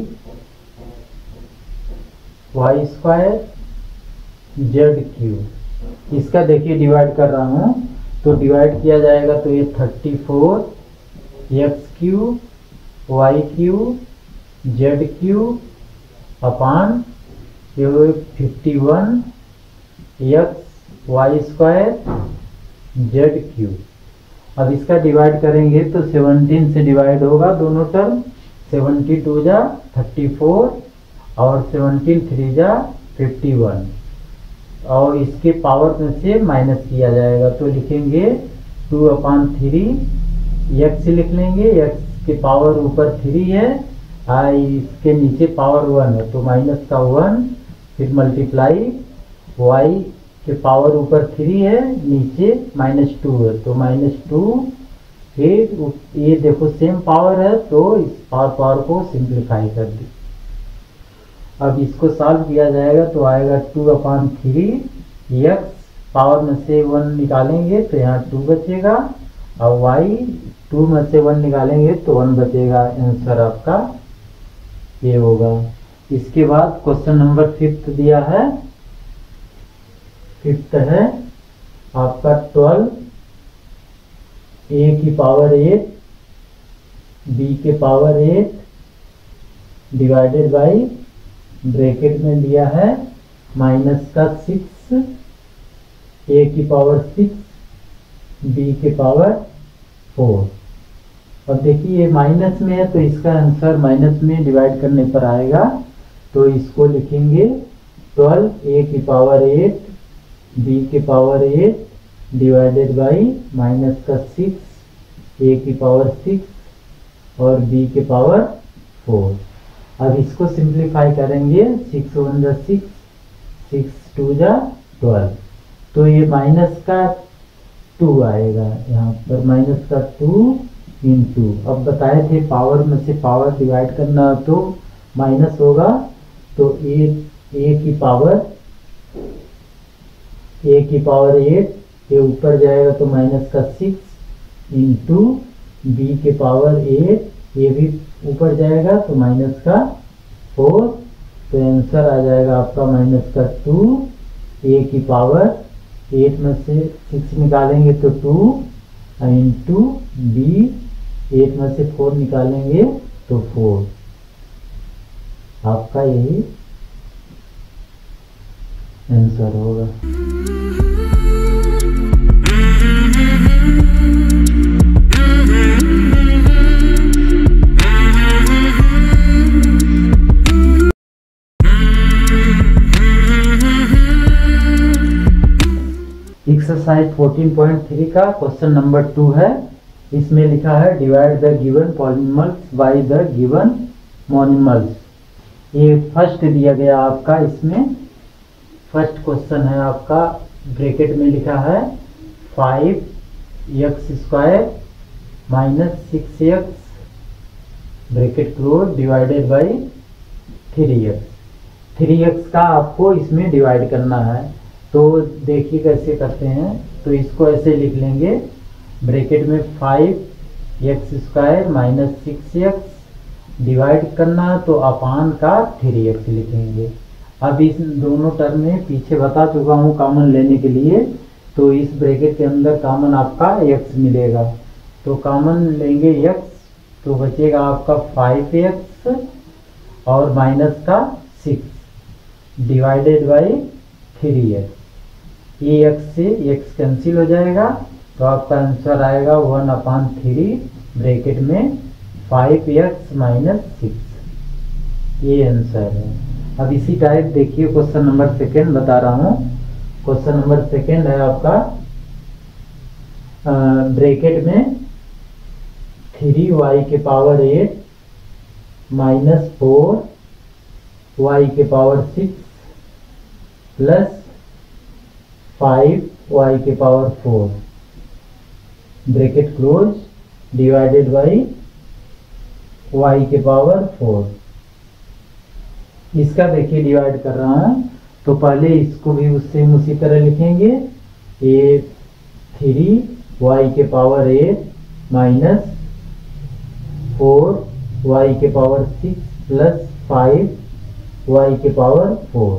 y square z cube. इसका देखिए डिवाइड कर रहा हूँ, तो डिवाइड किया जाएगा तो ये 34 x cube y cube z cube upon ये 51 x y square z cube. अब इसका डिवाइड करेंगे तो 17 से डिवाइड होगा दोनों टर्म, 72 जा 34 और 17 3 जा 51, और इसके पावर में से माइनस किया जाएगा तो लिखेंगे 2/3 एक्स लिख लेंगे, एक्स के पावर ऊपर 3 है, इसके नीचे पावर 1 है तो माइनस का 1, फिर मल्टीप्लाई वाई के पावर ऊपर 3 है, नीचे -2 है तो -2, फिर ये देखो सेम पावर है तो इस पावर को सिंप्लीफाई कर दी। अब इसको सॉल्व किया जाएगा तो आएगा 2/3 एक्स, पावर में से 1 निकालेंगे तो यहाँ 2 बचेगा, और वाई 2 में से 1 निकालेंगे तो 1 बचेगा। आंसर आपका ये होगा। इसके बाद क्वेश्चन नंबर 5th दिया है, 5th है आपका 12 a की पावर 8 b के पावर 8 डिवाइडेड बाई ब्रैकेट में दिया है माइनस का 6 a की पावर 6 b के पावर 4। अब देखिए ये माइनस में है तो इसका आंसर माइनस में डिवाइड करने पर आएगा, तो इसको लिखेंगे 12 a की पावर 8 b के पावर 8 डिवाइडेड बाई माइनस का 6 a की पावर 6 और b के पावर 4। अब इसको सिंप्लीफाई करेंगे, 6 1 जा 6, 6 2 जा 12, तो ये माइनस का 2 आएगा, यहाँ पर माइनस का 2 इंटू, अब बताए थे पावर में से पावर डिवाइड करना तो माइनस होगा, तो a की पावर 8 ये ऊपर जाएगा तो माइनस का 6 इंटू b के पावर 8 ये भी ऊपर जाएगा तो माइनस का 4, तो आंसर आ जाएगा आपका माइनस का 2, a की पावर 8 में से 6 निकालेंगे तो 2 इंटू b 8 में से 4 निकालेंगे तो 4, आपका यही आंसर होगा। एक्सरसाइज 14.3 का क्वेश्चन नंबर 2 है। इसमें लिखा है divide the given polynomials by the given monomials. ये फर्स्ट दिया गया आपका, इसमें फर्स्ट क्वेश्चन है आपका ब्रैकेट में लिखा है 5x² minus 6x bracket close divided by 3x का आपको इसमें डिवाइड करना है। तो देखिए कैसे करते हैं। तो इसको ऐसे लिख लेंगे, ब्रैकेट में 5x² माइनस 6x डिवाइड करना, तो अपान का 3x लिखेंगे। अब इस दोनों टर्म में पीछे बता चुका हूँ कॉमन लेने के लिए, तो इस ब्रैकेट के अंदर कॉमन आपका x मिलेगा। तो कॉमन लेंगे x, तो बचेगा आपका 5x और माइनस का 6 डिवाइडेड बाई 3x। ये x से x कैंसिल हो जाएगा, तो आपका आंसर आएगा 1/3 ब्रैकेट में 5x माइनस 6। ये आंसर है। अब इसी टाइप देखिए क्वेश्चन नंबर सेकेंड बता रहा हूँ। क्वेश्चन नंबर सेकेंड है आपका ब्रैकेट में 3y के पावर 8 माइनस 4y के पावर 6 प्लस 5y के power 4 bracket close divided by y के पावर 4। इसका देखिए डिवाइड कर रहा हूं, तो पहले इसको भी उससे उसी तरह लिखेंगे। ये 3y के पावर 8 माइनस 4y के पावर 6 प्लस 5y के पावर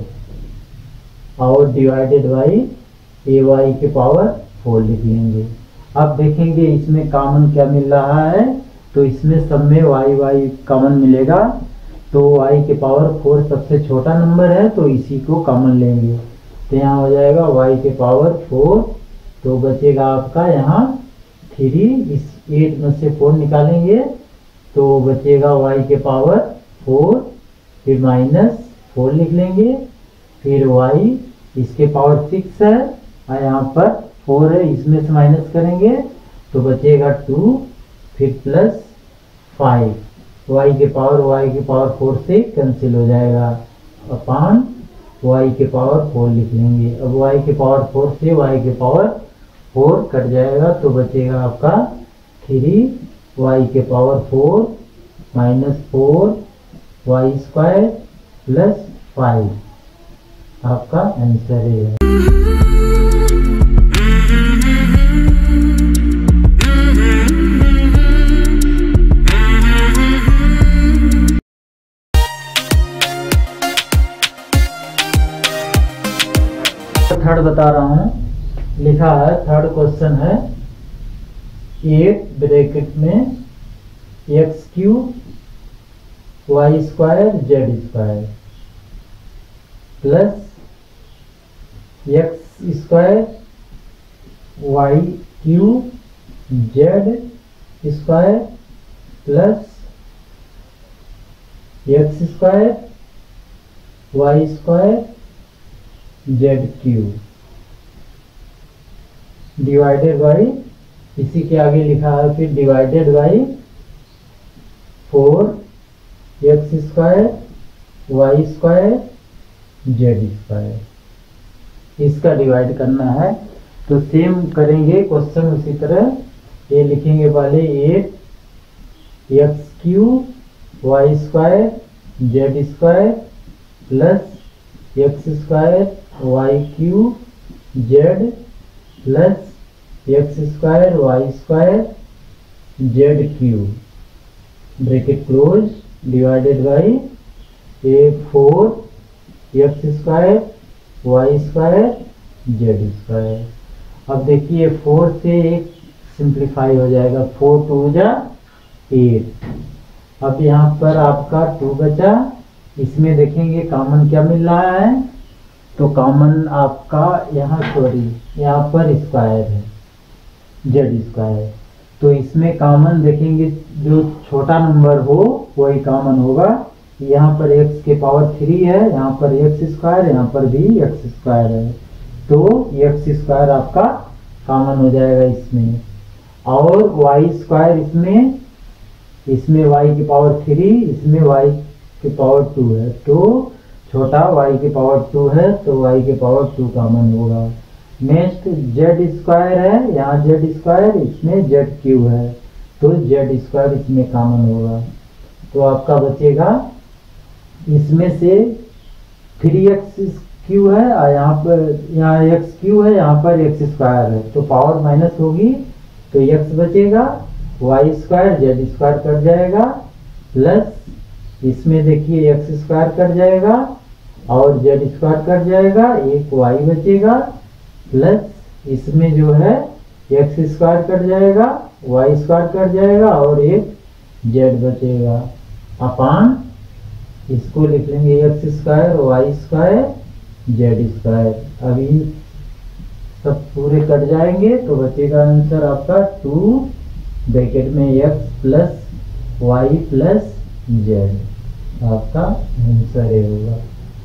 4 और डिवाइडेड बाई ay के पावर 4 लिख लेंगे। अब देखेंगे इसमें कॉमन क्या मिल रहा है, तो इसमें सब में y कॉमन मिलेगा। तो y के पावर 4 सबसे छोटा नंबर है, तो इसी को कॉमन लेंगे। तो यहाँ हो जाएगा y के पावर 4, तो बचेगा आपका यहाँ 3, इस 8 में से 4 निकालेंगे तो बचेगा y के पावर 4, फिर माइनस 4 लिख लेंगे, फिर y इसके पावर 6 है और यहाँ पर 4 है, इसमें से माइनस करेंगे तो बचेगा 2, फिर प्लस 5 y के पावर 4 से कैंसिल हो जाएगा, अपान y के पावर 4 लिख लेंगे। अब y के पावर 4 से y के पावर 4 कट जाएगा, तो बचेगा आपका 3y के पावर 4 माइनस 4y² प्लस 5 आपका आंसर है। थर्ड बता रहा हूँ, लिखा है थर्ड क्वेश्चन है 8 ब्रैकेट में x³ y² z² plus x² y³ z² plus x² y² z³ divided by, इसी के आगे लिखा है फिर divided by 4x² y² z²। इसका डिवाइड करना है, तो सेम करेंगे क्वेश्चन उसी तरह। ये लिखेंगे पहले 8x³ y² z² plus x² y³ z plus x² y² z³ bracket close divided by 4x² y² z²। अब देखिए 4 से 1 सिंप्लीफाई हो जाएगा, 4 2 जा 8। अब यहाँ पर आपका 2 बचा, इसमें देखेंगे कॉमन क्या मिल रहा है, तो कॉमन आपका यहाँ यहाँ पर स्क्वायर है z², तो इसमें कॉमन देखेंगे जो छोटा नंबर हो वही कॉमन होगा। यहाँ पर x के पावर 3 है, यहाँ पर x², यहाँ पर भी x² है, तो x² आपका कॉमन हो जाएगा इसमें, और y² इसमें y की पावर 3, इसमें y की पावर 2 है, तो छोटा y की पावर 2 है तो y की पावर 2 कॉमन होगा। नेक्स्ट जेड स्क्वायर है, यहाँ जेड स्क्वायर, इसमें जेड क्यू है, तो जेड स्क्वायर इसमें कॉमन होगा। तो आपका बचेगा इसमें से 3x क्यू है और यहाँ एक्स क्यू है, यहाँ पर एक्स स्क्वायर है, तो पावर माइनस होगी तो x बचेगा, y square z square cut जाएगा, प्लस इसमें देखिए एक्स स्क्वायर कट जाएगा और जेड स्क्वायर कट जाएगा, एक वाई बचेगा, प्लस इसमें जो है एक्स स्क्वायर कट जाएगा, वाई स्क्वायर कट जाएगा और एक जेड बचेगा, अपान इसको लिख लेंगे x square y square z square. अभी सब पूरे कट जाएंगे तो बचेगा आंसर आपका 2 ब्रैकेट में x plus y plus z, आपका आंसर ये होगा।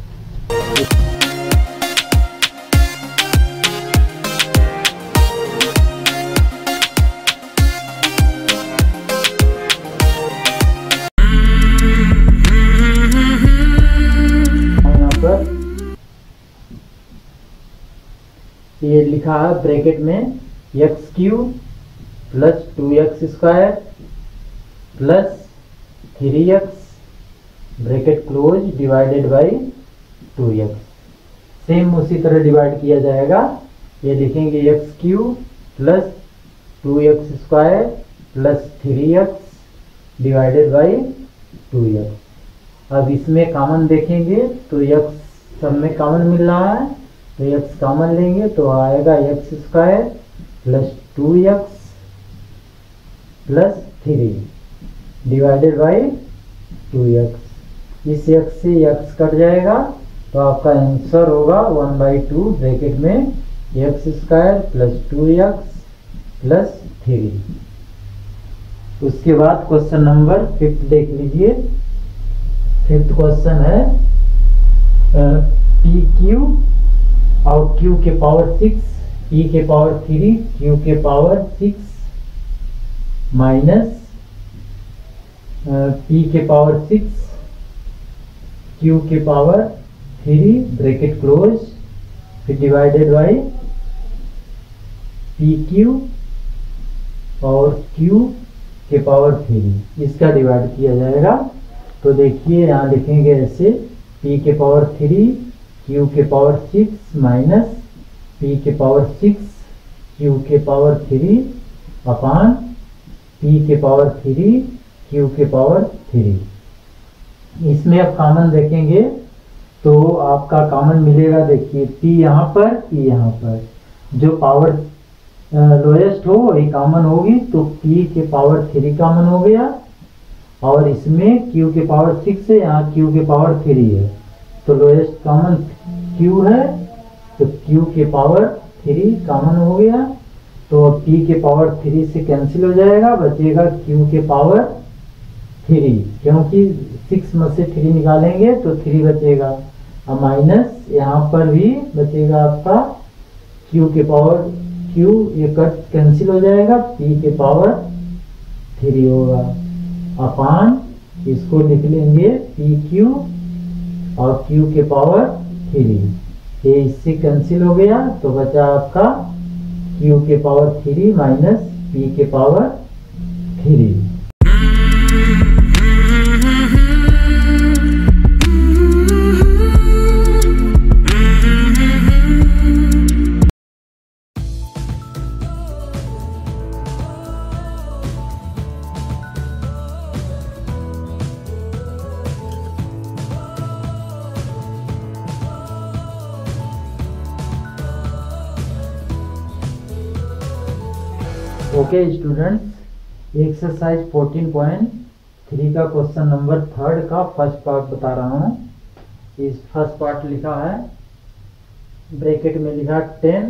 ये लिखा है ब्रैकेट में x cube plus 2x square plus 3x bracket close divided by 2x। Same उसी तरह डिवाइड किया जाएगा। ये लिखेंगे x cube plus 2x square plus 3x divided by 2x। अब इसमें कॉमन देखेंगे तो x सब में कॉमन मिल रहा है तो x कॉमन लेंगे तो आएगा x square plus 2x plus 3 divided by 2x। इस x से x कट जाएगा तो आपका आंसर होगा 1/2 ब्रैकेट में x square plus 2x plus 3। उसके बाद क्वेश्चन नंबर 5 देख लीजिए। 5th क्वेश्चन है पी क्यू और q के पावर 6 p के पावर 3 q के पावर 6 माइनस p के पावर 6 q के पावर 3 ब्रैकेट क्लोज फिर डिवाइडेड बाई पी क्यू और q के पावर 3 इसका डिवाइड किया जाएगा। तो देखिए यहाँ लिखेंगे ऐसे p के पावर 3 q के पावर 6 माइनस p के पावर 6 q के पावर 3 अपान p के पावर 3 q के पावर 3। इसमें अब कॉमन देखेंगे तो आपका कॉमन मिलेगा। देखिए p यहाँ पर p यहाँ पर, जो पावर लोएस्ट हो वही कॉमन होगी तो p के पावर 3 कॉमन हो गया और इसमें q के पावर 6 है, यहाँ q के पावर 3 है तो लोएस्ट कॉमन q है तो q के पावर 3 कॉमन हो गया। तो p के पावर 3 से कैंसिल हो जाएगा, बचेगा q के पावर 3 क्योंकि 6 में से 3 निकालेंगे तो 3 बचेगा और माइनस यहाँ पर भी बचेगा आपका q के पावर q, ये कट कैंसिल हो जाएगा, p के पावर 3 होगा अपान इसको लिख लेंगे पी क्यू और q के पावर 3। ये इससे कैंसिल हो गया तो बचा आपका q के पावर 3 माइनस p के पावर 3। ओके स्टूडेंट्स, एक्सरसाइज 14.3 का क्वेश्चन नंबर 3 का फर्स्ट पार्ट बता रहा हूँ। इस फर्स्ट पार्ट लिखा है ब्रैकेट में लिखा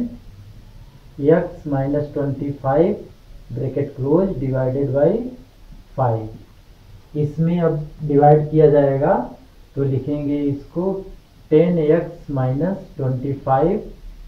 10x minus 25 bracket close divided by 5। इसमें अब डिवाइड किया जाएगा तो लिखेंगे इसको 10x माइनस 25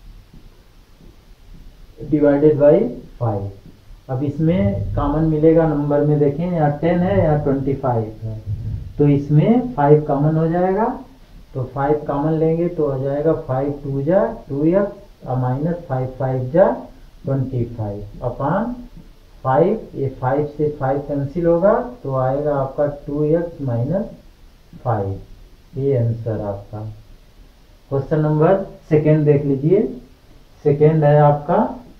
डिवाइडेड बाई 5। अब इसमें कॉमन मिलेगा नंबर में, देखें यहाँ 10 है यहाँ 25 है तो इसमें 5 कॉमन हो जाएगा तो 5 कॉमन लेंगे तो हो जाएगा 5 2 जा 2x माइनस 5 5 जा 25 अपान 5, ये 5 से 5 कैंसिल होगा तो आएगा आपका 2x माइनस 5। ये आंसर आपका। क्वेश्चन नंबर सेकेंड देख लीजिए। सेकेंड है आपका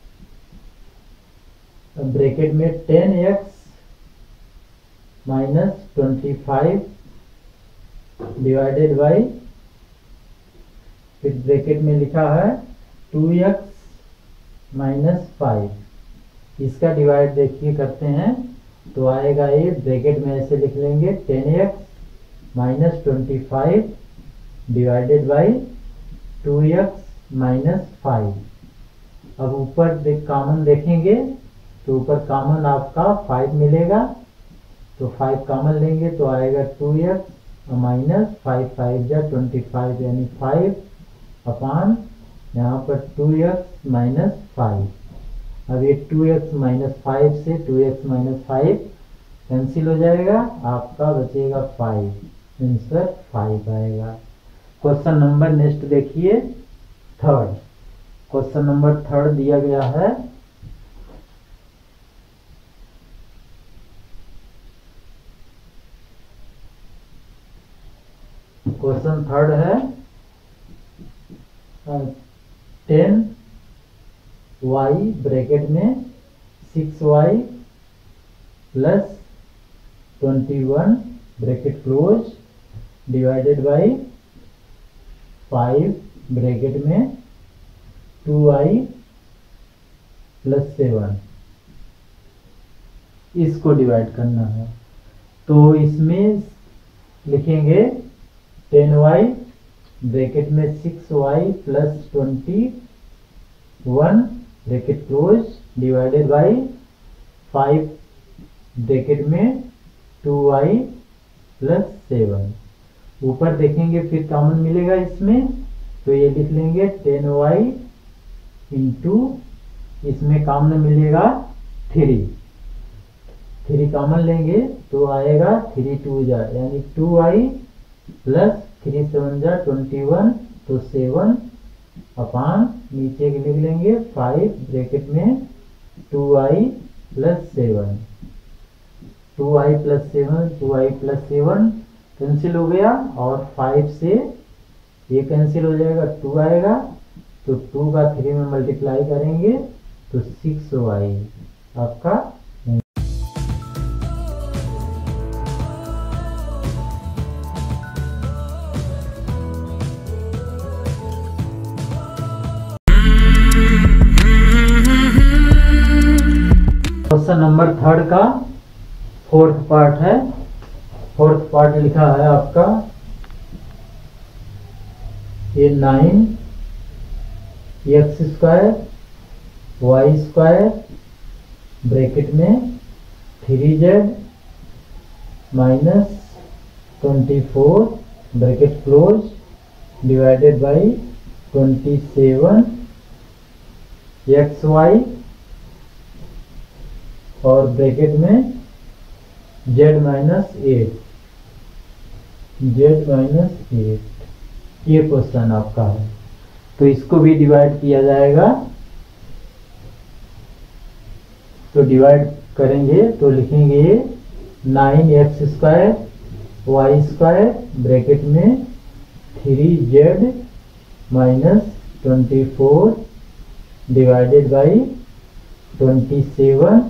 ब्रैकेट में 10x माइनस 25 डिवाइडेड बाई, फिर ब्रैकेट में लिखा है 2x माइनस 5। इसका डिवाइड देखिए करते हैं तो आएगा ये ब्रैकेट में ऐसे लिख लेंगे 10x minus 25 divided by 2x minus 5। अब ऊपर कॉमन देखेंगे तो ऊपर कॉमन आपका 5 मिलेगा, तो 5 कॉमन लेंगे तो आएगा 2x माइनस 5 5 जा 25 यानी 5 अपान यहाँ पर 2x माइनस 5। अब ये 2x माइनस 5 से 2x माइनस 5 कैंसिल हो जाएगा, आपका बचेगा 5। आंसर 5 आएगा। क्वेश्चन नंबर नेक्स्ट देखिए थर्ड। क्वेश्चन नंबर थर्ड दिया गया है क्वेश्चन थर्ड है 10y ब्रैकेट में 6y plus 21 bracket close divided by 5 bracket में 2y प्लस 7, इसको डिवाइड करना है। तो इसमें लिखेंगे 10y ब्रैकेट में 6y plus 21 bracket close divided by 5 bracket में 2y प्लस 7। ऊपर देखेंगे फिर कॉमन मिलेगा इसमें, तो ये लिख लेंगे 10y इंटू, इसमें कॉमन मिलेगा 3 कॉमन लेंगे तो आएगा 3 2 जा यानी 2y प्लस 3 7 जा 21 तो 7 अपान नीचे लिख लेंगे 5 ब्रैकेट में 2y plus 7, 2y plus 7 2y plus 7 cancel हो गया और 5 से ये कैंसिल हो जाएगा, 2 आएगा तो 2 का 3 में मल्टीप्लाई करेंगे तो 6y आपका। क्वेश्चन नंबर थर्ड का फोर्थ पार्ट है। फोर्थ पार्ट लिखा है आपका ये 9x square y square bracket में 3z minus 24 bracket close divided by 27 xy और ब्रैकेट में z माइनस 8 ये क्वेश्चन आपका है। तो इसको भी डिवाइड किया जाएगा, तो डिवाइड करेंगे तो लिखेंगे 9x square y square bracket में 3z minus 24 divided by 27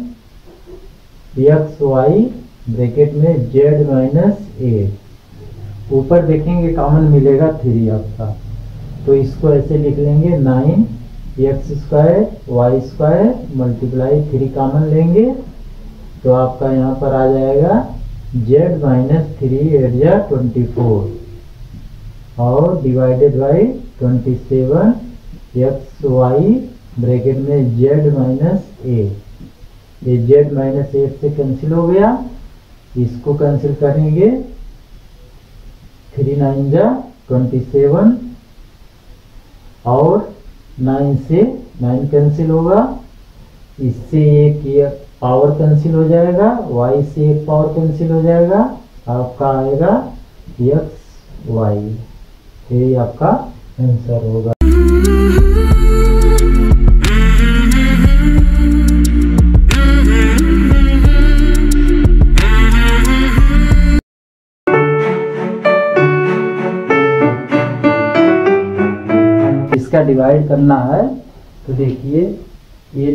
xy bracket में z माइनस 8। ऊपर देखेंगे कॉमन मिलेगा 3 आपका, तो इसको ऐसे लिख लेंगे 9x square y square multiply 3 common लेंगे तो आपका यहाँ पर आ जाएगा z माइनस 3 8 जा 24 और डिवाइडेड बाई 27 xy ब्रैकेट में z माइनस 8। ये z माइनस 8 से कैंसिल हो गया, इसको कैंसिल करेंगे 3 9 जा 27 और 9 से 9 कैंसिल होगा, इससे एक पावर कैंसिल हो जाएगा, y से एक पावर कैंसिल हो जाएगा, आपका आएगा x y। ये आपका आंसर होगा। इसका डिवाइड करना है। तो देखिए ये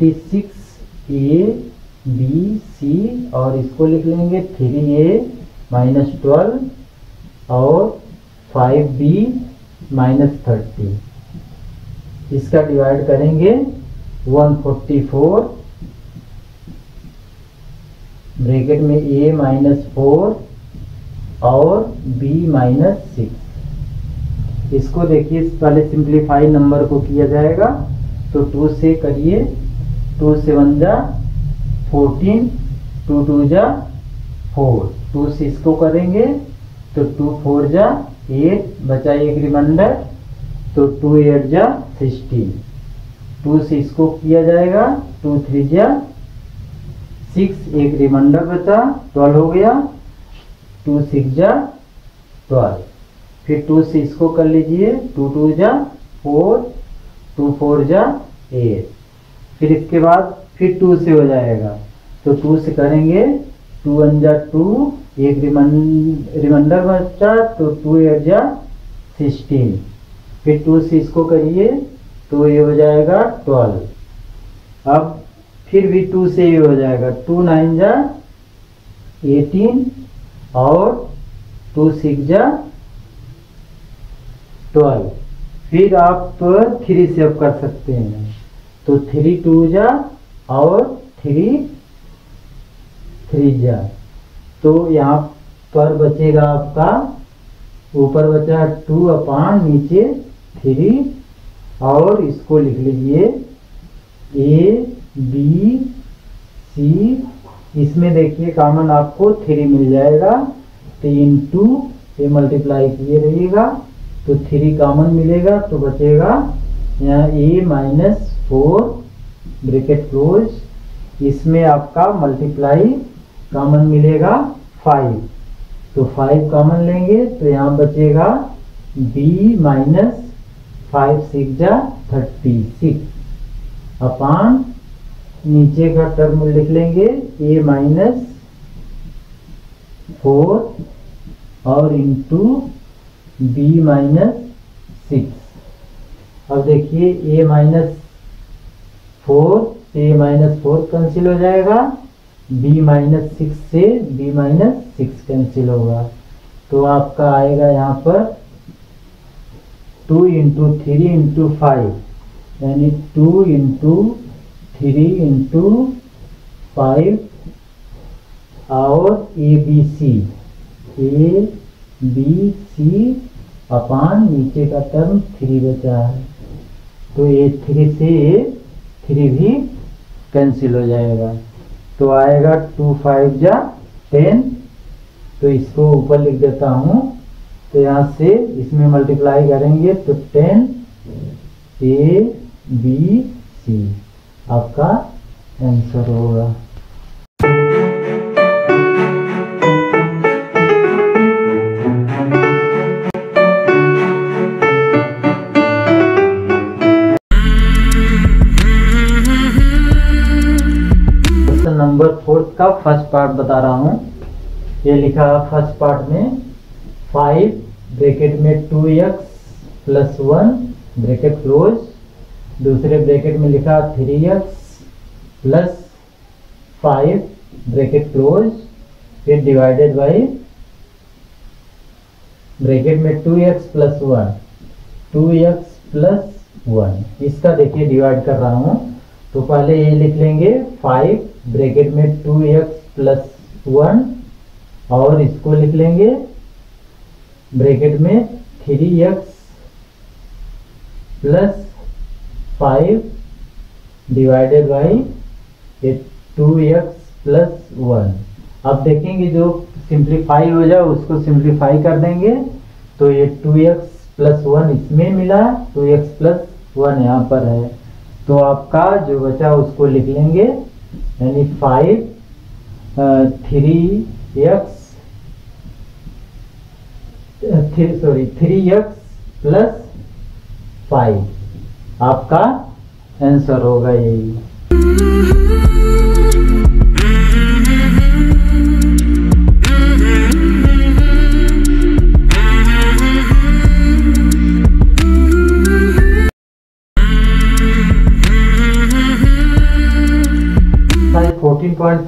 96 ABC और इसको लिख लेंगे 3A माइनस 12 और 5B माइनस 30। इसका डिवाइड करेंगे 144 ब्रैकेट में A माइनस 4 और B माइनस 6। इसको देखिए पहले सिंप्लीफाई नंबर को किया जाएगा। तो 2 से करिए, 2 से 1 जा 14, 2 2 जा 4, 2 से इसको करेंगे तो 2 4 जा 8, बचा एक रिमाइंडर तो 2 8 जा 16, 2 से इसको किया जाएगा 2 3 जा 6, एक रिमाइंडर बचा 12 हो गया, 2 6 जा 12, फिर 2 से इसको कर लीजिए 2 2 जा 4, 2 4 जा 8, फिर इसके बाद फिर 2 से हो जाएगा तो 2 से करेंगे 2 1 जा 2, एक रिमाइंडर बचा तो 2 8 जा 16, फिर 2 से इसको करिए तो ये हो जाएगा 12। अब फिर भी 2 से ये हो जाएगा 2 9 जा 18 और 2 6 जा 12, फिर आप 3 से अब कर सकते हैं तो 3 2 जा और 3 3 जा, तो यहाँ पर बचेगा आपका ऊपर बचा 2 अपान नीचे 3 और इसको लिख लीजिए A B C, इसमें देखिए कॉमन आपको 3 मिल जाएगा, 3 2 ये मल्टीप्लाई किए रहिएगा तो 3 कॉमन मिलेगा तो बचेगा यहाँ A माइनस 4 ब्रैकेट क्लोज, इसमें आपका मल्टीप्लाई कॉमन मिलेगा 5, तो 5 कॉमन लेंगे तो यहाँ बचेगा B माइनस 5 6 जा 36 अपान नीचे का टर्म लिख लेंगे A माइनस 4 और इंटू B माइनस 6। अब देखिए A माइनस 4 से A माइनस 4 कैंसिल हो जाएगा, B माइनस 6 से B माइनस 6 कैंसिल होगा, तो आपका आएगा यहाँ पर 2 इंटू 3 इंटू 5 यानी 2 इंटू 3 इंटू 5 और ABC A B C अपान नीचे का टर्म 3 बचा है, तो ये 3 से 3 भी कैंसिल हो जाएगा, तो आएगा 2 5 जा 10, तो इसको ऊपर लिख देता हूँ, तो यहाँ से इसमें मल्टीप्लाई करेंगे तो 10 A B C आपका आंसर होगा। नंबर 4 का फर्स्ट पार्ट बता रहा हूँ, ये लिखा फर्स्ट पार्ट में 5 ब्रैकेट में 2x प्लस 1 ब्रैकेट क्लोज, दूसरे ब्रैकेट में लिखा 3x प्लस 5 ब्रैकेट क्लोज, फिर डिवाइडेड बाई ब्रैकेट में 2x प्लस 1 2x प्लस 1, इसका देखिए डिवाइड कर रहा हूँ, तो पहले ये लिख लेंगे 5 ब्रैकेट में 2x प्लस 1 और इसको लिख लेंगे ब्रैकेट में 3x plus 5 divided by 2x plus 1। अब देखेंगे जो सिंप्लीफाई हो जाए उसको सिंप्लीफाई कर देंगे, तो ये 2x प्लस 1 इसमें मिला, 2x प्लस 1 यहाँ पर है, तो आपका जो बचा उसको लिख लेंगे यानी 3x प्लस 5 आपका आंसर होगा यही।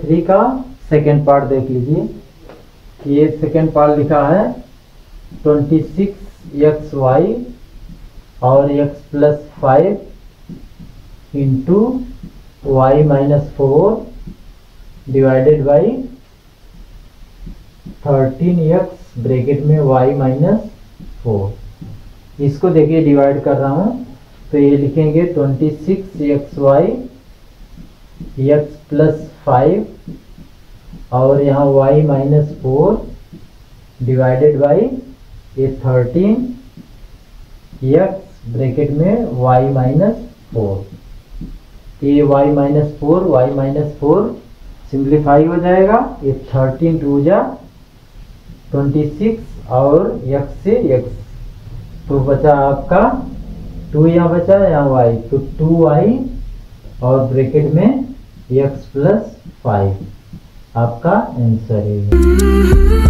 2.3 का सेकेंड पार्ट देख लीजिए। ये सेकेंड पार्ट लिखा है 26xy और x plus 5 into y minus 4 divided by 13x bracket में y माइनस 4। इसको देखिए डिवाइड कर रहा हूँ, तो ये लिखेंगे 26xy x प्लस 5 और यहाँ y माइनस 4 डिवाइडेड बाई ये 13 x ब्रैकेट में y माइनस 4। ये y minus 4 y minus 4 simplify हो जाएगा। ये 13 टू जा 26 और x से x, तो बचा आपका 2 यहाँ बचा यहाँ y, तो 2y और ब्रैकेट में x प्लस 5 आपका आंसर है।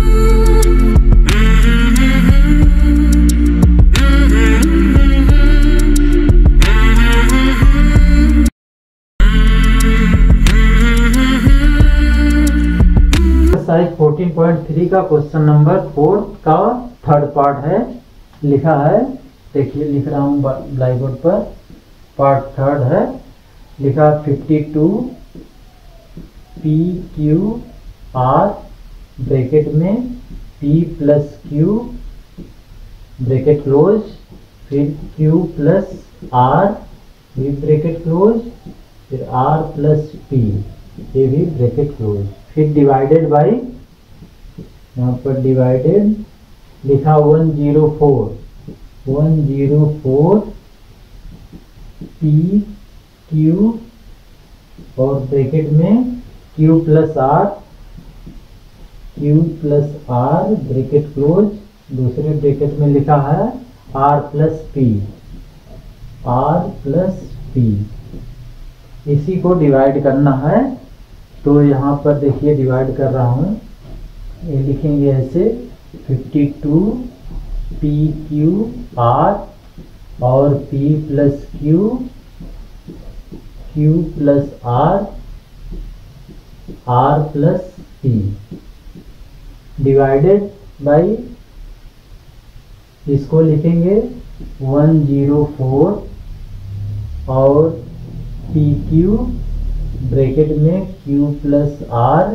एक्सरसाइज 14.3 का क्वेश्चन नंबर 4 का थर्ड पार्ट है, लिखा है, देखिए लिख रहा हूँ ब्लैक बोर्ड पर। पार्ट थर्ड है, लिखा 52 पी क्यू आर ब्रैकेट में p plus q bracket close, फिर q प्लस r भी ब्रैकेट क्लोज, फिर r प्लस p ये भी ब्रैकेट क्लोज, फिर डिवाइडेड बाई, यहाँ पर डिवाइडेड लिखा 104 पी क्यू और ब्रैकेट में q plus r bracket close, दूसरे ब्रैकेट में लिखा है r प्लस पी। इसी को डिवाइड करना है, तो यहाँ पर देखिए डिवाइड कर रहा हूँ, ये लिखेंगे ऐसे 52 पी क्यू आर और p plus q plus r plus p divided by, इसको लिखेंगे 104 और पी क्यू ब्रैकेट में q प्लस आर,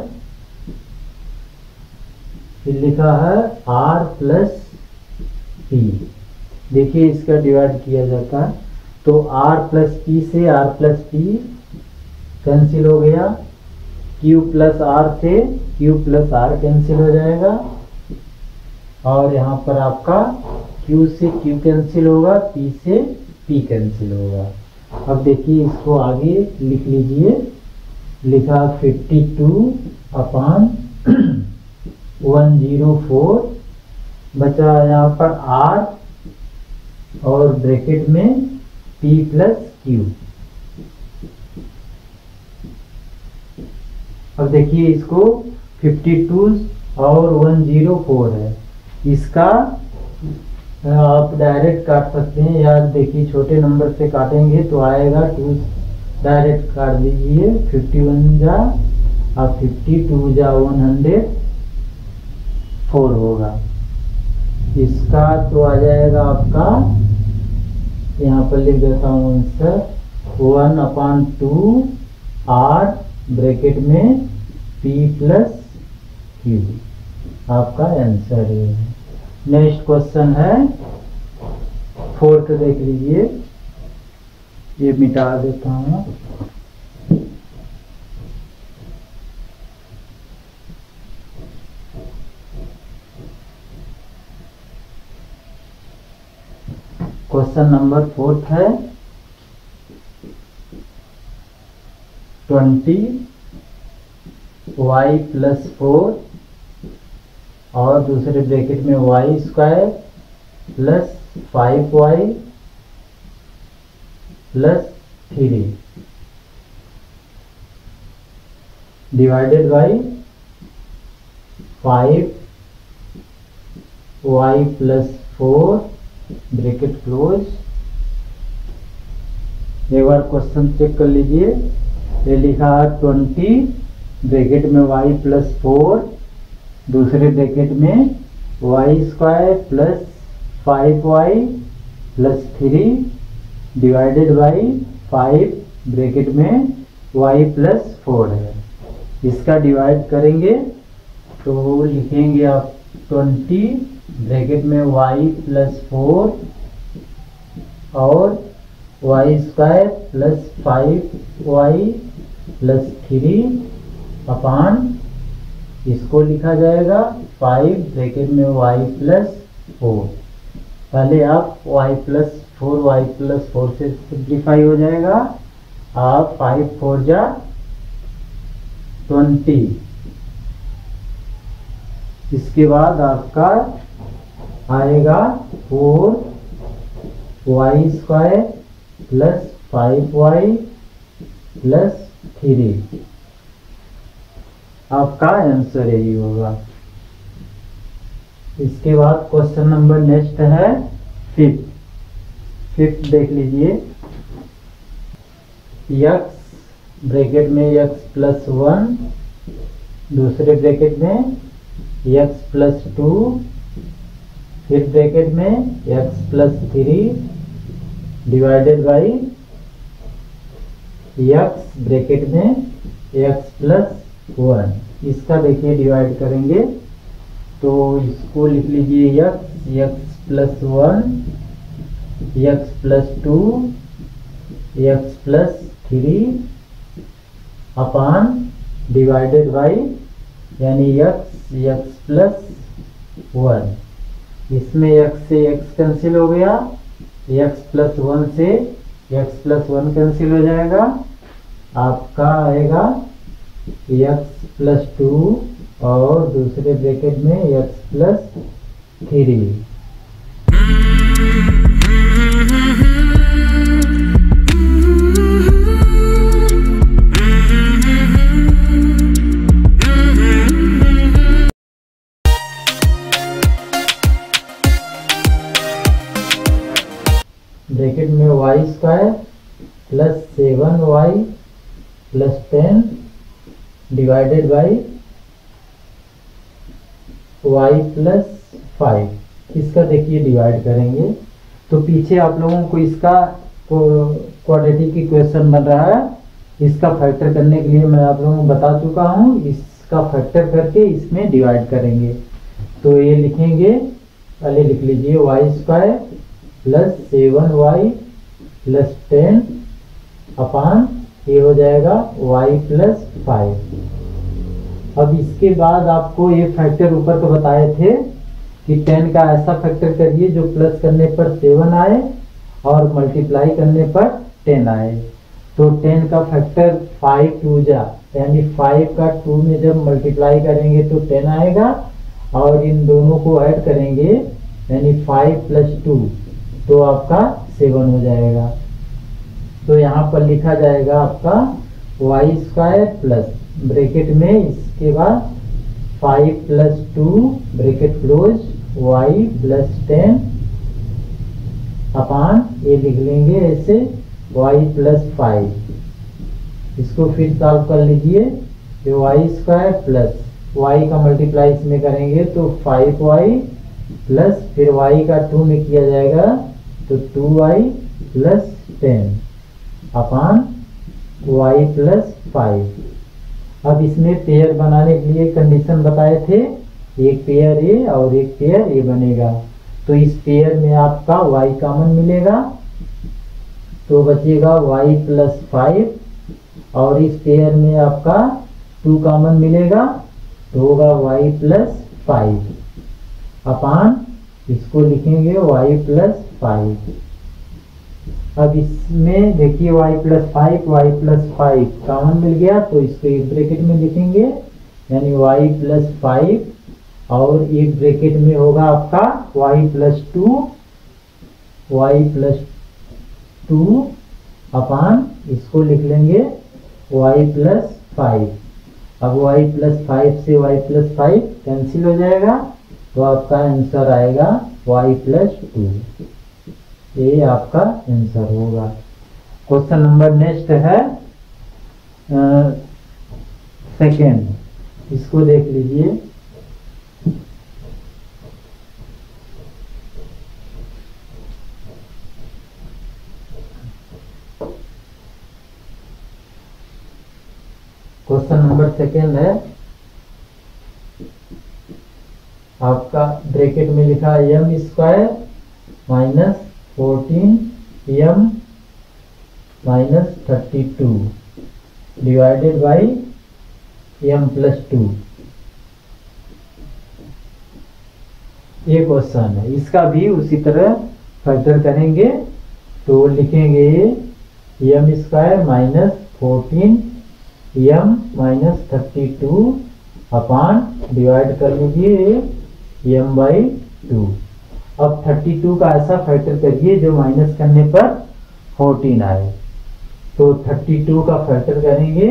फिर लिखा है r प्लस p। देखिए इसका डिवाइड किया जाता है, तो r प्लस p से r प्लस p कैंसिल हो गया, q प्लस r से q प्लस r कैंसिल हो जाएगा, और यहाँ पर आपका q से q कैंसिल होगा, p से p कैंसिल होगा। अब देखिए इसको आगे लिख लीजिए, लिखा 52 अपान 104, बचा यहाँ पर r और ब्रैकेट में p प्लस q। अब देखिए इसको 52 और 104 है, इसका आप डायरेक्ट काट सकते हैं, या देखिए छोटे नंबर से काटेंगे तो आएगा 2, डायरेक्ट काट दीजिए, 51 जा और 52 जा 104 होगा। इसका तो आ जाएगा आपका, यहाँ पर लिख देता हूँ आंसर 1/2 r ब्रैकेट में p प्लस q आपका आंसर है। नेक्स्ट क्वेश्चन है 4th, देख लीजिए, ये मिटा देता हूँ। क्वेश्चन नंबर 4th है 20 y प्लस 4 और दूसरे ब्रैकेट में y square plus 5y plus 3 divided by 5y plus 4 bracket close. एक बार क्वेश्चन चेक कर लीजिए, ये लिखा है 20 ब्रैकेट में y प्लस 4, दूसरे ब्रैकेट में y square plus 5y plus 3 divided by 5 bracket में y प्लस 4 है। इसका डिवाइड करेंगे तो लिखेंगे आप 20 ब्रैकेट में y प्लस 4 और y square plus 5y plus 3 upon इसको लिखा जाएगा 5 ब्रैकेट में y प्लस 4। पहले आप y प्लस 4 से सिंप्लीफाई हो जाएगा। आप 5 4 जा 20। इसके बाद आपका आएगा 4y square plus 5y plus 3। आपका आंसर यही होगा। इसके बाद क्वेश्चन नंबर नेक्स्ट है फिफ्थ देख लीजिए। x ब्रैकेट में x प्लस 1, दूसरे ब्रैकेट में x प्लस 2, फिर ब्रैकेट में x plus 3 divided by x bracket में x प्लस 1। इसका देखिए डिवाइड करेंगे तो इसको लिख लीजिए x plus 1, x plus 2, x plus 3 upon divided by यानी x प्लस 1। इसमें x से x कैंसिल हो गया, x प्लस 1 से x प्लस 1 कैंसिल हो जाएगा। आपका आएगा x प्लस 2 और दूसरे ब्रैकेट में x प्लस 3। ब्रैकेट में y square plus 7y plus 10 divided by y plus 5। इसका देखिए डिवाइड करेंगे तो पीछे आप लोगों को इसका क्वाड्रेटिक इक्वेशन बन रहा है। इसका फैक्टर करने के लिए मैं आप लोगों को बता चुका हूँ। इसका फैक्टर करके इसमें डिवाइड करेंगे तो ये लिखेंगे, पहले लिख लीजिए y square plus 7y plus 10 upon ये हो जाएगा y प्लस 5। अब इसके बाद आपको ये फैक्टर ऊपर तो बताए थे कि 10 का ऐसा फैक्टर करिए जो प्लस करने पर 7 आए और मल्टीप्लाई करने पर 10 आए। तो 10 का फैक्टर 5 2 जा यानी 5 का 2 में जब मल्टीप्लाई करेंगे तो 10 आएगा और इन दोनों को ऐड करेंगे यानी 5 प्लस 2 तो आपका 7 हो जाएगा। तो यहाँ पर लिखा जाएगा आपका y स्क्वायर प्लस ब्रैकेट में इसके बाद 5 plus 2 bracket close y plus 10 upon ये लिख लेंगे ऐसे y प्लस 5। इसको फिर सॉल्व कर लीजिए। ये y स्क्वायर प्लस y का मल्टीप्लाई इसमें करेंगे तो 5y प्लस फिर y का 2 में किया जाएगा तो 2y प्लस 10 अपान y प्लस 5। अब इसमें पेयर बनाने के लिए कंडीशन बताए थे, एक पेयर ए और एक पेयर ए बनेगा। तो इस पेयर में आपका y कॉमन मिलेगा तो बचेगा y प्लस 5 और इस पेयर में आपका 2 कॉमन मिलेगा तो होगा y प्लस 5 अपान इसको लिखेंगे y प्लस 5। अब इसमें देखिए y प्लस 5 कॉमन मिल गया तो इसको एक ब्रैकेट में लिखेंगे यानी y प्लस 5 और एक ब्रैकेट में होगा आपका y प्लस 2 अपान इसको लिख लेंगे y प्लस 5। अब y प्लस 5 से y प्लस 5 कैंसिल हो जाएगा तो आपका आंसर आएगा y प्लस 2। ये आपका आंसर होगा। क्वेश्चन नंबर नेक्स्ट है सेकेंड, इसको देख लीजिए। क्वेश्चन नंबर सेकेंड है आपका, ब्रैकेट में लिखा है m square minus 14 m minus 32 divided by m plus 2। ये क्वेश्चन है, इसका भी उसी तरह फैक्टर करेंगे। तो लिखेंगे m square minus 14 m minus 32 upon divide कर लीजिए m बाई 2। अब 32 का ऐसा फैक्टर करिए जो माइनस करने पर 14 आए। तो 32 का फैक्टर करेंगे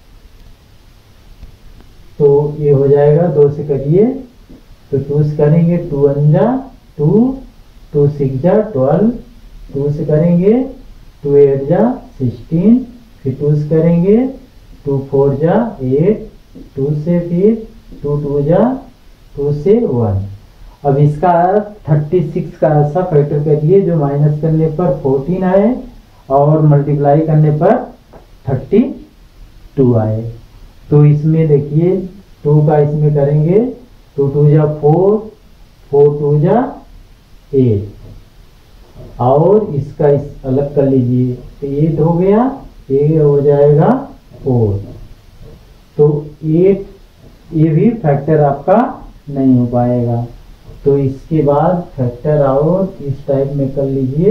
तो ये हो जाएगा, 2 से करिए तो 2 से करेंगे 2 1 जा 2, 2 6 जा 12, 2 से करेंगे 2 8 जा 16, फिर 2 से करेंगे 2 4 जा 8, 2 से फिर 2 2 जा 2 से 1। अब इसका 36 का ऐसा फैक्टर करिए जो माइनस करने पर 14 आए और मल्टीप्लाई करने पर 32 आए। तो इसमें देखिए 2 का इसमें करेंगे 2 2 जा 4, 4 2 जा 8 और इसका इस अलग कर लीजिए तो 8 हो गया, ये हो जाएगा 4। तो 8 ये भी फैक्टर आपका नहीं हो पाएगा। तो इसके बाद फैक्टर आउट इस टाइप में कर लीजिए।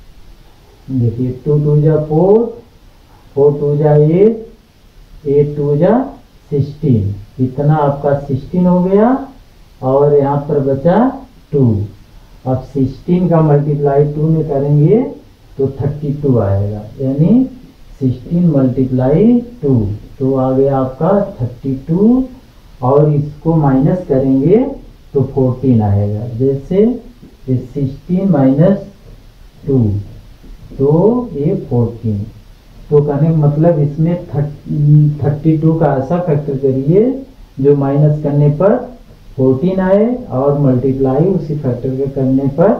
देखिए 2 2 जा 4, 4 2 जा 8, 8 2 जा 16, इतना आपका 16 हो गया और यहाँ पर बचा 2। अब 16 का मल्टीप्लाई 2 में करेंगे तो 32 आएगा, यानी 16 मल्टीप्लाई 2 तो आ गया आपका 32 और इसको माइनस करेंगे तो 14 आएगा। जैसे 16 माइनस 2 तो ये 14। तो कहने का मतलब इसमें 32 का ऐसा फैक्टर करिए जो माइनस करने पर 14 आए और मल्टीप्लाई उसी फैक्टर के करने पर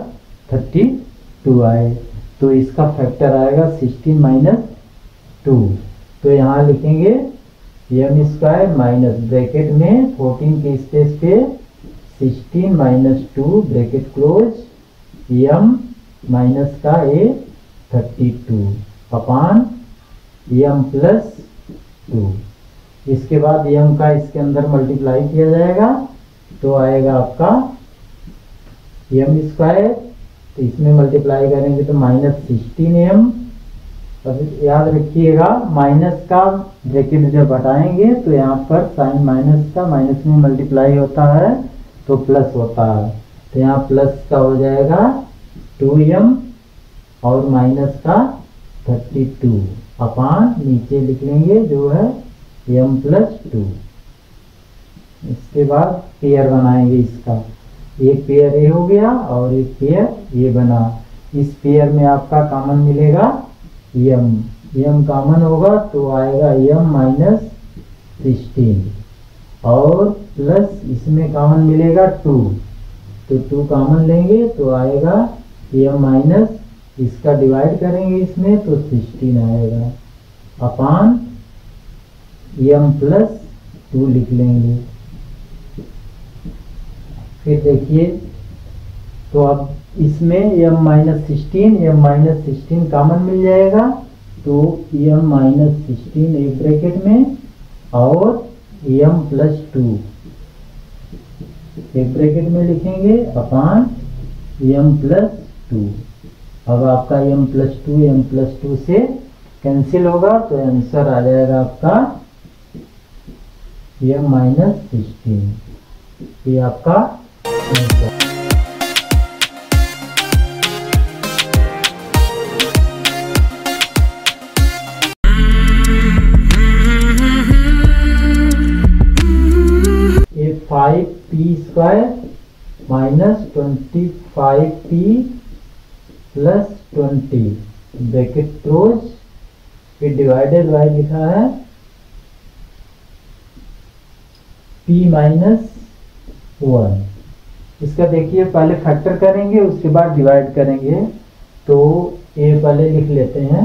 32 आए। तो इसका फैक्टर आएगा 16 माइनस 2। तो यहाँ लिखेंगे एम स्क्वायर माइनस ब्रैकेट में 14 के स्पेस पे 16 minus 2 bracket close m minus का ए 32 अपान एम प्लस 2। इसके बाद एम का इसके अंदर मल्टीप्लाई किया जाएगा तो आएगा आपका एम स्क्वायर, तो इसमें मल्टीप्लाई करेंगे तो माइनस 16m। अब याद रखिएगा माइनस का ब्रैकेट जब हटाएंगे तो यहाँ पर साइन माइनस का माइनस में मल्टीप्लाई होता है तो प्लस होता है। तो यहाँ प्लस का हो जाएगा 2m और माइनस का 32 अपान नीचे लिख लेंगे जो है m प्लस 2। इसके बाद पेयर बनाएंगे इसका, एक पेयर ये हो गया और एक पेयर ये बना। इस पेयर में आपका कॉमन मिलेगा m कॉमन होगा तो आएगा m माइनस 16 और प्लस इसमें कॉमन मिलेगा 2 तो 2 कॉमन लेंगे तो आएगा m माइनस, इसका डिवाइड करेंगे इसमें तो 16 आएगा अपान m प्लस 2 लिख लेंगे। फिर देखिए तो अब इसमें m माइनस 16 कॉमन मिल जाएगा तो m माइनस 16 एक ब्रैकेट में और m प्लस 2 एक ब्रैकेट में लिखेंगे अपान m प्लस 2। अब आपका m प्लस 2 से कैंसिल होगा तो आंसर आ जाएगा आपका m माइनस 16। ये आपका आंसर। ये 5p स्क्वायर minus 25p plus 20 bracket close, फिर डिवाइडेड बाय लिखा है p माइनस 1। इसका देखिए पहले फैक्टर करेंगे उसके बाद डिवाइड करेंगे। तो ये पहले लिख लेते हैं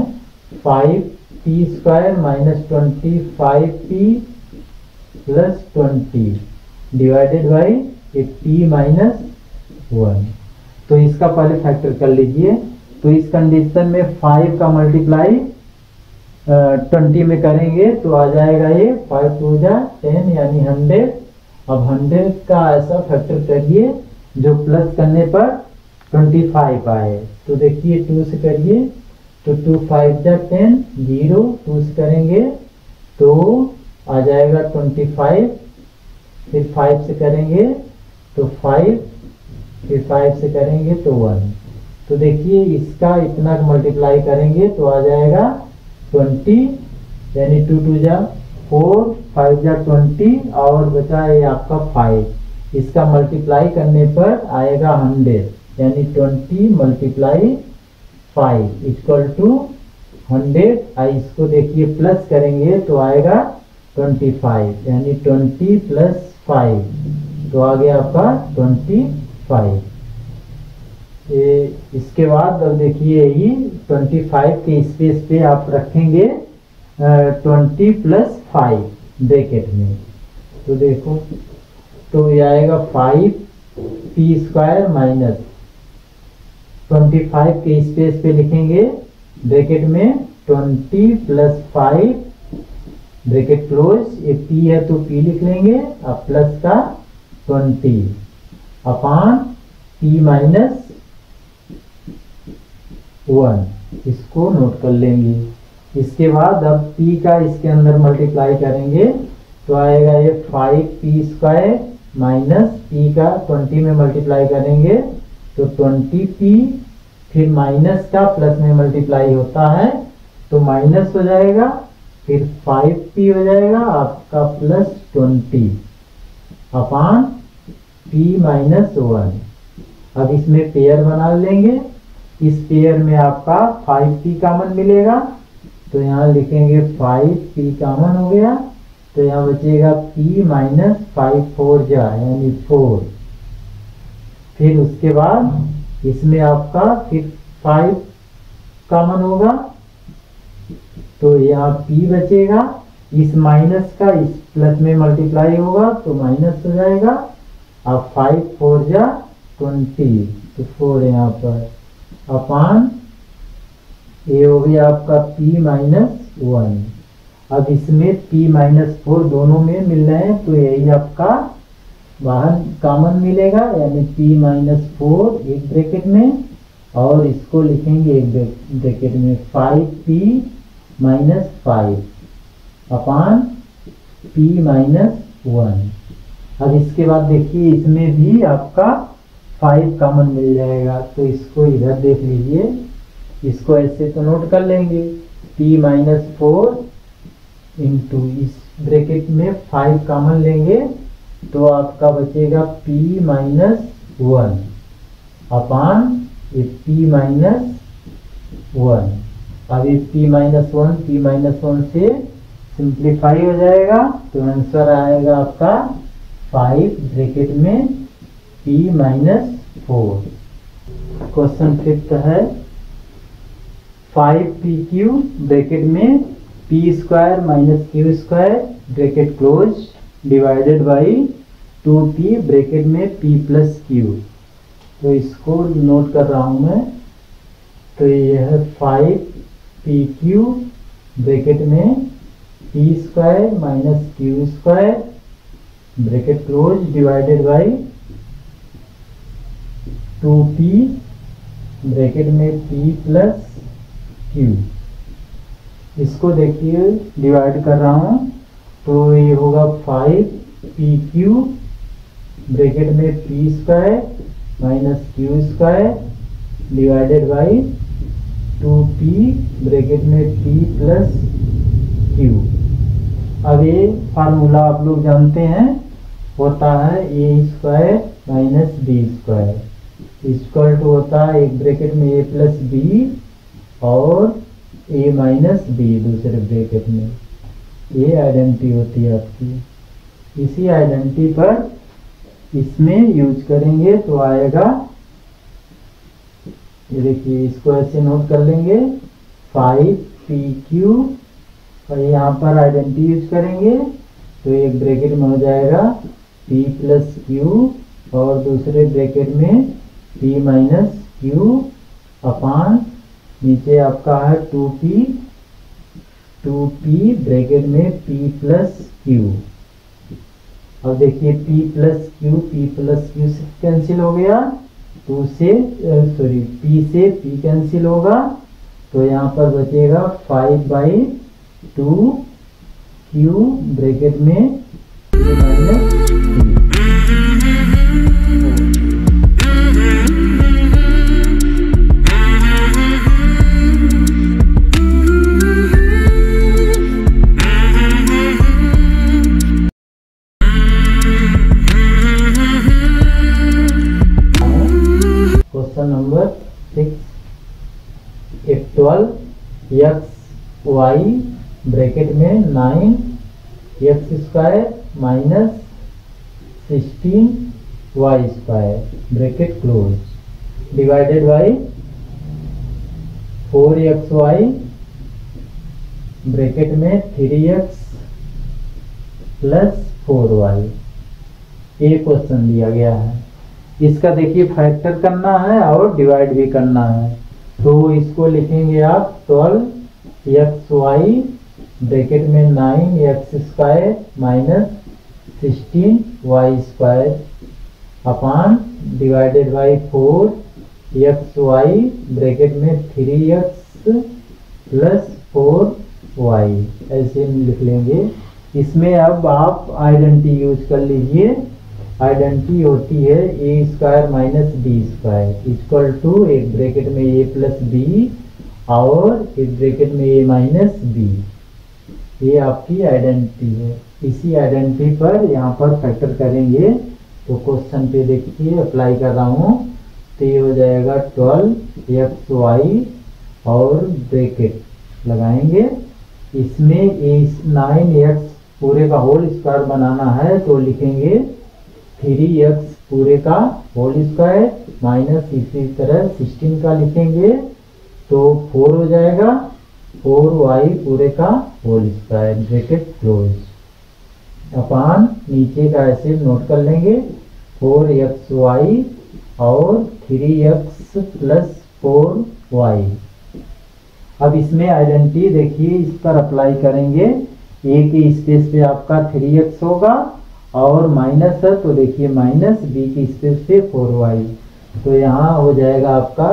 5p² minus 25p plus 20 divided by p minus 1। तो इसका पहले फैक्टर कर लीजिए। तो इस कंडीशन में 5 का मल्टीप्लाई 20 में करेंगे तो आ जाएगा ये 5 2 जा 10 यानी 100। अब 100 का ऐसा फैक्टर करिए जो प्लस करने पर 25 आए। तो देखिए 2 से करिए तो 2 5 जा 10 0 2 से करेंगे तो आ जाएगा 25। फिर 5 से करेंगे तो 5 फिर 5 से करेंगे तो 1। तो देखिए इसका इतना मल्टीप्लाई करेंगे तो आ जाएगा 20 यानी 2 2 जा 4 5 जा 20 और बचा है आपका 5। इसका मल्टीप्लाई करने पर आएगा 100 यानी 20 मल्टीप्लाई 5 इक्वल टू 100। इसको देखिए प्लस करेंगे तो आएगा 25 यानी 20 प्लस 5 तो आ गया आपका 25। इसके बाद अब देखिए यही 25 के स्पेस पे आप रखेंगे 20 प्लस 5 ब्रैकेट में। तो देखो तो ये आएगा 5p² माइनस 25 के स्पेस पे लिखेंगे ब्रैकेट में 20 प्लस 5 ब्रैकेट क्लोज। ये p है तो p लिख लेंगे अब प्लस का 20 अपान p माइनस 1। इसको नोट कर लेंगे। इसके बाद अब p का इसके अंदर मल्टीप्लाई करेंगे तो आएगा ये 5p² माइनस p का 20 में मल्टीप्लाई करेंगे तो 20p फिर माइनस का प्लस में मल्टीप्लाई होता है तो माइनस हो जाएगा फिर 5p हो जाएगा आपका प्लस 20 अपान p माइनस 1। अब इसमें पेयर बना लेंगे। इस पेयर में आपका 5p कॉमन मिलेगा तो यहाँ लिखेंगे 5p कॉमन हो गया तो यहाँ बचेगा p माइनस 5 4 जा यानी 4। फिर उसके बाद इसमें आपका फिर 5 कॉमन होगा तो यहाँ p बचेगा। इस माइनस का इस प्लस में मल्टीप्लाई होगा तो माइनस हो जाएगा। अब 5 4 जा 20 तो 4 यहाँ पर अपान ये हो गया आपका p माइनस 1। अब इसमें p माइनस 4 दोनों में मिल रहे हैं तो यही आपका बाहर कॉमन मिलेगा यानी p माइनस 4 एक ब्रैकेट में और इसको लिखेंगे एक ब्रैकेट में 5p माइनस 5 अपान p माइनस 1। अब इसके बाद देखिए इसमें भी आपका 5 कॉमन मिल जाएगा तो इसको इधर देख लीजिए। इसको ऐसे तो नोट कर लेंगे p माइनस 4 इंटू इस ब्रैकेट में 5 कॉमन लेंगे तो आपका बचेगा p माइनस 1 अपान ये p माइनस 1। अब ये p माइनस 1 से सिंप्लीफाई हो जाएगा तो आंसर आएगा आपका 5 ब्रैकेट में p माइनस 4। क्वेश्चन 5th है 5pq ब्रैकेट में p² minus q² bracket close divided by 2p bracket में p प्लस q। तो इसको नोट कर रहा हूं मैं। तो यह है 5pq ब्रैकेट में p² minus q² bracket close divided by 2p bracket में p प्लस q। इसको देखिए डिवाइड कर रहा हूं तो ये होगा 5pq ब्रैकेट में p² minus q² divided by 2p bracket में p प्लस q। अब ये फार्मूला आप लोग जानते हैं होता है a² minus b² equal to होता है एक ब्रैकेट में a प्लस b और a माइनस b दूसरे ब्रैकेट में। ये आइडेंटिटी होती है आपकी। इसी आइडेंटिटी पर इसमें यूज करेंगे तो आएगा, ये देखिए इसको ऐसे नोट कर लेंगे 5PQ और यहाँ पर आइडेंटिटी यूज करेंगे तो एक ब्रैकेट में हो जाएगा P प्लस Q और दूसरे ब्रैकेट में P माइनस Q अपान नीचे आपका है 2P ब्रैकेट में P प्लस Q। अब देखिए P प्लस Q से कैंसिल हो गया, P से P कैंसिल होगा तो यहाँ पर बचेगा 5/2 Q ब्रैकेट में माइनस क्वेश्चन नंबर 6, एक 12xy ब्रैकेट में 9x² minus 16y² bracket close divided by 4xy bracket में 3x प्लस 4y। ये क्वेश्चन दिया गया है, इसका देखिए फैक्टर करना है और डिवाइड भी करना है तो इसको लिखेंगे आप 12xy ब्रैकेट में 9x² minus 16y² upon divided by 4xy bracket में 3x प्लस 4y ऐसे लिख लेंगे। इसमें अब आप आइडेंटिटी यूज कर लीजिए, आइडेंटिटी होती है a² minus b² equal to एक ब्रैकेट में a प्लस b और एक ब्रैकेट में a माइनस b। ये आपकी आइडेंटिटी है। इसी आइडेंटिटी पर यहाँ पर फैक्टर करेंगे तो क्वेश्चन पे देखिए अप्लाई कर रहा हूँ तो ये हो जाएगा 12xy और ब्रैकेट लगाएंगे, इसमें 9x पूरे का होल स्क्वायर बनाना है तो लिखेंगे 3x पूरे का होल स्क्वायर माइनस इसी तरह 16 का लिखेंगे तो 4 हो जाएगा, 4y पूरे का whole square bracket close upon नीचे का ऐसे नोट कर लेंगे 4xy और 3x प्लस 4y। अब इसमें आइडेंटिटी देखिए इस पर अप्लाई करेंगे, a के स्पेस पे आपका 3x होगा और माइनस है तो देखिए माइनस b की स्पेस पे 4y तो यहाँ हो जाएगा आपका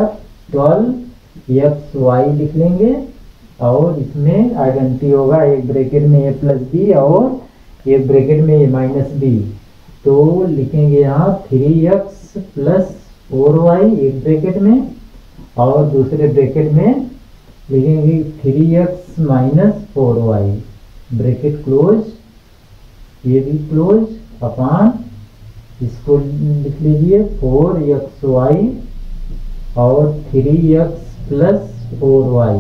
12xy लिख लेंगे और इसमें आइडेंटिटी होगा एक ब्रैकेट में a प्लस b और एक ब्रैकेट में a माइनस b तो लिखेंगे यहाँ 3x प्लस 4y एक ब्रैकेट में और दूसरे ब्रैकेट में लिखेंगे 3x minus 4y bracket close, ये भी क्लोज अपान इसको लिख लीजिए 4xy और 3x प्लस 4y।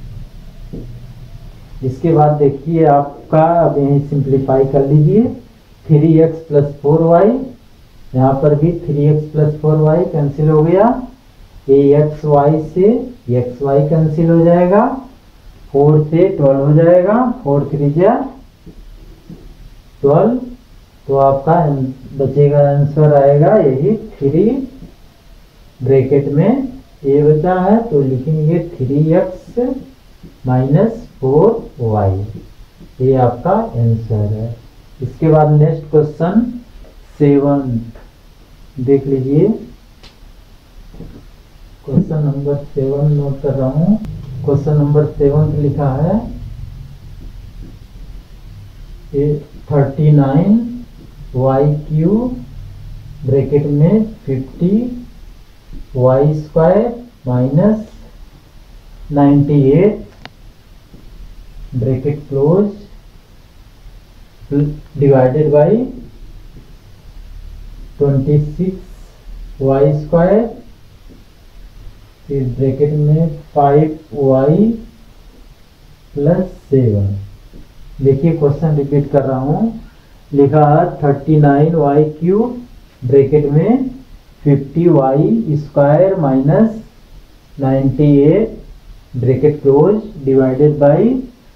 इसके बाद देखिए आपका अब यही सिंप्लीफाई कर लीजिए 3x प्लस 4y, यहाँ पर भी 3x प्लस 4y कैंसिल हो गया, axy से xy कैंसिल हो जाएगा, 4 से 12 हो जाएगा, 4 3 जा 12 तो आपका बचेगा आंसर आएगा यही 3 ब्रैकेट में a बचा है तो लिखेंगे 3x माइनस 4y, ये आपका आंसर है। इसके बाद नेक्स्ट क्वेश्चन 7 देख लीजिए, क्वेश्चन नंबर 7 नोट कर रहा हूँ। क्वेश्चन नंबर 7 लिखा है 39y³ ब्रैकेट में 50y² minus 98 bracket close divided by 26y² इस ब्रैकेट में 5y प्लस 7। देखिए क्वेश्चन रिपीट कर रहा हूँ, लिखा 39y³ ब्रैकेट में 50y² minus 98 bracket close divided by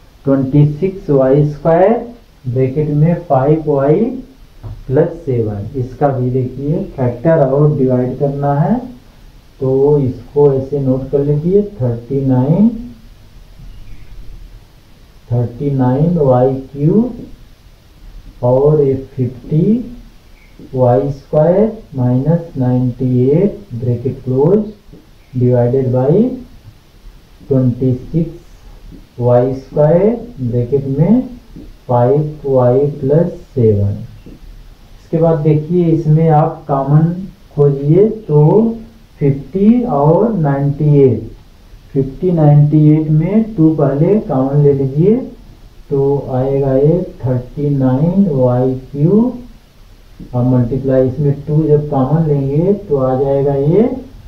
26y² bracket में 5y प्लस 7। इसका भी देखिए फैक्टर और डिवाइड करना है, तो इसको ऐसे नोट कर लीजिए 39y³ और 50y² minus 98 bracket close divided by 26y² bracket में 5y प्लस 7। इसके बाद देखिए इसमें आप कॉमन खोजिए, तो 50 और 98, 50 98 में 2 पहले कॉमन ले लीजिए, तो आएगा ये 39y³ और मल्टीप्लाई इसमें 2 जब कॉमन लेंगे तो आ जाएगा ये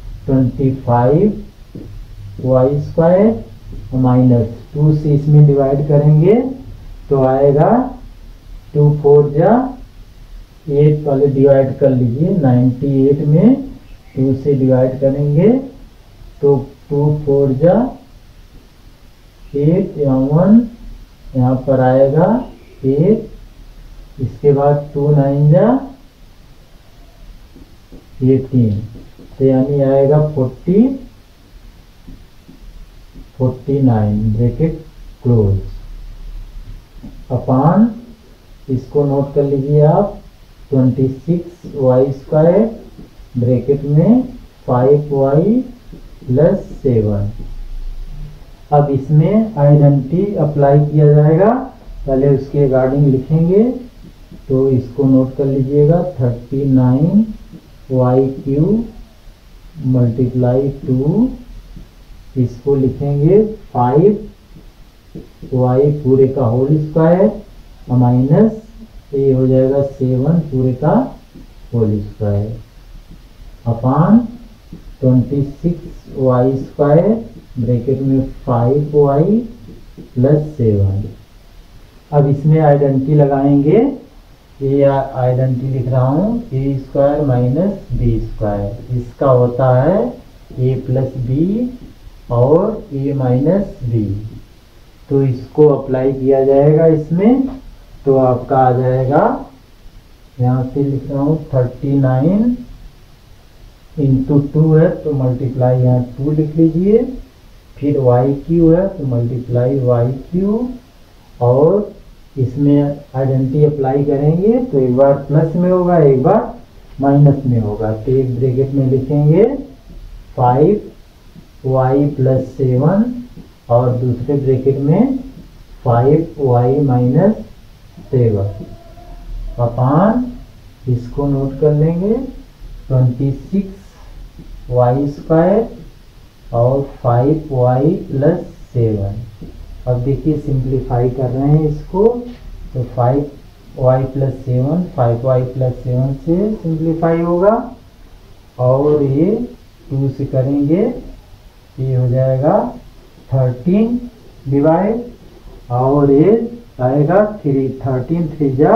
25y² माइनस 2 से इसमें डिवाइड करेंगे तो आएगा 2 4 जा 8, पहले डिवाइड कर लीजिए 98 में 2 से डिवाइड करेंगे तो 2 4 जा 8 या 1 यहाँ पर आएगा 8, इसके बाद 2 9 जा 18, तो यानी आएगा 49 ब्रैकेट क्लोज अपान, इसको नोट कर लीजिए आप 26y² ब्रैकेट में 5y प्लस 7। अब इसमें आइडेंटिटी अप्लाई किया जाएगा, पहले उसके रिगार्डिंग लिखेंगे, तो इसको नोट कर लीजिएगा 39y³ मल्टीप्लाई 2, इसको लिखेंगे 5y पूरे का होल स्क्वायर माइनस ये हो जाएगा 7 पूरे का whole square upon 26y² bracket में 5y प्लस 7। अब इसमें आइडेंटिटी लगाएंगे, ये आइडेंटिटी लिख रहा हूँ a² माइनस b², इसका होता है a प्लस बी और a माइनस बी, तो इसको अप्लाई किया जाएगा इसमें, तो आपका आ जाएगा यहाँ से लिख रहा हूँ 39 इंटू 2 है तो मल्टीप्लाई यहाँ 2 लिख लीजिए, फिर y³ है तो मल्टीप्लाई y³ और इसमें आइडेंटिटी अप्लाई करेंगे तो एक बार प्लस में होगा एक बार माइनस में होगा, तो एक ब्रैकेट में लिखेंगे 5y प्लस 7 और दूसरे ब्रैकेट में 5y माइनस 7 अपान, इसको नोट कर लेंगे 26y² और 5y प्लस 7। अब देखिए सिंप्लीफाई कर रहे हैं इसको, तो 5y प्लस 7 5y प्लस 7 से सिंप्लीफाई होगा और ये 2 से करेंगे, ये हो जाएगा 13 डिवाइड और ये आएगा 13 3 जा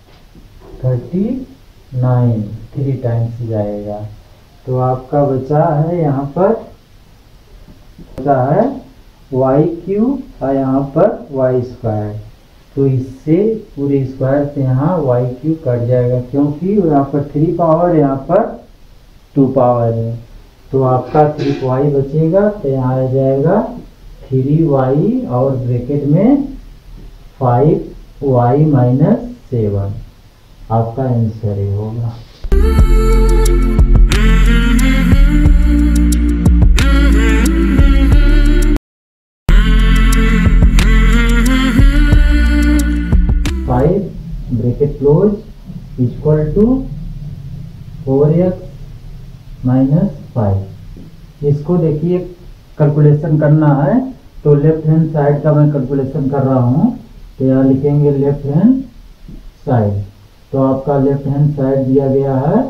39, 3 टाइम्स जाएगा, तो आपका बचा है यहाँ पर बचा है y³ और यहाँ पर y², तो इससे पूरे स्क्वायर से यहाँ y³ कट जाएगा क्योंकि यहाँ पर 3 पावर यहाँ पर 2 पावर है, तो आपका 3y बचेगा, तो यहाँ आ जाएगा 3y और ब्रैकेट में 5y माइनस 7, आपका आंसर ये होगा। Bracket close equal to 4x minus 5। इसको देखिए कैलकुलेशन करना है, तो लेफ्ट हैंड साइड का मैं कैलकुलेशन कर रहा हूँ, तो यहाँ लिखेंगे लेफ्ट हैंड साइड, तो आपका लेफ्ट हैंड साइड दिया गया है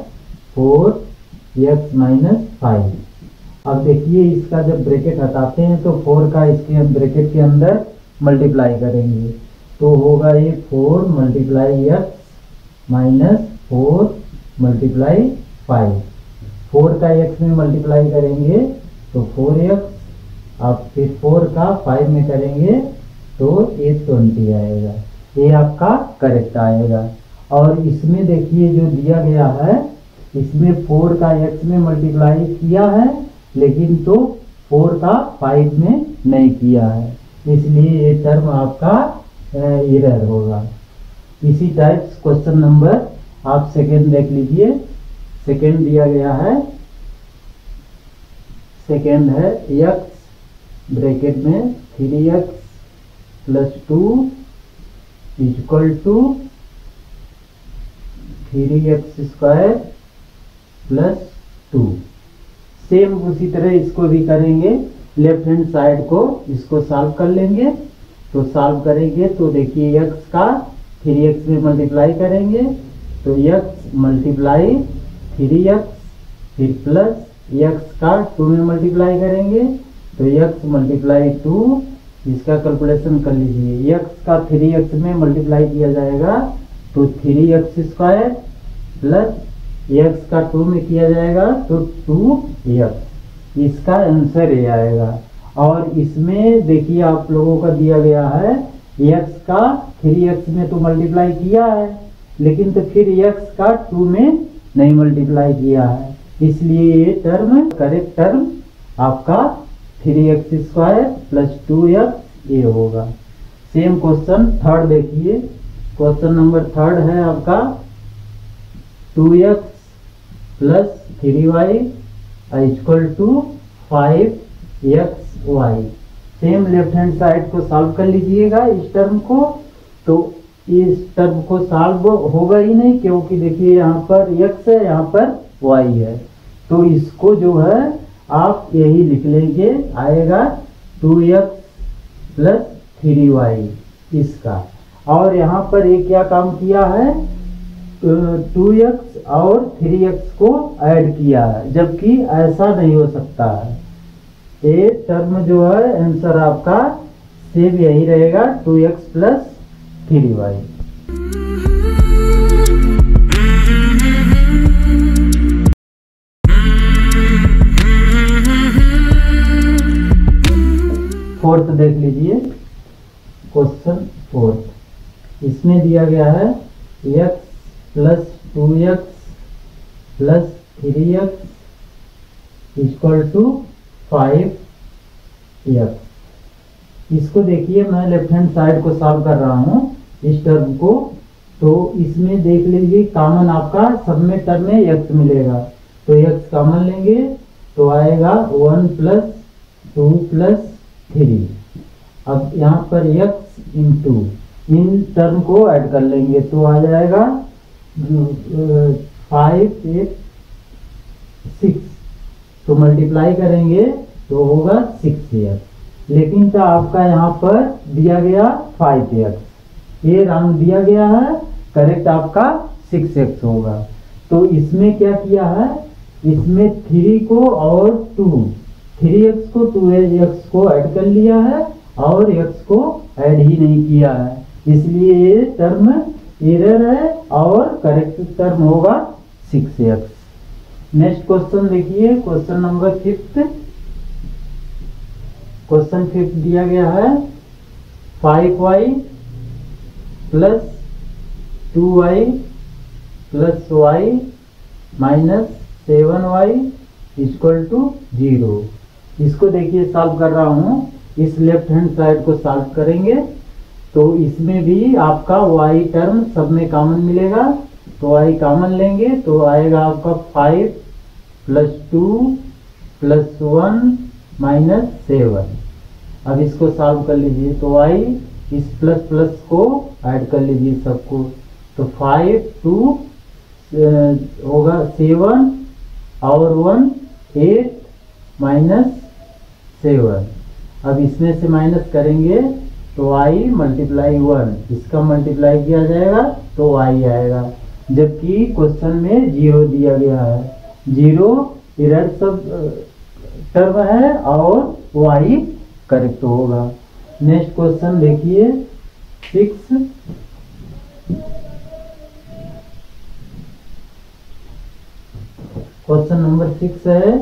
4x माइनस 5। अब देखिए इसका जब ब्रैकेट हटाते हैं तो 4 का इसके ब्रैकेट के अंदर मल्टीप्लाई करेंगे, तो होगा ये 4 मल्टीप्लाई x माइनस 4 मल्टीप्लाई 5। 4 का x में मल्टीप्लाई करेंगे तो 4x, अब फिर 4 का 5 में करेंगे तो ये 20 आएगा। ये आपका करेक्ट आएगा। और इसमें देखिए जो दिया गया है, इसमें 4 का x में मल्टीप्लाई किया है लेकिन तो 4 का 5 में नहीं किया है, इसलिए ये टर्म आपका एरर होगा। इसी टाइप क्वेश्चन नंबर आप सेकेंड देख लीजिए। सेकेंड दिया गया है, सेकेंड है x ब्रैकेट में 3x plus 2 equal to 3x square plus 2। Same उसी तरह इसको भी करेंगे। लेफ्ट हैंड साइड को इसको सॉल्व कर लेंगे। तो सॉल्व करेंगे तो देखिए x का 3x में मल्टीप्लाई करेंगे तो x मल्टीप्लाई 3x, फिर प्लस x का 2 में मल्टीप्लाई करेंगे तो x मल्टीप्लाई 2। इसका कैलकुलेशन कर लीजिए। x का 3x में मल्टीप्लाई किया जाएगा तो 3x स्क्वायर प्लस x का 2 में किया जाएगा तो 2x। इसका आंसर ये आएगा। और इसमें देखिए आप लोगों का दिया गया है x का 3x में तो मल्टीप्लाई किया है लेकिन तो फिर x का 2 में नहीं मल्टीप्लाई किया है, इसलिए ये टर्म करेक्ट टर्म आपका 3x स्क्वायर प्लस 2x ये होगा। सेम क्वेश्चन थर्ड देखिए। क्वेश्चन नंबर थर्ड है आपका 2x plus 3y equal to 5xy। Same left hand side को सॉल्व कर लीजिएगा इस टर्म को। तो इस टर्म को सॉल्व होगा ही नहीं क्योंकि देखिए यहाँ पर x है, यहाँ पर y है। तो इसको जो है आप यही लिख लेंगे, आएगा 2x प्लस 3y इसका। और यहाँ पर ये क्या काम किया है, 2x और 3x को ऐड किया है, जबकि ऐसा नहीं हो सकता है। ये टर्म जो है आंसर आपका सेम यही रहेगा 2x प्लस 3y। फोर्थ देख लीजिए। क्वेश्चन फोर्थ, इसमें दिया गया है x plus 2x plus 3x equal to 5x। इसको देखिए मैं लेफ्ट हैंड साइड को सॉल्व कर रहा हूँ इस टर्म को। तो इसमें देख लीजिए कॉमन आपका सब में टर्म में x मिलेगा तो x कॉमन लेंगे तो आएगा 1 प्लस 2 प्लस 3। अब यहाँ पर x इंटू इन टर्म को ऐड कर लेंगे तो आ जाएगा 5 8 6। तो मल्टीप्लाई करेंगे तो होगा 6x, लेकिन तो आपका यहाँ पर दिया गया 5x, ये रंग दिया गया है, करेक्ट आपका 6x होगा। तो इसमें क्या किया है, इसमें 3 को और 2, 3x को 2x को ऐड कर लिया है और x को ऐड ही नहीं किया है, इसलिए ये टर्म एरर है और करेक्ट टर्म होगा 6x। नेक्स्ट क्वेश्चन देखिए, क्वेश्चन नंबर 5। क्वेश्चन 5 दिया गया है 5y plus 2y plus y minus 7y equal to 0। इसको देखिए सॉल्व कर रहा हूँ, इस लेफ्ट हैंड साइड को सॉल्व करेंगे तो इसमें भी आपका y टर्म सब में कॉमन मिलेगा तो y कॉमन लेंगे तो आएगा आपका 5 प्लस 2 प्लस 1 माइनस 7। अब इसको सॉल्व कर लीजिए तो y इस प्लस प्लस को ऐड कर लीजिए सबको तो 5 2 होगा 7 और 1 8 माइनस 7। अब इसमें से माइनस करेंगे तो y मल्टीप्लाई 1, इसका मल्टीप्लाई किया जाएगा तो y आएगा, जबकि क्वेश्चन में 0 दिया गया है। 0 एरर सब टर्म है और y करेक्ट होगा। नेक्स्ट क्वेश्चन देखिए 6। क्वेश्चन नंबर 6 है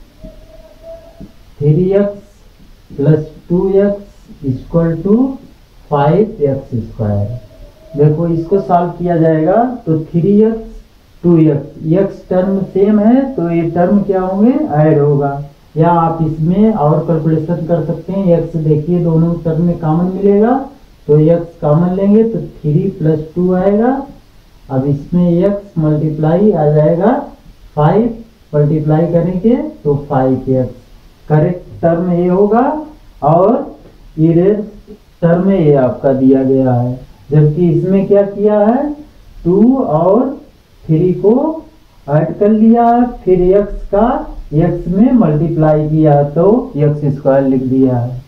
3x plus 2x equal to 5x²। देखो इसको सॉल्व किया जाएगा तो 3x 2x x term same है तो ये टर्म क्या होंगे, ऐड होगा। या आप इसमें और कैलकुलेशन कर सकते हैं। x देखिए दोनों टर्म में कॉमन मिलेगा तो x कॉमन लेंगे तो 3 प्लस 2 आएगा। अब इसमें x मल्टीप्लाई आ जाएगा 5 मल्टीप्लाई करेंगे तो 5x। करेक्ट टर्म ये होगा और इरेज टर्म ये आपका दिया गया है। जबकि इसमें क्या किया है, 2 और 3 को ऐड कर लिया है, फिर x का x में मल्टीप्लाई किया तो x² लिख दिया है।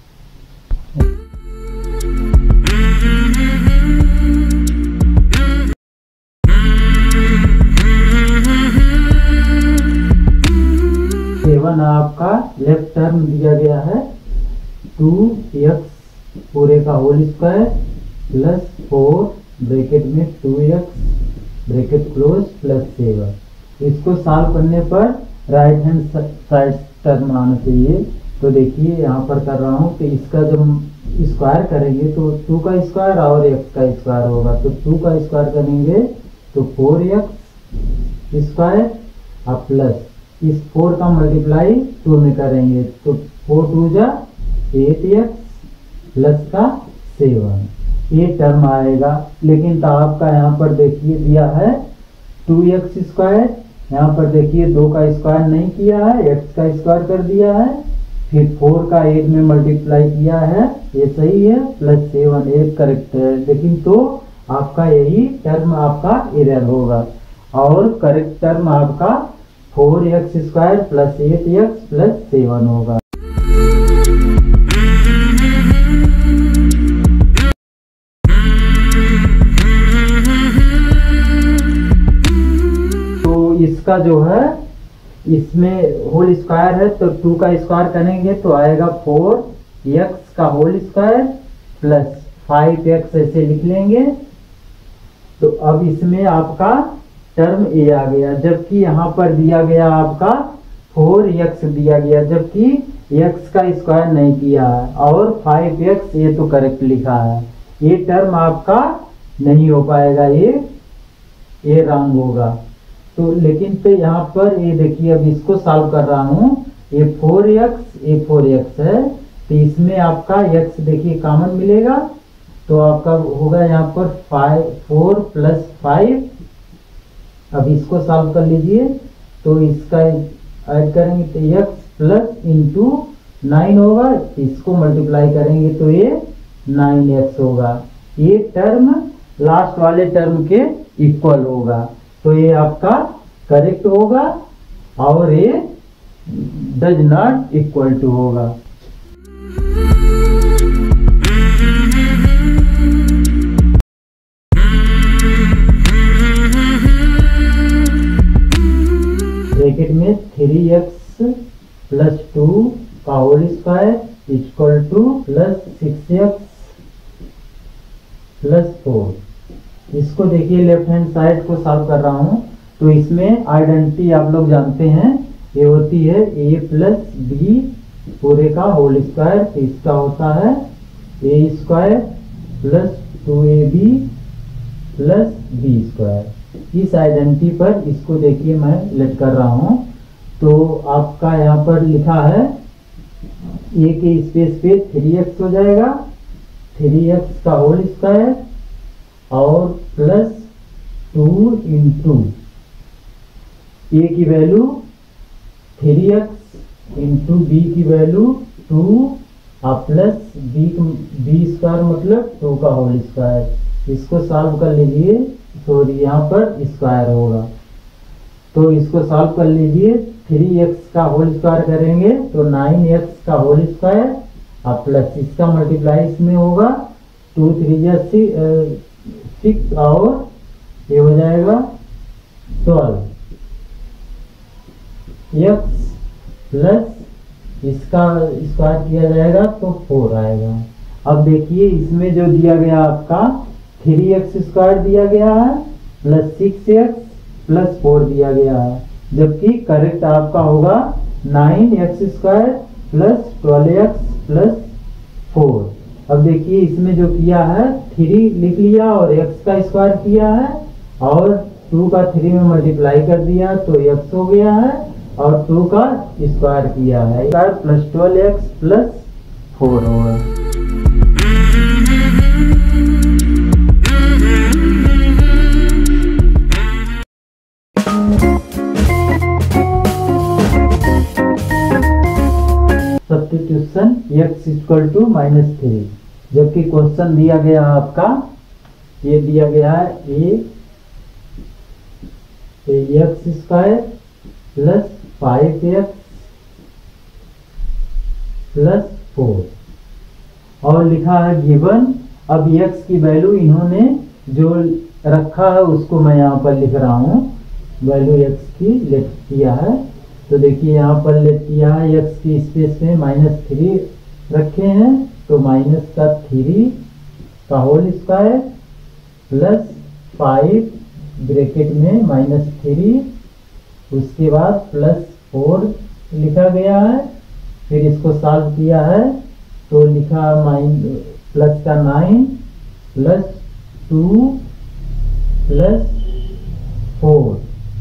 सेवन आपका लेफ्ट टर्म दिया गया है 2x पूरे का होल स्क्वायर प्लस 4 ब्रैकेट में 2x ब्रैकेट क्लोज प्लस 7। इसको सॉल्व करने पर राइट हैंड साइड टर्म आना चाहिए। तो देखिए यहाँ पर कर रहा हूँ कि इसका जब स्क्वायर करेंगे तो 2 का स्क्वायर और x का स्क्वायर होगा तो 2 का स्क्वायर करेंगे तो 4x स्क्वायर और प्लस इस 4 का मल्टीप्लाई 2 में करेंगे तो 4 2 जा 8x प्लस का 7 ये टर्म आएगा। लेकिन तो आपका यहाँ पर देखिए दिया है 2x², यहाँ पर देखिए 2 का स्क्वायर नहीं किया है, x का स्क्वायर कर दिया है, फिर 4 का 8 में मल्टीप्लाई किया है, ये सही है, प्लस 7 ये करेक्ट है। लेकिन तो आपका यही टर्म आपका एरर होगा और करेक्ट टर्म आपका 4x² प्लस 8x प्लस 7 होगा। तो इसका जो है इसमें होल स्क्वायर है तो 2 का स्क्वायर करेंगे तो आएगा 4x का होल स्क्वायर प्लस 5x ऐसे लिख लेंगे। तो अब इसमें आपका टर्म ए आ गया, जबकि यहाँ पर दिया गया आपका 4x दिया गया, जबकि x का स्क्वायर नहीं किया है और 5x ये तो करेक्ट लिखा है। ये टर्म आपका नहीं हो पाएगा, ये रॉन्ग होगा। तो लेकिन तो यहाँ पर ये देखिए अब इसको सॉल्व कर रहा हूँ, ये 4x है तो इसमें आपका x देखिए कॉमन मिलेगा तो आपका होगा यहाँ पर 4 प्लस 5। अब इसको सॉल्व कर लीजिए तो इसका ऐड करेंगे तो x प्लस इंटू 9 होगा, इसको मल्टीप्लाई करेंगे तो ये 9x होगा। ये टर्म लास्ट वाले टर्म के इक्वल होगा तो ये आपका करेक्ट होगा और ये डज नॉट इक्वल टू होगा। ब्रैकेट में 3x प्लस 2 का whole square equal to plus 6x plus 4। इसको देखिए लेफ्ट हैंड साइड को सॉल्व कर रहा हूँ तो इसमें आइडेंटिटी आप लोग जानते हैं ये होती है a प्लस बी पूरे का होल स्क्वायर, तो इसका होता है a² plus 2ab plus b²। इस आइडेंटिटी पर इसको देखिए मैं लेट कर रहा हूँ तो आपका यहाँ पर लिखा है a के स्पेस पे 3x हो जाएगा, 3x का होल स्क्वायर और प्लस 2 इंटू a की वैल्यू 3x इंटू b की वैल्यू 2 और प्लस b² मतलब 2 का होल स्क्वायर। इसको सॉल्व कर लीजिए, सॉरी यहाँ पर स्क्वायर होगा तो इसको सॉल्व कर लीजिए। 3x का होल स्क्वायर करेंगे तो 9x का होल स्क्वायर और प्लस इसका मल्टीप्लाई इसमें होगा 2 3 जा 6 और ये हो जाएगा 12 x प्लस इसका स्क्वायर किया जाएगा तो 4 आएगा। अब देखिए इसमें जो दिया गया आपका 3x² दिया गया है प्लस 6x प्लस 4 दिया गया है जबकि करेक्ट आपका होगा 9x² प्लस 12x प्लस 4। अब देखिए इसमें जो किया है 3 लिख लिया और x का स्क्वायर किया है और 2 का 3 में मल्टीप्लाई कर दिया तो x हो गया है और 2 का स्क्वायर किया है प्लस 12x प्लस 4 होगा। सब्स्टिट्यूशन x इक्वल टू -3, जबकि क्वेश्चन दिया गया आपका ये दिया गया है x² प्लस 5x प्लस 4 और लिखा है गिवन। अब x की वैल्यू इन्होंने जो रखा है उसको मैं यहाँ पर लिख रहा हूँ, वैल्यू x की लेट किया है। तो देखिए यहाँ पर लेट किया है x की स्पेस में -3 रखे हैं तो माइनस का 3 का होल स्क्वायर प्लस 5 ब्रैकेट में -3, उसके बाद प्लस 4 लिखा गया है। फिर इसको सॉल्व किया है तो लिखा प्लस का 9 प्लस 2 प्लस 4।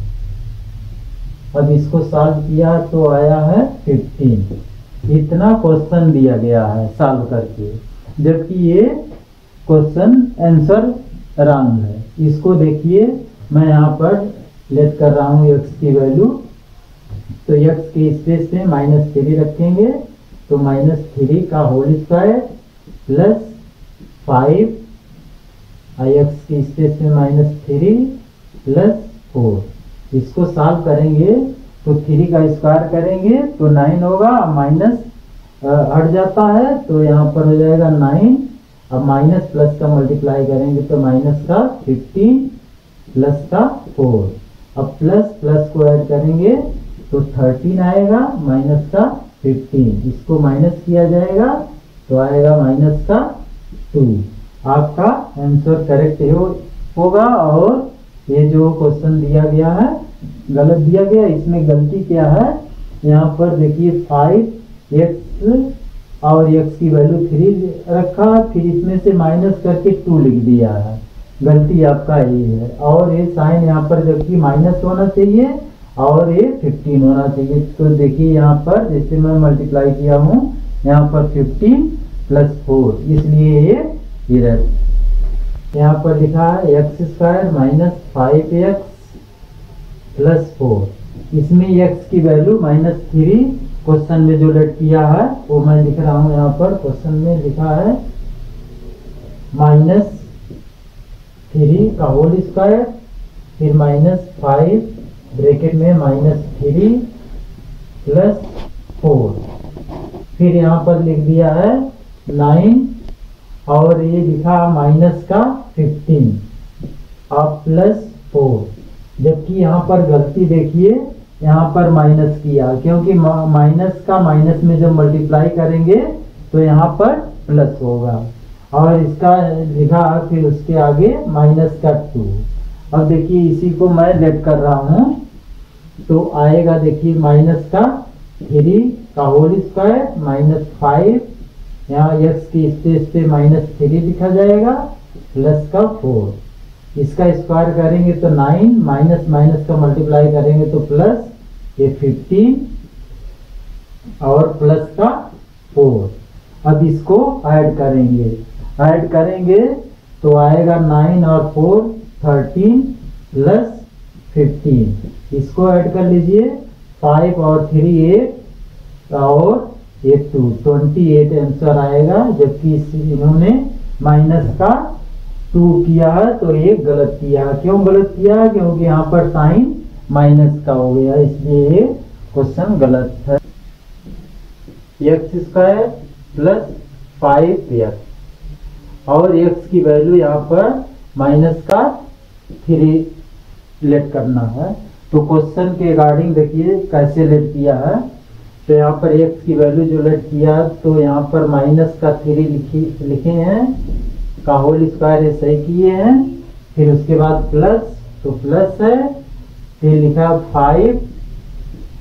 अब इसको सॉल्व किया तो आया है 15। इतना क्वेश्चन दिया गया है सॉल्व करके, जबकि ये क्वेश्चन आंसर रॉन्ग है। इसको देखिए मैं यहाँ पर लेट कर रहा हूँ x की वैल्यू, तो x के स्पेस में -3 रखेंगे तो -3 का होल स्क्वायर प्लस 5 x की स्पेस में -3 प्लस 4। इसको सॉल्व करेंगे तो 3 का स्क्वायर करेंगे तो 9 होगा, माइनस हट जाता है तो यहाँ पर हो जाएगा 9। अब माइनस प्लस का मल्टीप्लाई करेंगे तो माइनस का 15 प्लस का 4। अब प्लस प्लस को ऐड करेंगे तो 13 आएगा माइनस का 15, इसको माइनस किया जाएगा तो आएगा माइनस का 2। आपका आंसर करेक्ट होगा। और ये जो क्वेश्चन दिया गया है गलत दिया गया, इसमें गलती क्या है, यहाँ पर देखिए 5x और x की वैल्यू 3 रखा, फिर इसमें से माइनस करके 2 लिख दिया है, गलती आपका ये है। और ये साइन यहाँ पर जबकि माइनस होना चाहिए और ये 15 होना चाहिए। तो देखिए यहाँ पर जैसे मैं मल्टीप्लाई किया हूँ यहाँ पर 15 प्लस 4, इसलिए ये एरर। यहाँ पर लिखा है x² माइनस 5x प्लस 4, इसमें x की वैल्यू -3 क्वेश्चन में जो लेट किया है वो मैं लिख रहा हूँ। यहाँ पर क्वेश्चन में लिखा है -3 का होल स्क्वायर फिर -5 ब्रैकेट में -3 प्लस 4, फिर यहाँ पर लिख दिया है 9 और ये लिखा माइनस का 15 अब प्लस 4, जबकि यहाँ पर गलती देखिए यहाँ पर माइनस किया, क्योंकि माइनस का माइनस में जब मल्टीप्लाई करेंगे तो यहाँ पर प्लस होगा और इसका लिखा फिर उसके आगे माइनस का 2। अब देखिए इसी को मैं लेट कर रहा हूँ तो आएगा देखिए माइनस का 3 का होल स्क्वायर -5, यहाँ x की स्पेस पे -3 लिखा जाएगा प्लस का 4, इसका स्क्वायर करेंगे तो 9 माइनस माइनस का मल्टीप्लाई करेंगे तो प्लस ये 15 और प्लस का 4। अब इसको ऐड करेंगे तो आएगा 9 और 4 13 प्लस 15, इसको ऐड कर लीजिए 5 और 3 8 और ये 2 28 आंसर आएगा। जबकि इन्होंने माइनस का 2 किया है तो ये गलत किया। क्यों गलत किया? क्योंकि यहाँ पर साइन माइनस का हो गया, इसलिए ये क्वेश्चन गलत है। x² प्लस 5x और x की वैल्यू यहाँ पर माइनस का 3 लेट करना है। तो क्वेश्चन के अकॉर्डिंग देखिए कैसे लेट किया है। तो यहाँ पर x की वैल्यू जो लेट किया तो यहाँ पर माइनस का 3 लिखे हैं का होल स्क्वायर है, सही किए हैं। फिर उसके बाद प्लस, तो प्लस है, फिर लिखा 5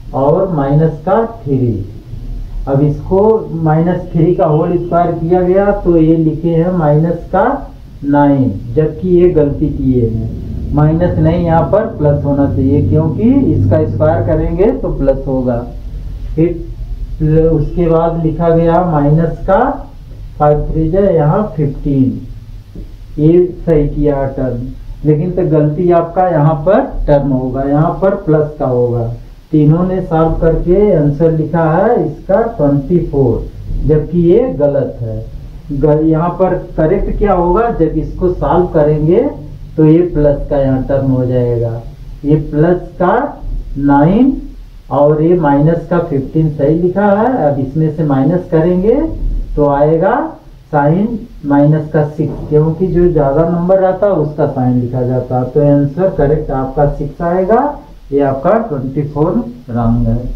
और माइनस का 3। अब इसको -3 का होल स्क्वायर किया गया तो ये लिखे हैं -9, जबकि ये गलती किए हैं, माइनस नहीं यहाँ पर प्लस होना चाहिए, क्योंकि इसका स्क्वायर करेंगे तो प्लस होगा। फिर उसके बाद लिखा गया माइनस का 5 3 यहाँ 15, ये सही किया टर्म, लेकिन तो गलती आपका यहाँ पर टर्म होगा, यहाँ पर प्लस का होगा। तीनों ने सॉल्व करके आंसर लिखा है इसका 24, जबकि ये गलत है। यहाँ पर करेक्ट क्या होगा, जब इसको सॉल्व करेंगे तो ये प्लस का यहाँ टर्म हो जाएगा, ये प्लस का 9 और ये माइनस का 15 सही लिखा है। अब इसमें से माइनस करेंगे तो आएगा साइन माइनस का 6, क्योंकि जो ज़्यादा नंबर रहता है उसका साइन लिखा जाता है। तो आंसर करेक्ट आपका 6 आएगा, ये आपका 24 रॉन्ग है।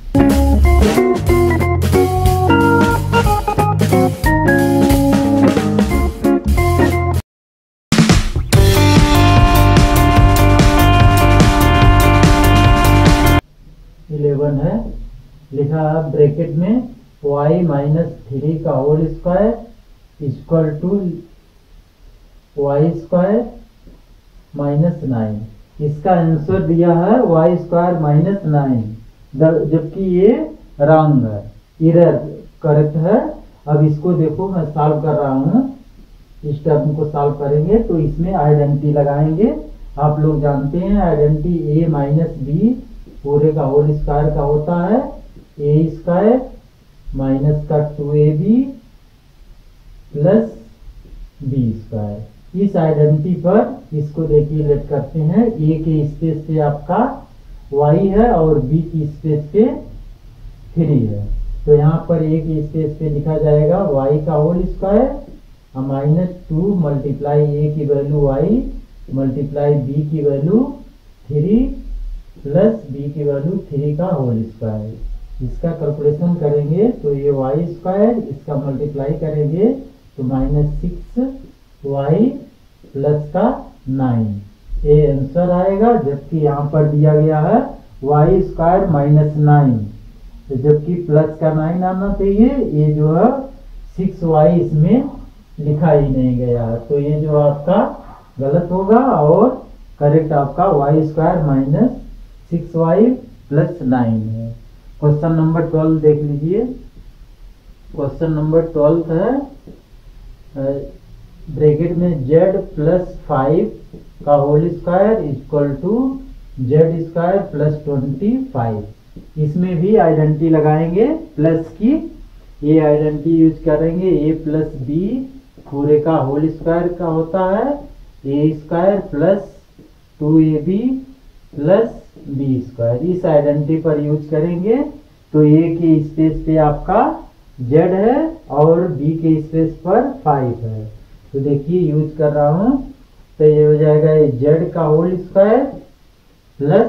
है लिखा है ब्रैकेट में y -3 का whole square equal to y² -9। इसका आंसर दिया है y² -9, जबकि ये रॉन्ग है, इरर करेक्ट है। अब इसको देखो मैं सॉल्व कर रहा हूँ, इस टर्म को सॉल्व करेंगे तो इसमें आइडेंटिटी लगाएंगे। आप लोग जानते हैं आइडेंटिटी a - b पूरे का होल स्क्वायर का होता है a² माइनस का 2ab प्लस b²। इस आइडेंटिटी पर इसको देखिए लेट करते हैं, a के स्पेस पे आपका y है और b की स्पेस पे 3 है, तो यहाँ पर a के स्पेस पे लिखा जाएगा y का होल स्क्वायर -2 मल्टीप्लाई a की वैल्यू y मल्टीप्लाई b की वैल्यू 3 प्लस b की वैल्यू 3 का होल स्क्वायर। इसका कैलकुलेशन करेंगे तो ये y², इसका मल्टीप्लाई करेंगे तो -6y प्लस का 9, ये आंसर आएगा। जबकि यहाँ पर दिया गया है y² -9, तो जबकि प्लस का 9 आना चाहिए, ये जो है 6y इसमें लिखा ही नहीं गया है, तो ये जो आपका गलत होगा और करेक्ट आपका y² -6y प्लस 9 है। क्वेश्चन नंबर 12 देख लीजिए। क्वेश्चन नंबर 12 है ब्रैकेट में z + 5 का whole square equal to z² + 25। इसमें भी आइडेंटिटी लगाएंगे प्लस की, ये आइडेंटिटी यूज करेंगे a + b पूरे का होल स्क्वायर का होता है a² plus 2ab plus b²। इस आइडेंटिटी पर यूज करेंगे तो a के स्पेस पे आपका z है और b के स्पेस पर 5 है, तो देखिए यूज कर रहा हूँ, तो ये हो जाएगा z का whole square plus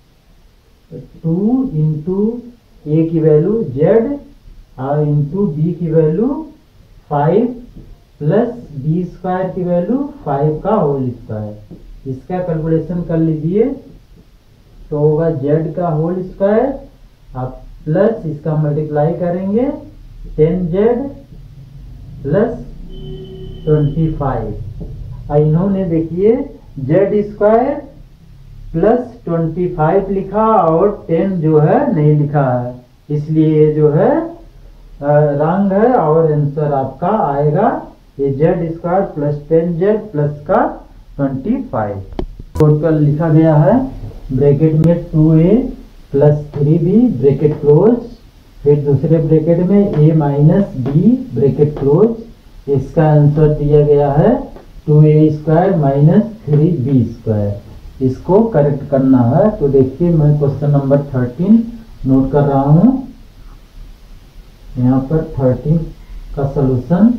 2 into a की वैल्यू z और इंटू b की वैल्यू 5 प्लस b² की वैल्यू 5 का होल स्क्वायर। इसका कैलकुलेशन कर लीजिए तो होगा z का होल स्क्वायर आप प्लस इसका मल्टीप्लाई करेंगे 10z प्लस 25। इन्होंने देखिए z² प्लस 25 लिखा और 10 जो है नहीं लिखा है, इसलिए ये जो है रॉन्ग है और आंसर आपका आएगा ये z² प्लस 10z प्लस का 25। टोटल लिखा गया है ब्रैकेट में 2a plus 3b bracket close, फिर दूसरे ब्रैकेट में a - b ब्रैकेट क्लोज। इसका आंसर दिया गया है 2a² - 3b²। इसको करेक्ट करना है, तो देखिए मैं क्वेश्चन नंबर 13 नोट कर रहा हूँ। यहाँ पर 13 का सलूशन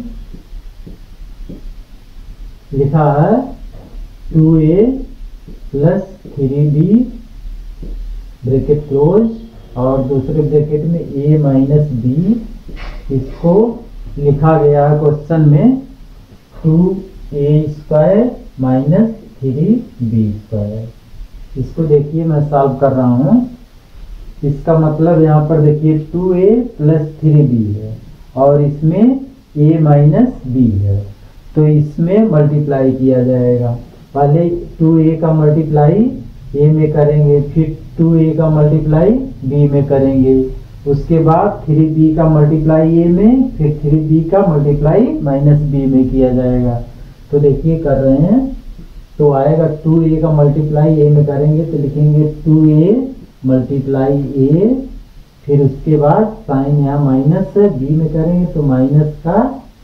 लिखा है 2a plus 3b bracket close और दूसरे ब्रैकेट में a - b। इसको लिखा गया है क्वेश्चन में 2a² - 3b²। इसको देखिए मैं सॉल्व कर रहा हूँ। इसका मतलब यहाँ पर देखिए 2a प्लस 3b है और इसमें a माइनस b है, तो इसमें मल्टीप्लाई किया जाएगा। पहले 2a का मल्टीप्लाई a में करेंगे, फिर 2a का मल्टीप्लाई b में करेंगे, उसके बाद 3b का मल्टीप्लाई a में, फिर 3b का मल्टीप्लाई माइनस b में किया जाएगा। तो देखिए कर रहे हैं, तो आएगा 2a का मल्टीप्लाई a में करेंगे तो लिखेंगे 2a मल्टीप्लाई a, फिर उसके बाद साइन यहाँ माइनस है, b में करेंगे तो माइनस का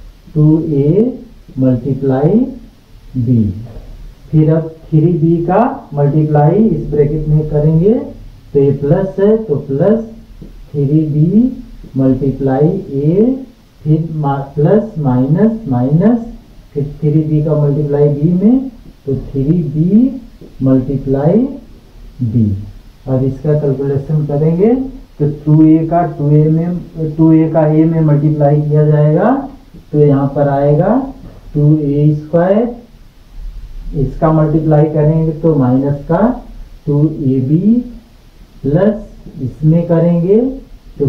2a मल्टीप्लाई b, फिर अब 3b का मल्टीप्लाई इस ब्रैकेट में करेंगे तो ये प्लस है तो प्लस 3b मल्टीप्लाई a, फिर प्लस माइनस माइनस, फिर 3b का मल्टीप्लाई b में तो 3b मल्टीप्लाई b। अब इसका कैलकुलेशन करेंगे तो 2a का 2a का a में मल्टीप्लाई किया जाएगा तो यहाँ पर आएगा 2a स्क्वायर, इसका मल्टीप्लाई करेंगे तो माइनस का 2ab प्लस इसमें करेंगे तो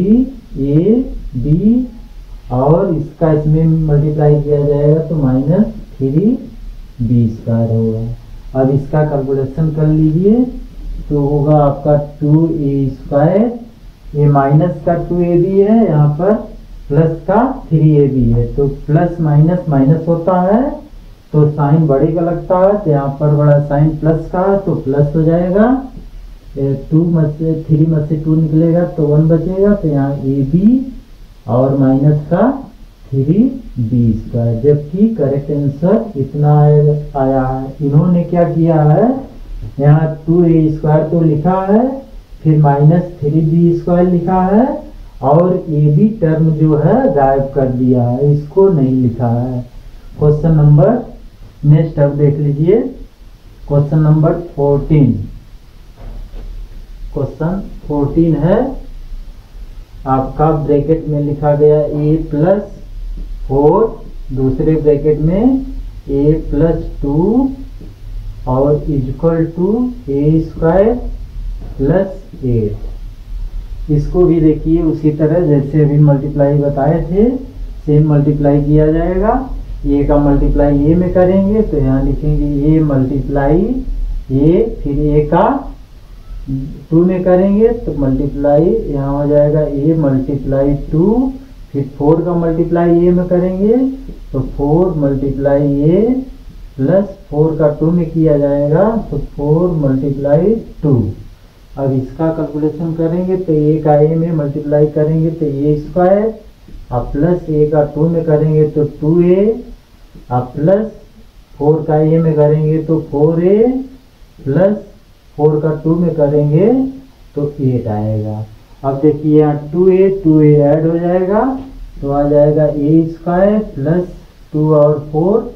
3ab और इसका इसमें मल्टीप्लाई किया जाएगा तो माइनस 3b स्क्वायर होगा। अब इसका कैलकुलेशन कर लीजिए तो होगा आपका 2a स्क्वायर, ये माइनस का 2ab है, यहाँ पर प्लस का 3ab है, तो प्लस माइनस माइनस होता है तो साइन बड़े का लगता है, तो यहाँ पर बड़ा साइन प्लस का है तो प्लस हो जाएगा, 2 में से 3 में से 2 निकलेगा तो 1 बचेगा, तो यहाँ ab और माइनस का 3b स्क्वायर, जबकि करेक्ट आंसर इतना आया है। इन्होंने क्या किया है, यहाँ 2a स्क्वायर तो लिखा है, फिर माइनस 3b स्क्वायर लिखा है और ab टर्म जो है गायब कर दिया है, इसको नहीं लिखा है। क्वेश्चन नंबर नेक्स्ट अब देख लीजिए, क्वेश्चन नंबर 14। क्वेश्चन 14 है आपका, ब्रैकेट में लिखा गया a प्लस 4, दूसरे ब्रैकेट में a प्लस 2 और equal to a square plus 8। इसको भी देखिए उसी तरह जैसे अभी मल्टीप्लाई बताए थे, सेम मल्टीप्लाई किया जाएगा। a का मल्टीप्लाई a में करेंगे तो यहाँ लिखेंगे a मल्टीप्लाई a, फिर a का 2 में करेंगे तो मल्टीप्लाई यहाँ हो जाएगा a मल्टीप्लाई 2, फिर 4 का मल्टीप्लाई a में करेंगे तो 4 मल्टीप्लाई a प्लस 4 का 2 में किया जाएगा तो 4 मल्टीप्लाई 2। अब इसका कैलकुलेशन करेंगे तो a का a में मल्टीप्लाई करेंगे तो a स्क्वायर, अब प्लस a का 2 में करेंगे तो 2a, अब प्लस 4 का a में करेंगे तो 4a, प्लस 4 का 2 में करेंगे तो 8 आएगा। अब देखिए यहाँ 2a ऐड हो जाएगा तो आ जाएगा a स्क्वायर प्लस 2 और 4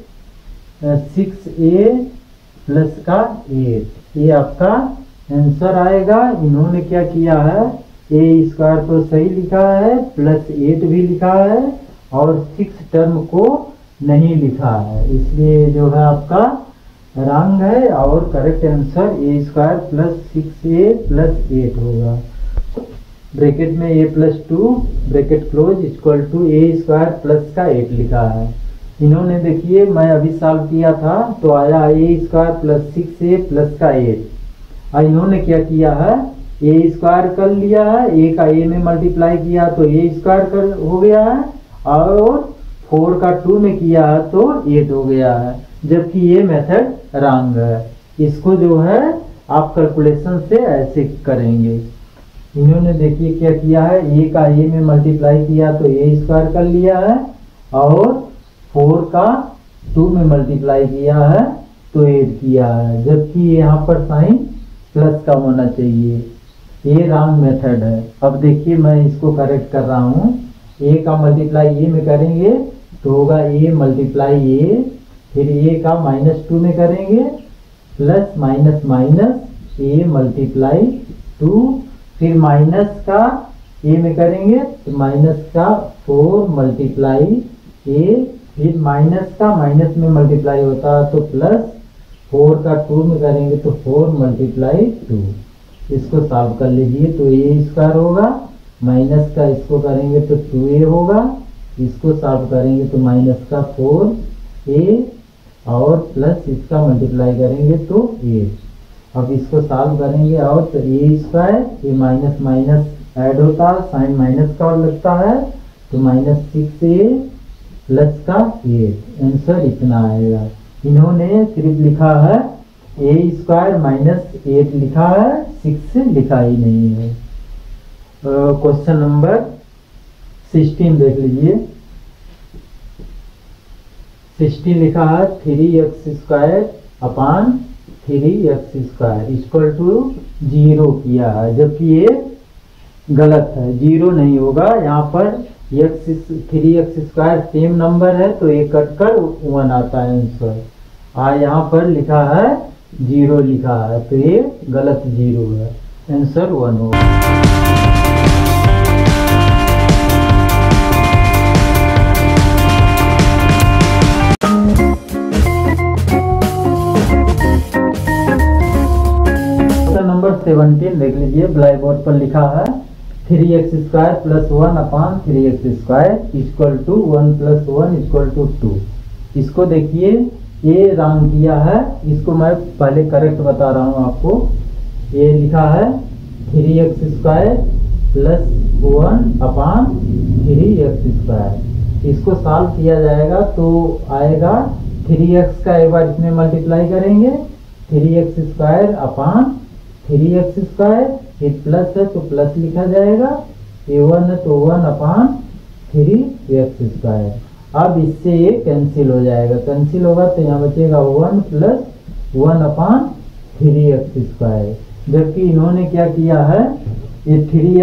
6a प्लस का 8, ये आपका आंसर आएगा। इन्होंने क्या किया है, a स्क्वायर तो सही लिखा है, प्लस 8 भी लिखा है और 6 टर्म को नहीं लिखा है, इसलिए जो है आपका रॉन्ग है और correct answer a square plus 6a plus 8 होगा। ब्रैकेट में a plus 2 bracket close equal to a square plus का 8 लिखा है। इन्होंने देखिए मैं अभी सॉल्व किया था तो आया a square plus 6a plus का 8। और इन्होंने क्या किया है, a स्क्वायर कर लिया है, a का a में मल्टीप्लाई किया तो a स्क्वायर कर हो गया है और 4 का 2 में किया है तो 8 हो गया है, जबकि ये मेथड रॉन्ग है। इसको जो है आप कैलकुलेशन से ऐसे करेंगे। इन्होंने देखिए क्या किया है, a का a में मल्टीप्लाई किया तो a स्क्वायर कर लिया है और 4 का 2 में मल्टीप्लाई किया है तो 8 किया है, जबकि यहाँ पर साइन प्लस का होना चाहिए, ये रॉन्ग मेथड है। अब देखिए मैं इसको करेक्ट कर रहा हूँ, a का मल्टीप्लाई a में करेंगे तो होगा a मल्टीप्लाई a, फिर a का माइनस 2 में करेंगे plus minus minus a multiply 2, फिर माइनस का a में करेंगे तो माइनस का 4 मल्टीप्लाई a, फिर माइनस का माइनस में मल्टीप्लाई होता है तो प्लस 4 का 2 में करेंगे तो 4 मल्टीप्लाई 2। इसको सॉल्व कर लीजिए तो ए स्क्वायर होगा, माइनस का इसको करेंगे तो 2a होगा, इसको सॉल्व करेंगे तो माइनस का 4a और प्लस इसका मल्टीप्लाई करेंगे तो 8। अब इसको सॉल्व करेंगे और तो ए स्क्वायर, ये माइनस माइनस ऐड होता है, साइन माइनस का लगता है तो माइनस 6a प्लस का 8। आंसर इतना आएगा। इन्होंने सिर्फ लिखा है ए स्क्वायर माइनस 8 लिखा है, 6 लिखा ही नहीं है। क्वेश्चन नंबर 16 देख लीजिए। 16 लिखा है 3x square upon 3x square equal to 0 किया है, जबकि ये गलत है, 0 नहीं होगा। यहाँ पर 3x स्क्वायर सेम नंबर है तो ये कट कर 1 आता है आंसर। यहाँ पर लिखा है 0 लिखा है तो ये गलत 0 है, आंसर 1 होगा। नंबर 17 देख लीजिए। ब्लैक बोर्ड पर लिखा है 3x square plus 1 upon 3x square equal to 1 plus 1 equal to 2। इसको देखिए ये रॉन्ग किया है, इसको मैं पहले करेक्ट बता रहा हूँ आपको। ये लिखा है 3x square plus 1 upon 3x square. इसको सॉल्व किया जाएगा तो आएगा 3x का एक बार इसमें मल्टीप्लाई करेंगे 3x square upon 3x square, ये प्लस है तो प्लस लिखा जाएगा, ये 1 है तो 1 अपान 3x स्क्वायर। अब इससे ये कैंसिल हो जाएगा, कैंसिल होगा तो यहाँ बचेगा 1 प्लस 1 अपान 3x स्क्वायर। जबकि इन्होंने क्या किया है, ये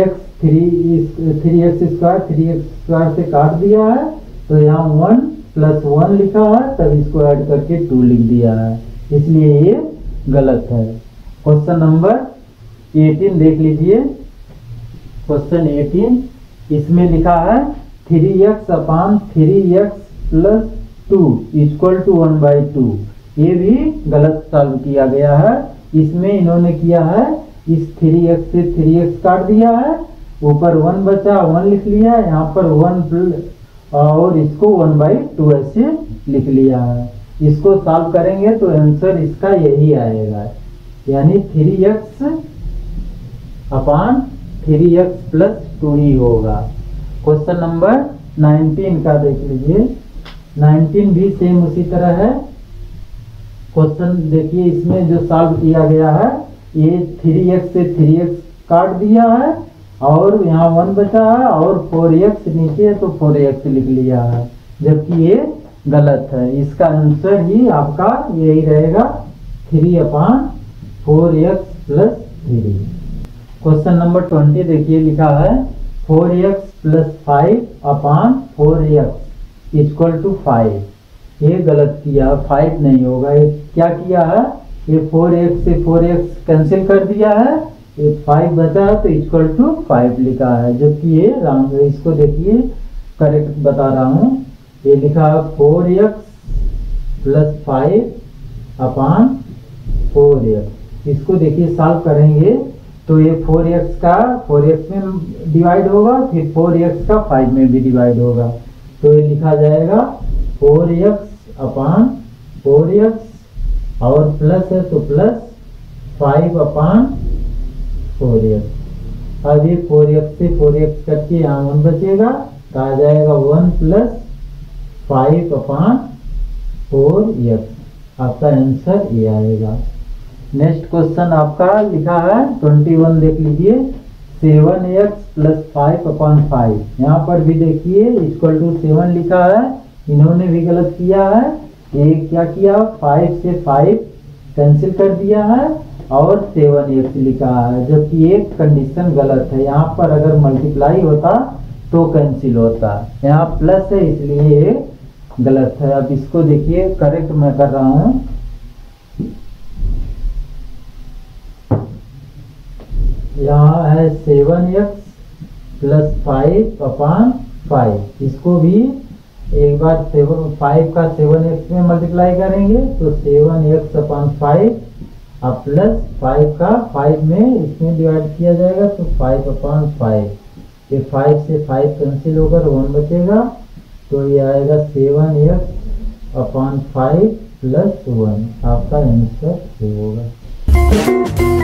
3x स्क्वायर से काट दिया है तो यहाँ 1 प्लस 1 लिखा है, तब इसको ऐड करके 2 लिख दिया है, इसलिए ये गलत है। क्वेश्चन नंबर 18 देख लीजिए। क्वेश्चन 18 इसमें लिखा है 3x upon 3x plus 2 equal to 1/2। ये भी गलत सॉल्व किया गया है। इसमें इन्होंने किया है इस 3x से 3x काट दिया है, ऊपर 1 बचा 1 लिख लिया, यहाँ पर 1 और इसको 1/2 ऐसे लिख लिया है। इसको सॉल्व करेंगे तो आंसर इसका यही आएगा, यानी 3x अपान 3x प्लस 2 ही होगा। क्वेश्चन नंबर 19 का देख लीजिए। 19 भी सेम उसी तरह है। क्वेश्चन देखिए, इसमें जो सॉल्व किया गया है ये 3x से 3x काट दिया है और यहाँ 1 बचा है और 4x नीचे है तो 4x लिख लिया है, जबकि ये गलत है। इसका आंसर ही आपका यही रहेगा 3 अपान 4x प्लस 3। क्वेश्चन नंबर 20 देखिए, लिखा है 4x plus 5 upon 4x equal to 5। ये गलत किया, 5 नहीं होगा। ये क्या किया है, ये 4x से 4x कैंसिल कर दिया है, ये 5 बचा है तो इक्वल टू 5 लिखा है, जबकि ये रॉन्ग है। इसको देखिए करेक्ट बता रहा हूँ। ये लिखा है 4x प्लस 5 अपान 4x। इसको देखिए सॉल्व करेंगे तो ये 4x में डिवाइड होगा, फिर 4x का 5 में भी डिवाइड होगा, तो ये लिखा जाएगा 4x अपान 4x और प्लस है तो प्लस 5 अपान 4x। अब ये 4x से 4x करके यहाँ 1 बचेगा तो आ जाएगा 1 प्लस 5 अपान 4x। आपका आंसर ये आएगा। नेक्स्ट क्वेश्चन आपका लिखा है 21 देख लीजिए। 7x प्लस 5 अपान 5। यहाँ पर भी देखिए इक्वल टू 7 लिखा है, इन्होंने भी गलत किया है। ये क्या किया, 5 से 5 कैंसिल कर दिया है और 7x लिखा है, जबकि एक कंडीशन गलत है। यहाँ पर अगर मल्टीप्लाई होता तो कैंसिल होता, यहाँ प्लस है इसलिए ये गलत है। अब इसको देखिए करेक्ट मैं कर रहा हूँ। यहाँ है 7x प्लस 5 अपान 5। इसको भी एक बार 5 का 7x में मल्टीप्लाई करेंगे तो 7x अपान 5 अब प्लस 5 का 5 में इसमें डिवाइड किया जाएगा तो 5/5, ये 5 से 5 कैंसिल होकर 1 बचेगा, तो ये आएगा 7x/5 + 1, आपका आंसर होगा।